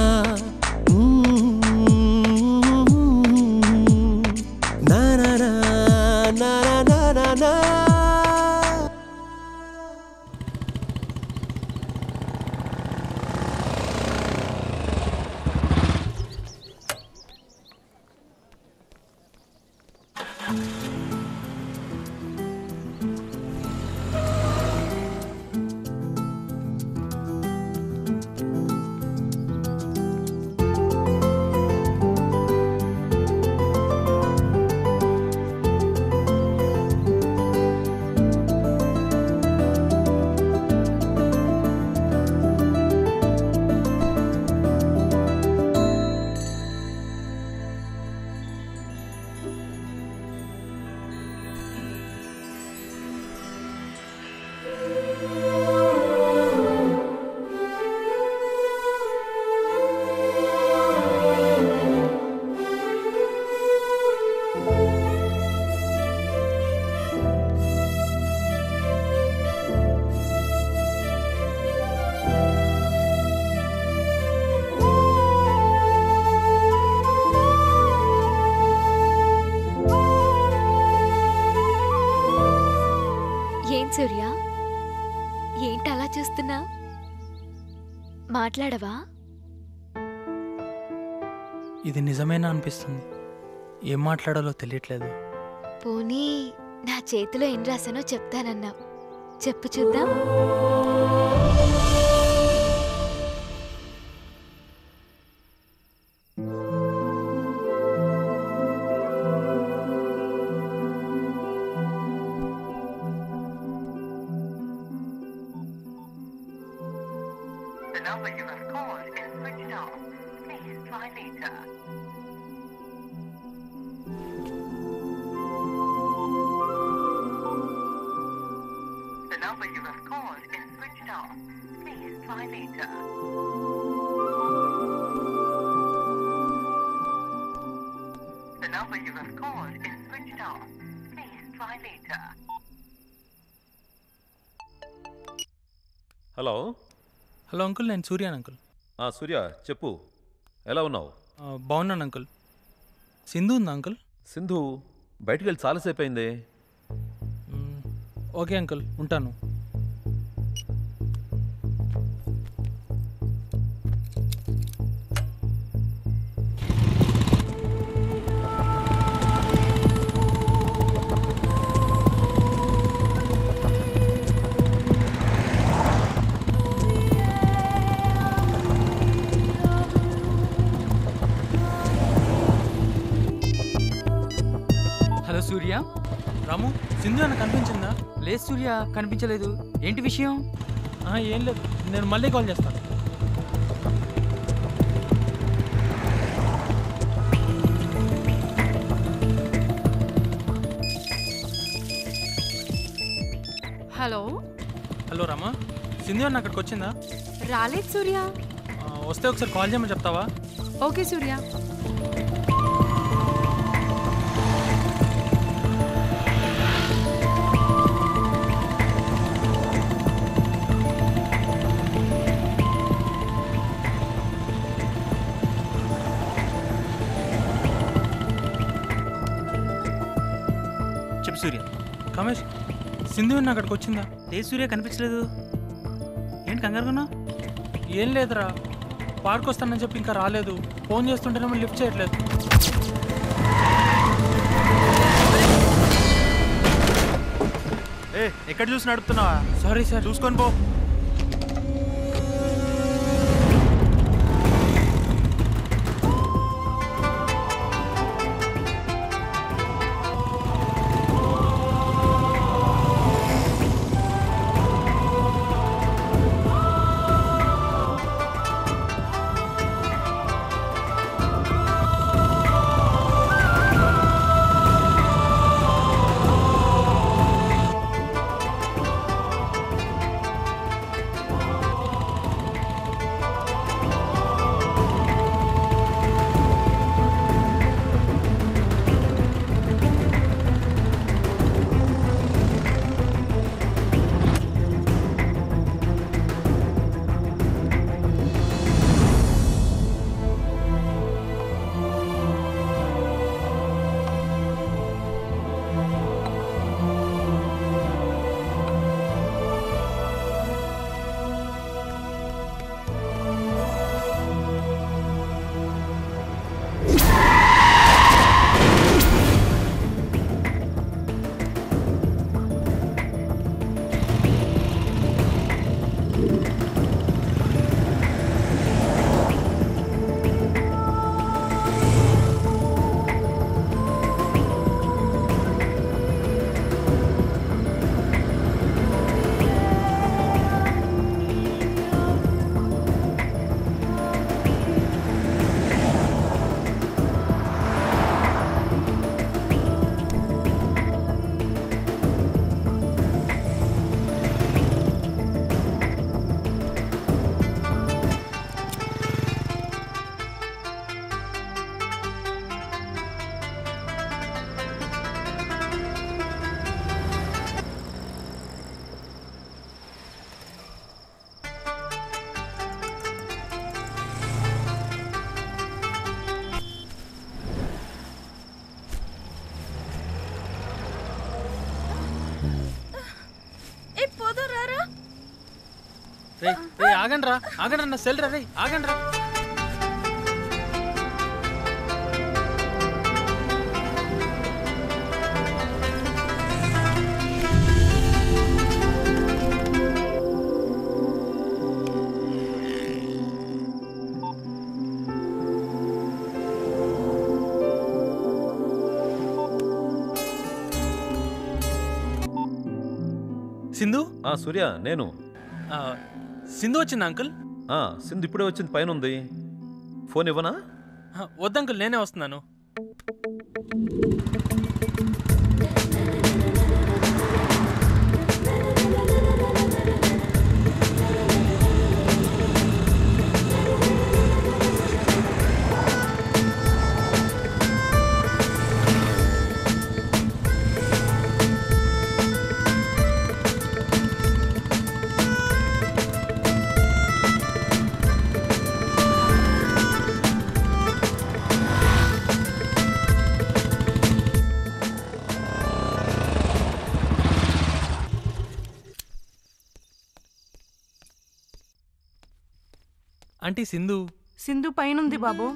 Speaker 22: సూర్య ఏంటి అలా చూస్తున్నా మాట్లాడవా
Speaker 15: ఇది నిజమేనా అనిపిస్తుంది ఏం మాట్లాడాలో తెలియట్లేదు
Speaker 22: పోనీ నా చేతిలో ఏం రాసానో చెప్తానన్నా చెప్పు చూద్దాం
Speaker 1: హలో
Speaker 15: హలో అంకుల్, నేను సూర్యాన్ అంకుల్.
Speaker 1: సూర్య చెప్పు, ఎలా ఉన్నావు?
Speaker 15: బాగున్నాను అంకుల్. సింధు ఉందా అంకుల్?
Speaker 1: సింధు బయటికి వెళ్ళి చాలాసేపు అయిందే.
Speaker 15: ఓకే అంకుల్, ఉంటాను.
Speaker 7: హలో సూర్య.
Speaker 15: రాము, సింధు అన్న కనిపించిందా?
Speaker 7: లేదు సూర్య, కనిపించలేదు. ఏంటి విషయం?
Speaker 15: ఏం లేదు, నేను మళ్ళీ కాల్ చేస్తాను.
Speaker 24: హలో
Speaker 15: హలో రామా, సింధు అన్న అక్కడికి వచ్చిందా?
Speaker 24: రాలేదు సూర్య.
Speaker 15: వస్తే ఒకసారి కాల్ చేయమని చెప్తావా?
Speaker 24: ఓకే సూర్య.
Speaker 6: చెప్పు సూర్య.
Speaker 15: కమేష్, సింధు అన్న అక్కడికి వచ్చిందా?
Speaker 6: లేదు సూర్య, కనిపించలేదు. ఏంటి కంగారుగా?
Speaker 15: ఏం లేదురా, పార్క్ వస్తానని చెప్పి ఇంకా రాలేదు. ఫోన్ చేస్తుంటేనేమో లిఫ్ట్ చేయట్లేదు.
Speaker 3: ఎక్కడ చూసి నడుపుతున్నావా?
Speaker 15: Sorry sir.
Speaker 3: చూసుకొని పో.
Speaker 15: ఆగండి రా, ఆగండి నా సెల్ రా, రే ఆగండి రా. సింధు?
Speaker 1: సూర్య నేను.
Speaker 15: సింధు వచ్చిందా అంకుల్?
Speaker 1: సింధు ఇప్పుడే వచ్చింది, పైన ఉంది. ఫోన్ ఇవ్వనా?
Speaker 15: వద్దంకుల్, నేనే వస్తున్నాను. ఆంటీ సింధు
Speaker 4: సింధు పైనుంది బాబు.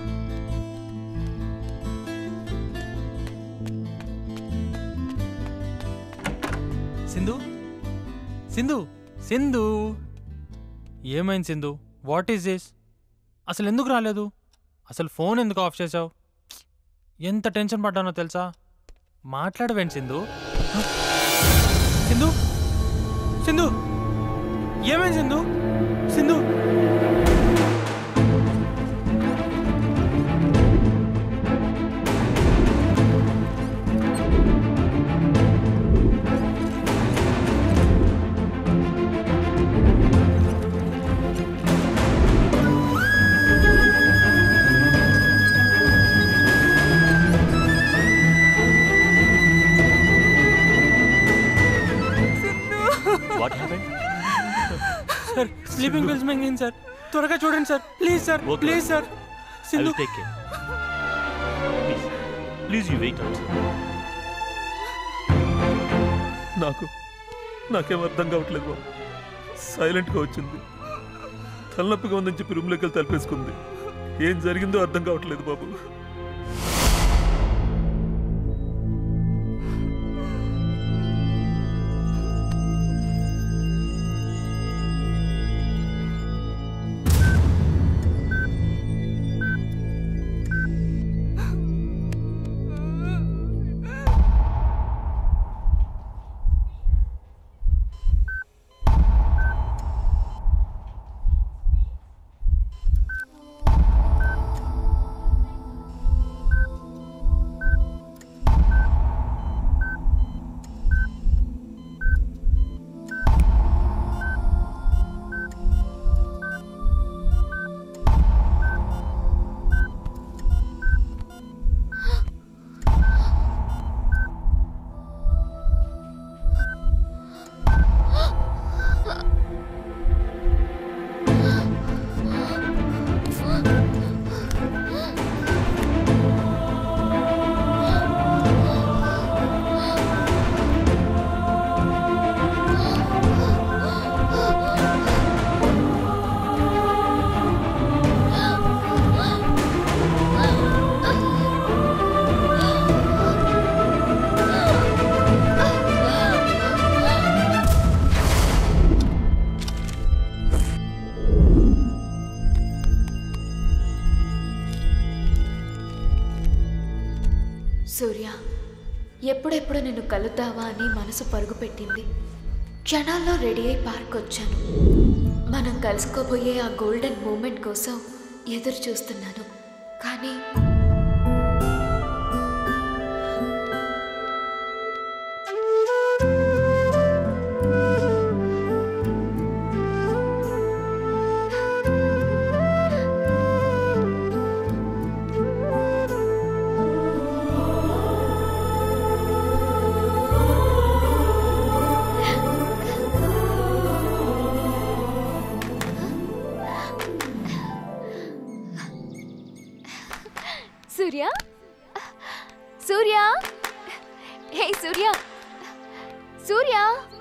Speaker 15: సింధు సింధు సింధు ఏమైంది సింధు? What is this? అసలు ఎందుకు రాలేదు? అసలు ఫోన్ ఎందుకు ఆఫ్ చేసావు? ఎంత టెన్షన్ పడ్డానో తెలుసా? మాట్లాడవేంటి సింధు? సింధు సింధు ఏమైంది Sindhu? Sindhu sir sleeping pills మింగింది సార్. త్వరగా చూడండి sir. Please sir, please sir. Sindhu
Speaker 1: please you wait. నాకేం అర్థం కావట్లేదు బాబు. సైలెంట్గా వచ్చింది, తలనొప్పిగా ఉందని చెప్పి రూమ్లోకి వెళ్ళి తలపేసుకుంది. ఏం జరిగిందో అర్థం కావట్లేదు బాబు.
Speaker 22: సూర్య, ఎప్పుడెప్పుడు నిన్ను కలుద్దావా అని మనసు పరుగుపెట్టింది. క్షణాల్లో రెడీ అయి పార్క్ వచ్చాను. మనం కలుసుకోబోయే ఆ గోల్డెన్ మూమెంట్ కోసం ఎదురు చూస్తున్నాను. కానీ సూర్య, సూర్య, హే సూర్య, సూర్య.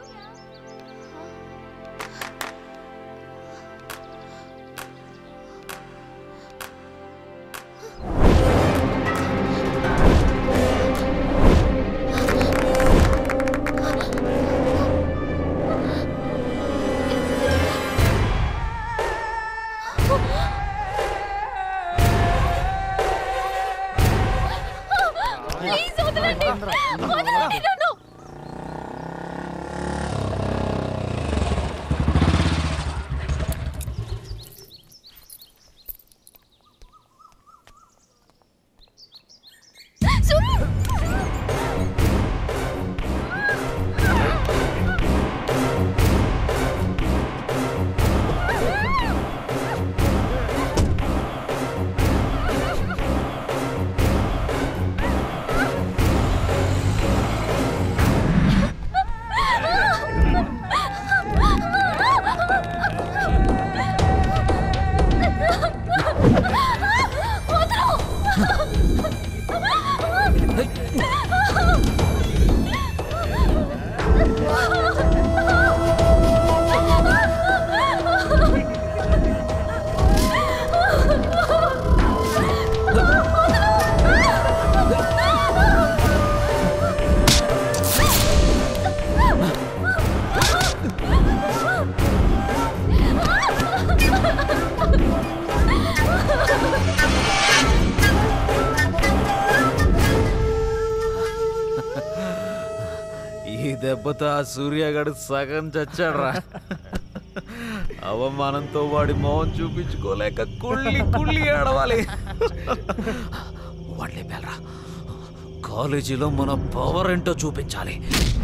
Speaker 21: ప్లీజ్ వదలండి, వదలండి నన్ను.
Speaker 8: దెబ్బతో ఆ సూర్యగాడు సగం చచ్చాడ్రా. అవమానంతో వాడి మొహం చూపించుకోలేక కుళ్ళి కుళ్ళి ఆడవాలి. వాడు లేపాలరా. కాలేజీలో మన పవర్ ఏంటో చూపించాలి.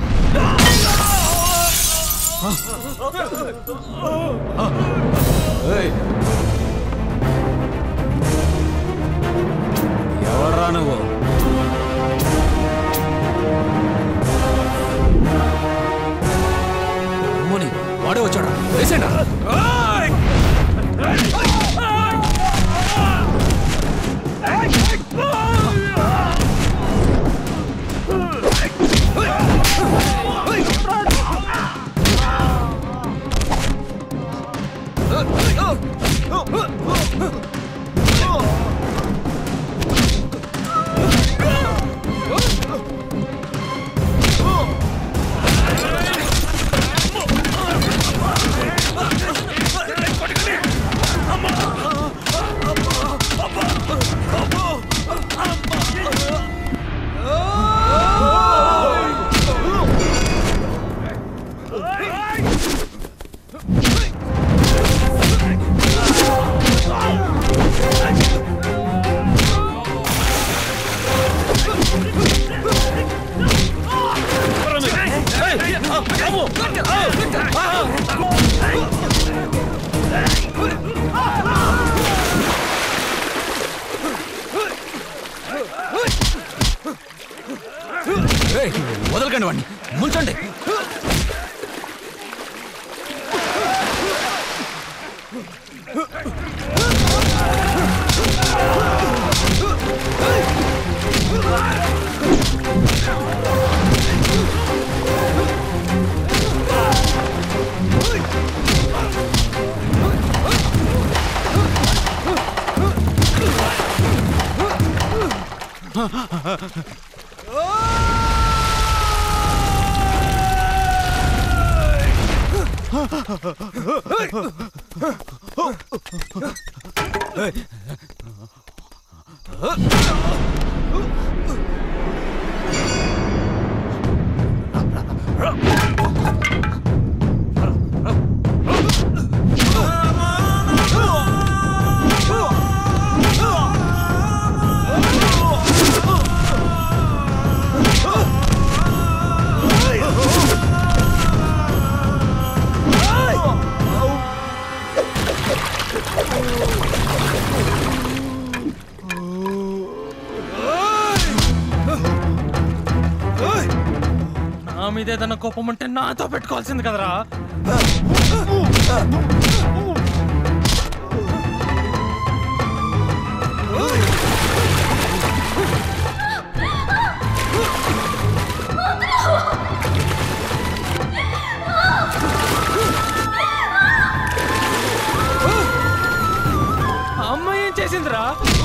Speaker 8: ఎవర్రా నువ్వు? వాడే వచ్చాడా? వేసేనా? వదలకండి వాడిని, ముంచండి.
Speaker 15: నా మీద ఏదైనా కోపం ఉంటే నాతో పెట్టుకోవాల్సింది కదరా. అమ్మాయి ఏం చేసిందిరా?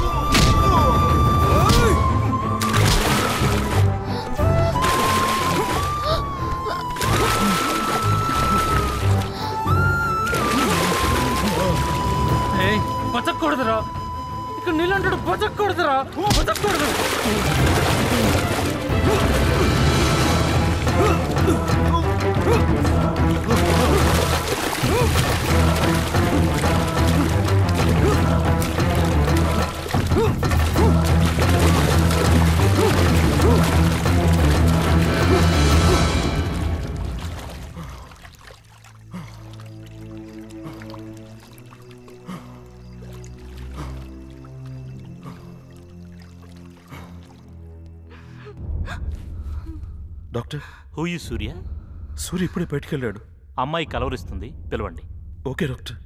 Speaker 15: బతకూడదురా, ఇక్కడ నీళ్ళంటాడు. బతకూడదురా, బతకూడదు.
Speaker 1: డాక్టర్,
Speaker 10: హూ ఈ సూర్య?
Speaker 1: సూర్య ఇప్పుడే బయటికి వెళ్ళాడు.
Speaker 10: అమ్మాయి కలవరిస్తుంది, పిలవండి.
Speaker 1: Okay doctor.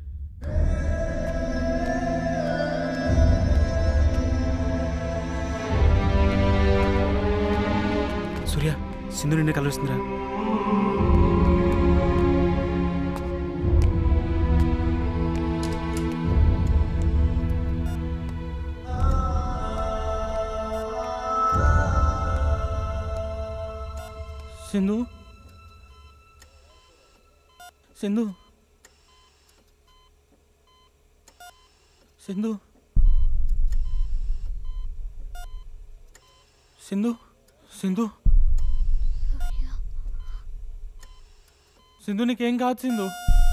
Speaker 6: సూర్య, సింధు నిన్నే కలవరిస్తుందిరా.
Speaker 15: సింధు, సింధు, సింధు, సింధు, సింధు, సింధు నీకేం కాదు సింధు.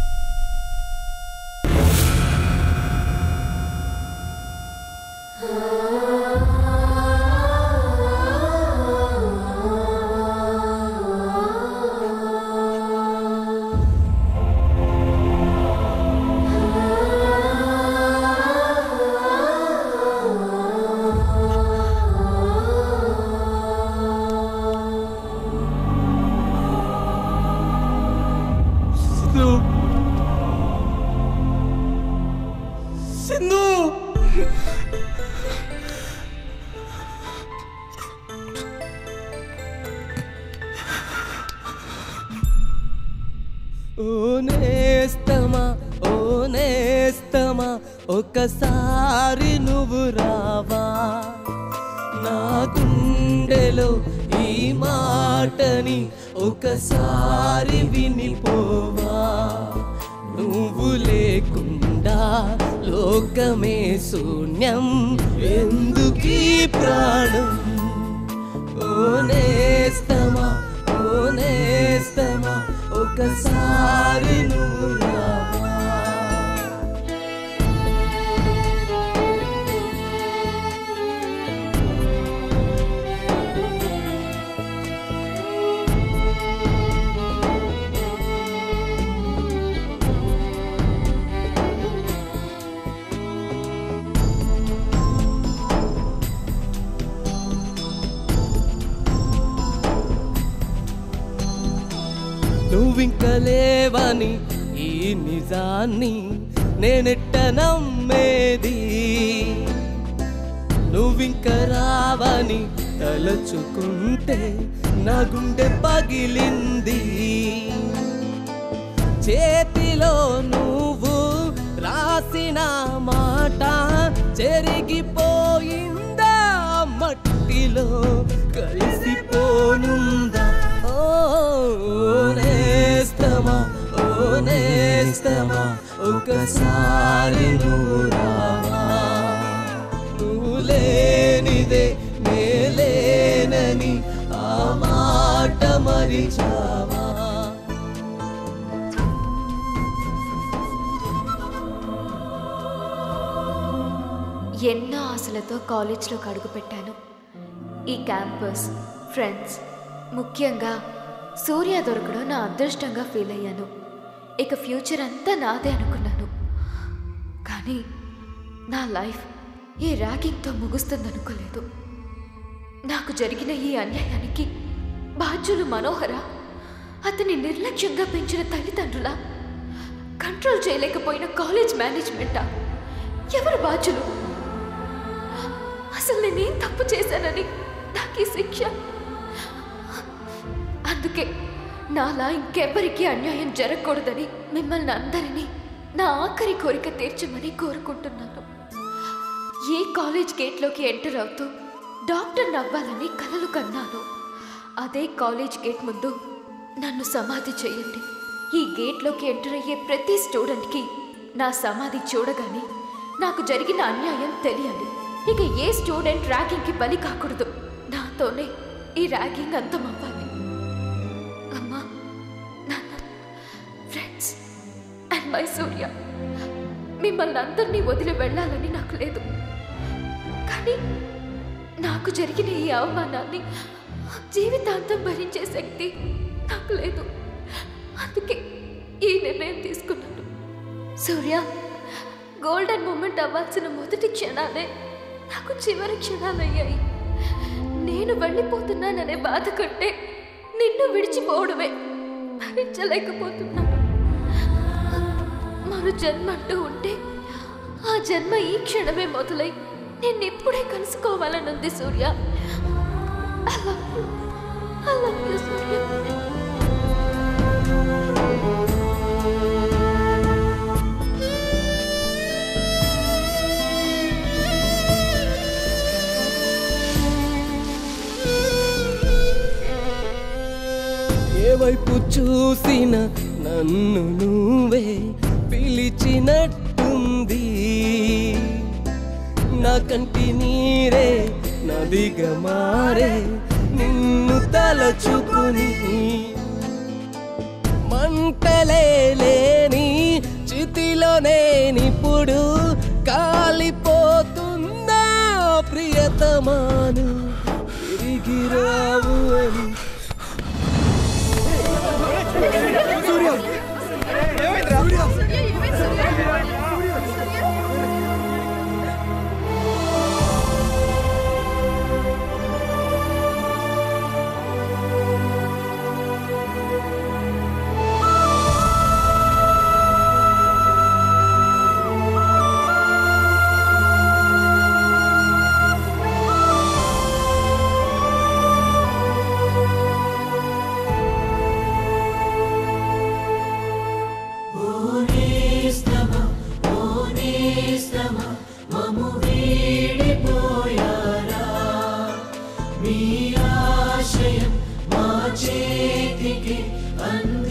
Speaker 12: ఒకసారి నువ్వు రావా, నా గుండెలో ఈ మాటని ఒకసారి వినిపోవా. నువ్వు లేకుండా లోకమే శూన్యం, ఎందుకీ ప్రాణం. ఓ నేస్తమా ఒకసారి నువ్వు రావా. నువ్వింక లేవని ఈ నిజాన్ని నేనెట్ట నమ్మేది, నువ్వింక రావని తలచుకుంటే నా గుండె పగిలింది. చేతిలో నువ్వు రాసిన మాట చెరిగిపోయిందా, మట్టిలో కలిసిపోనుందా. నేస్తమా ఒకసారి నువ్వు రావా. నువ్వు లేనిదే మేలేనని ఆ మాట మరిచావా.
Speaker 22: ఎన్నో ఆశలతో కాలేజ్లోకి అడుగుపెట్టాను. ఈ క్యాంపస్, ఫ్రెండ్స్, ముఖ్యంగా సూర్య దొరకడం నా అదృష్టంగా ఫీల్ అయ్యాను. ఇక ఫ్యూచర్ అంతా నాదే అనుకున్నాను. కానీ నా లైఫ్ ఈ ర్యాగింగ్తో ముగుస్తుందనుకోలేదు. నాకు జరిగిన ఈ అన్యాయానికి బాధ్యులు మనోహర, అతని నిర్లక్ష్యంగా పెంచిన తల్లిదండ్రుల, కంట్రోల్ చేయలేకపోయిన కాలేజ్ మేనేజ్మెంటా? ఎవరు బాధ్యులు? అసలు నేనేం తప్పు చేశానని నాకు ఈ శిక్ష? అందుకే నాలా ఇంకెవ్వరికీ అన్యాయం జరగకూడదని మిమ్మల్ని అందరినీ నా ఆఖరి కోరిక తీర్చమని కోరుకుంటున్నాను. ఏ కాలేజ్ గేట్లోకి ఎంటర్ అవుతూ డాక్టర్ అవ్వాలని కలలు కన్నాను. అదే కాలేజ్ గేట్ ముందు నన్ను సమాధి చేయండి. ఈ గేట్లోకి ఎంటర్ అయ్యే ప్రతి స్టూడెంట్కి నా సమాధి చూడగానే నాకు జరిగిన అన్యాయం తెలియాలి. ఇక ఏ స్టూడెంట్ ర్యాగింగ్కి బలి కాకూడదు. నాతోనే ఈ ర్యాగింగ్ అంతమవ్వాలి. అమ్మా, నాన్న, ఫ్రెండ్స్ అండ్ మై సూర్య, మిమ్మల్ని అందరినీ వదిలి వెళ్ళాలని నాకు లేదు. కానీ నాకు జరిగిన ఈ అవమానాన్ని జీవితాంతం భరించే శక్తి నాకు లేదు. అందుకే ఈ నిర్ణయం తీసుకున్నాను. సూర్య, గోల్డెన్ మూమెంట్ అవ్వాల్సిన మొదటి క్షణాలే నాకు చివరి క్షణాలయ్యాయి. నేను వెళ్ళిపోతున్నాననే బాధ కంటే నిన్ను విడిచిపోవడమే భరించలేకపోతున్నాను. మరో జన్మ అంటూ ఉంటే ఆ జన్మ ఈ క్షణమే మొదలై నిన్నిప్పుడే కలుసుకోవాలనుంది సూర్య. I love you, సూర్య.
Speaker 12: ఏ వైపు చూసిన నన్ను నువ్వే పిలిచినట్టుంది. నా కంటి నీరే నదిగా మారే నిన్ను తలచుకుని. మంటలే లేని చితిలో నేనిప్పుడు కాలిపోతున్నా ప్రియతమాను తిరిగి రావు అని.
Speaker 21: మము వీడిపోయారా మీ ఆశయం మా చేతికి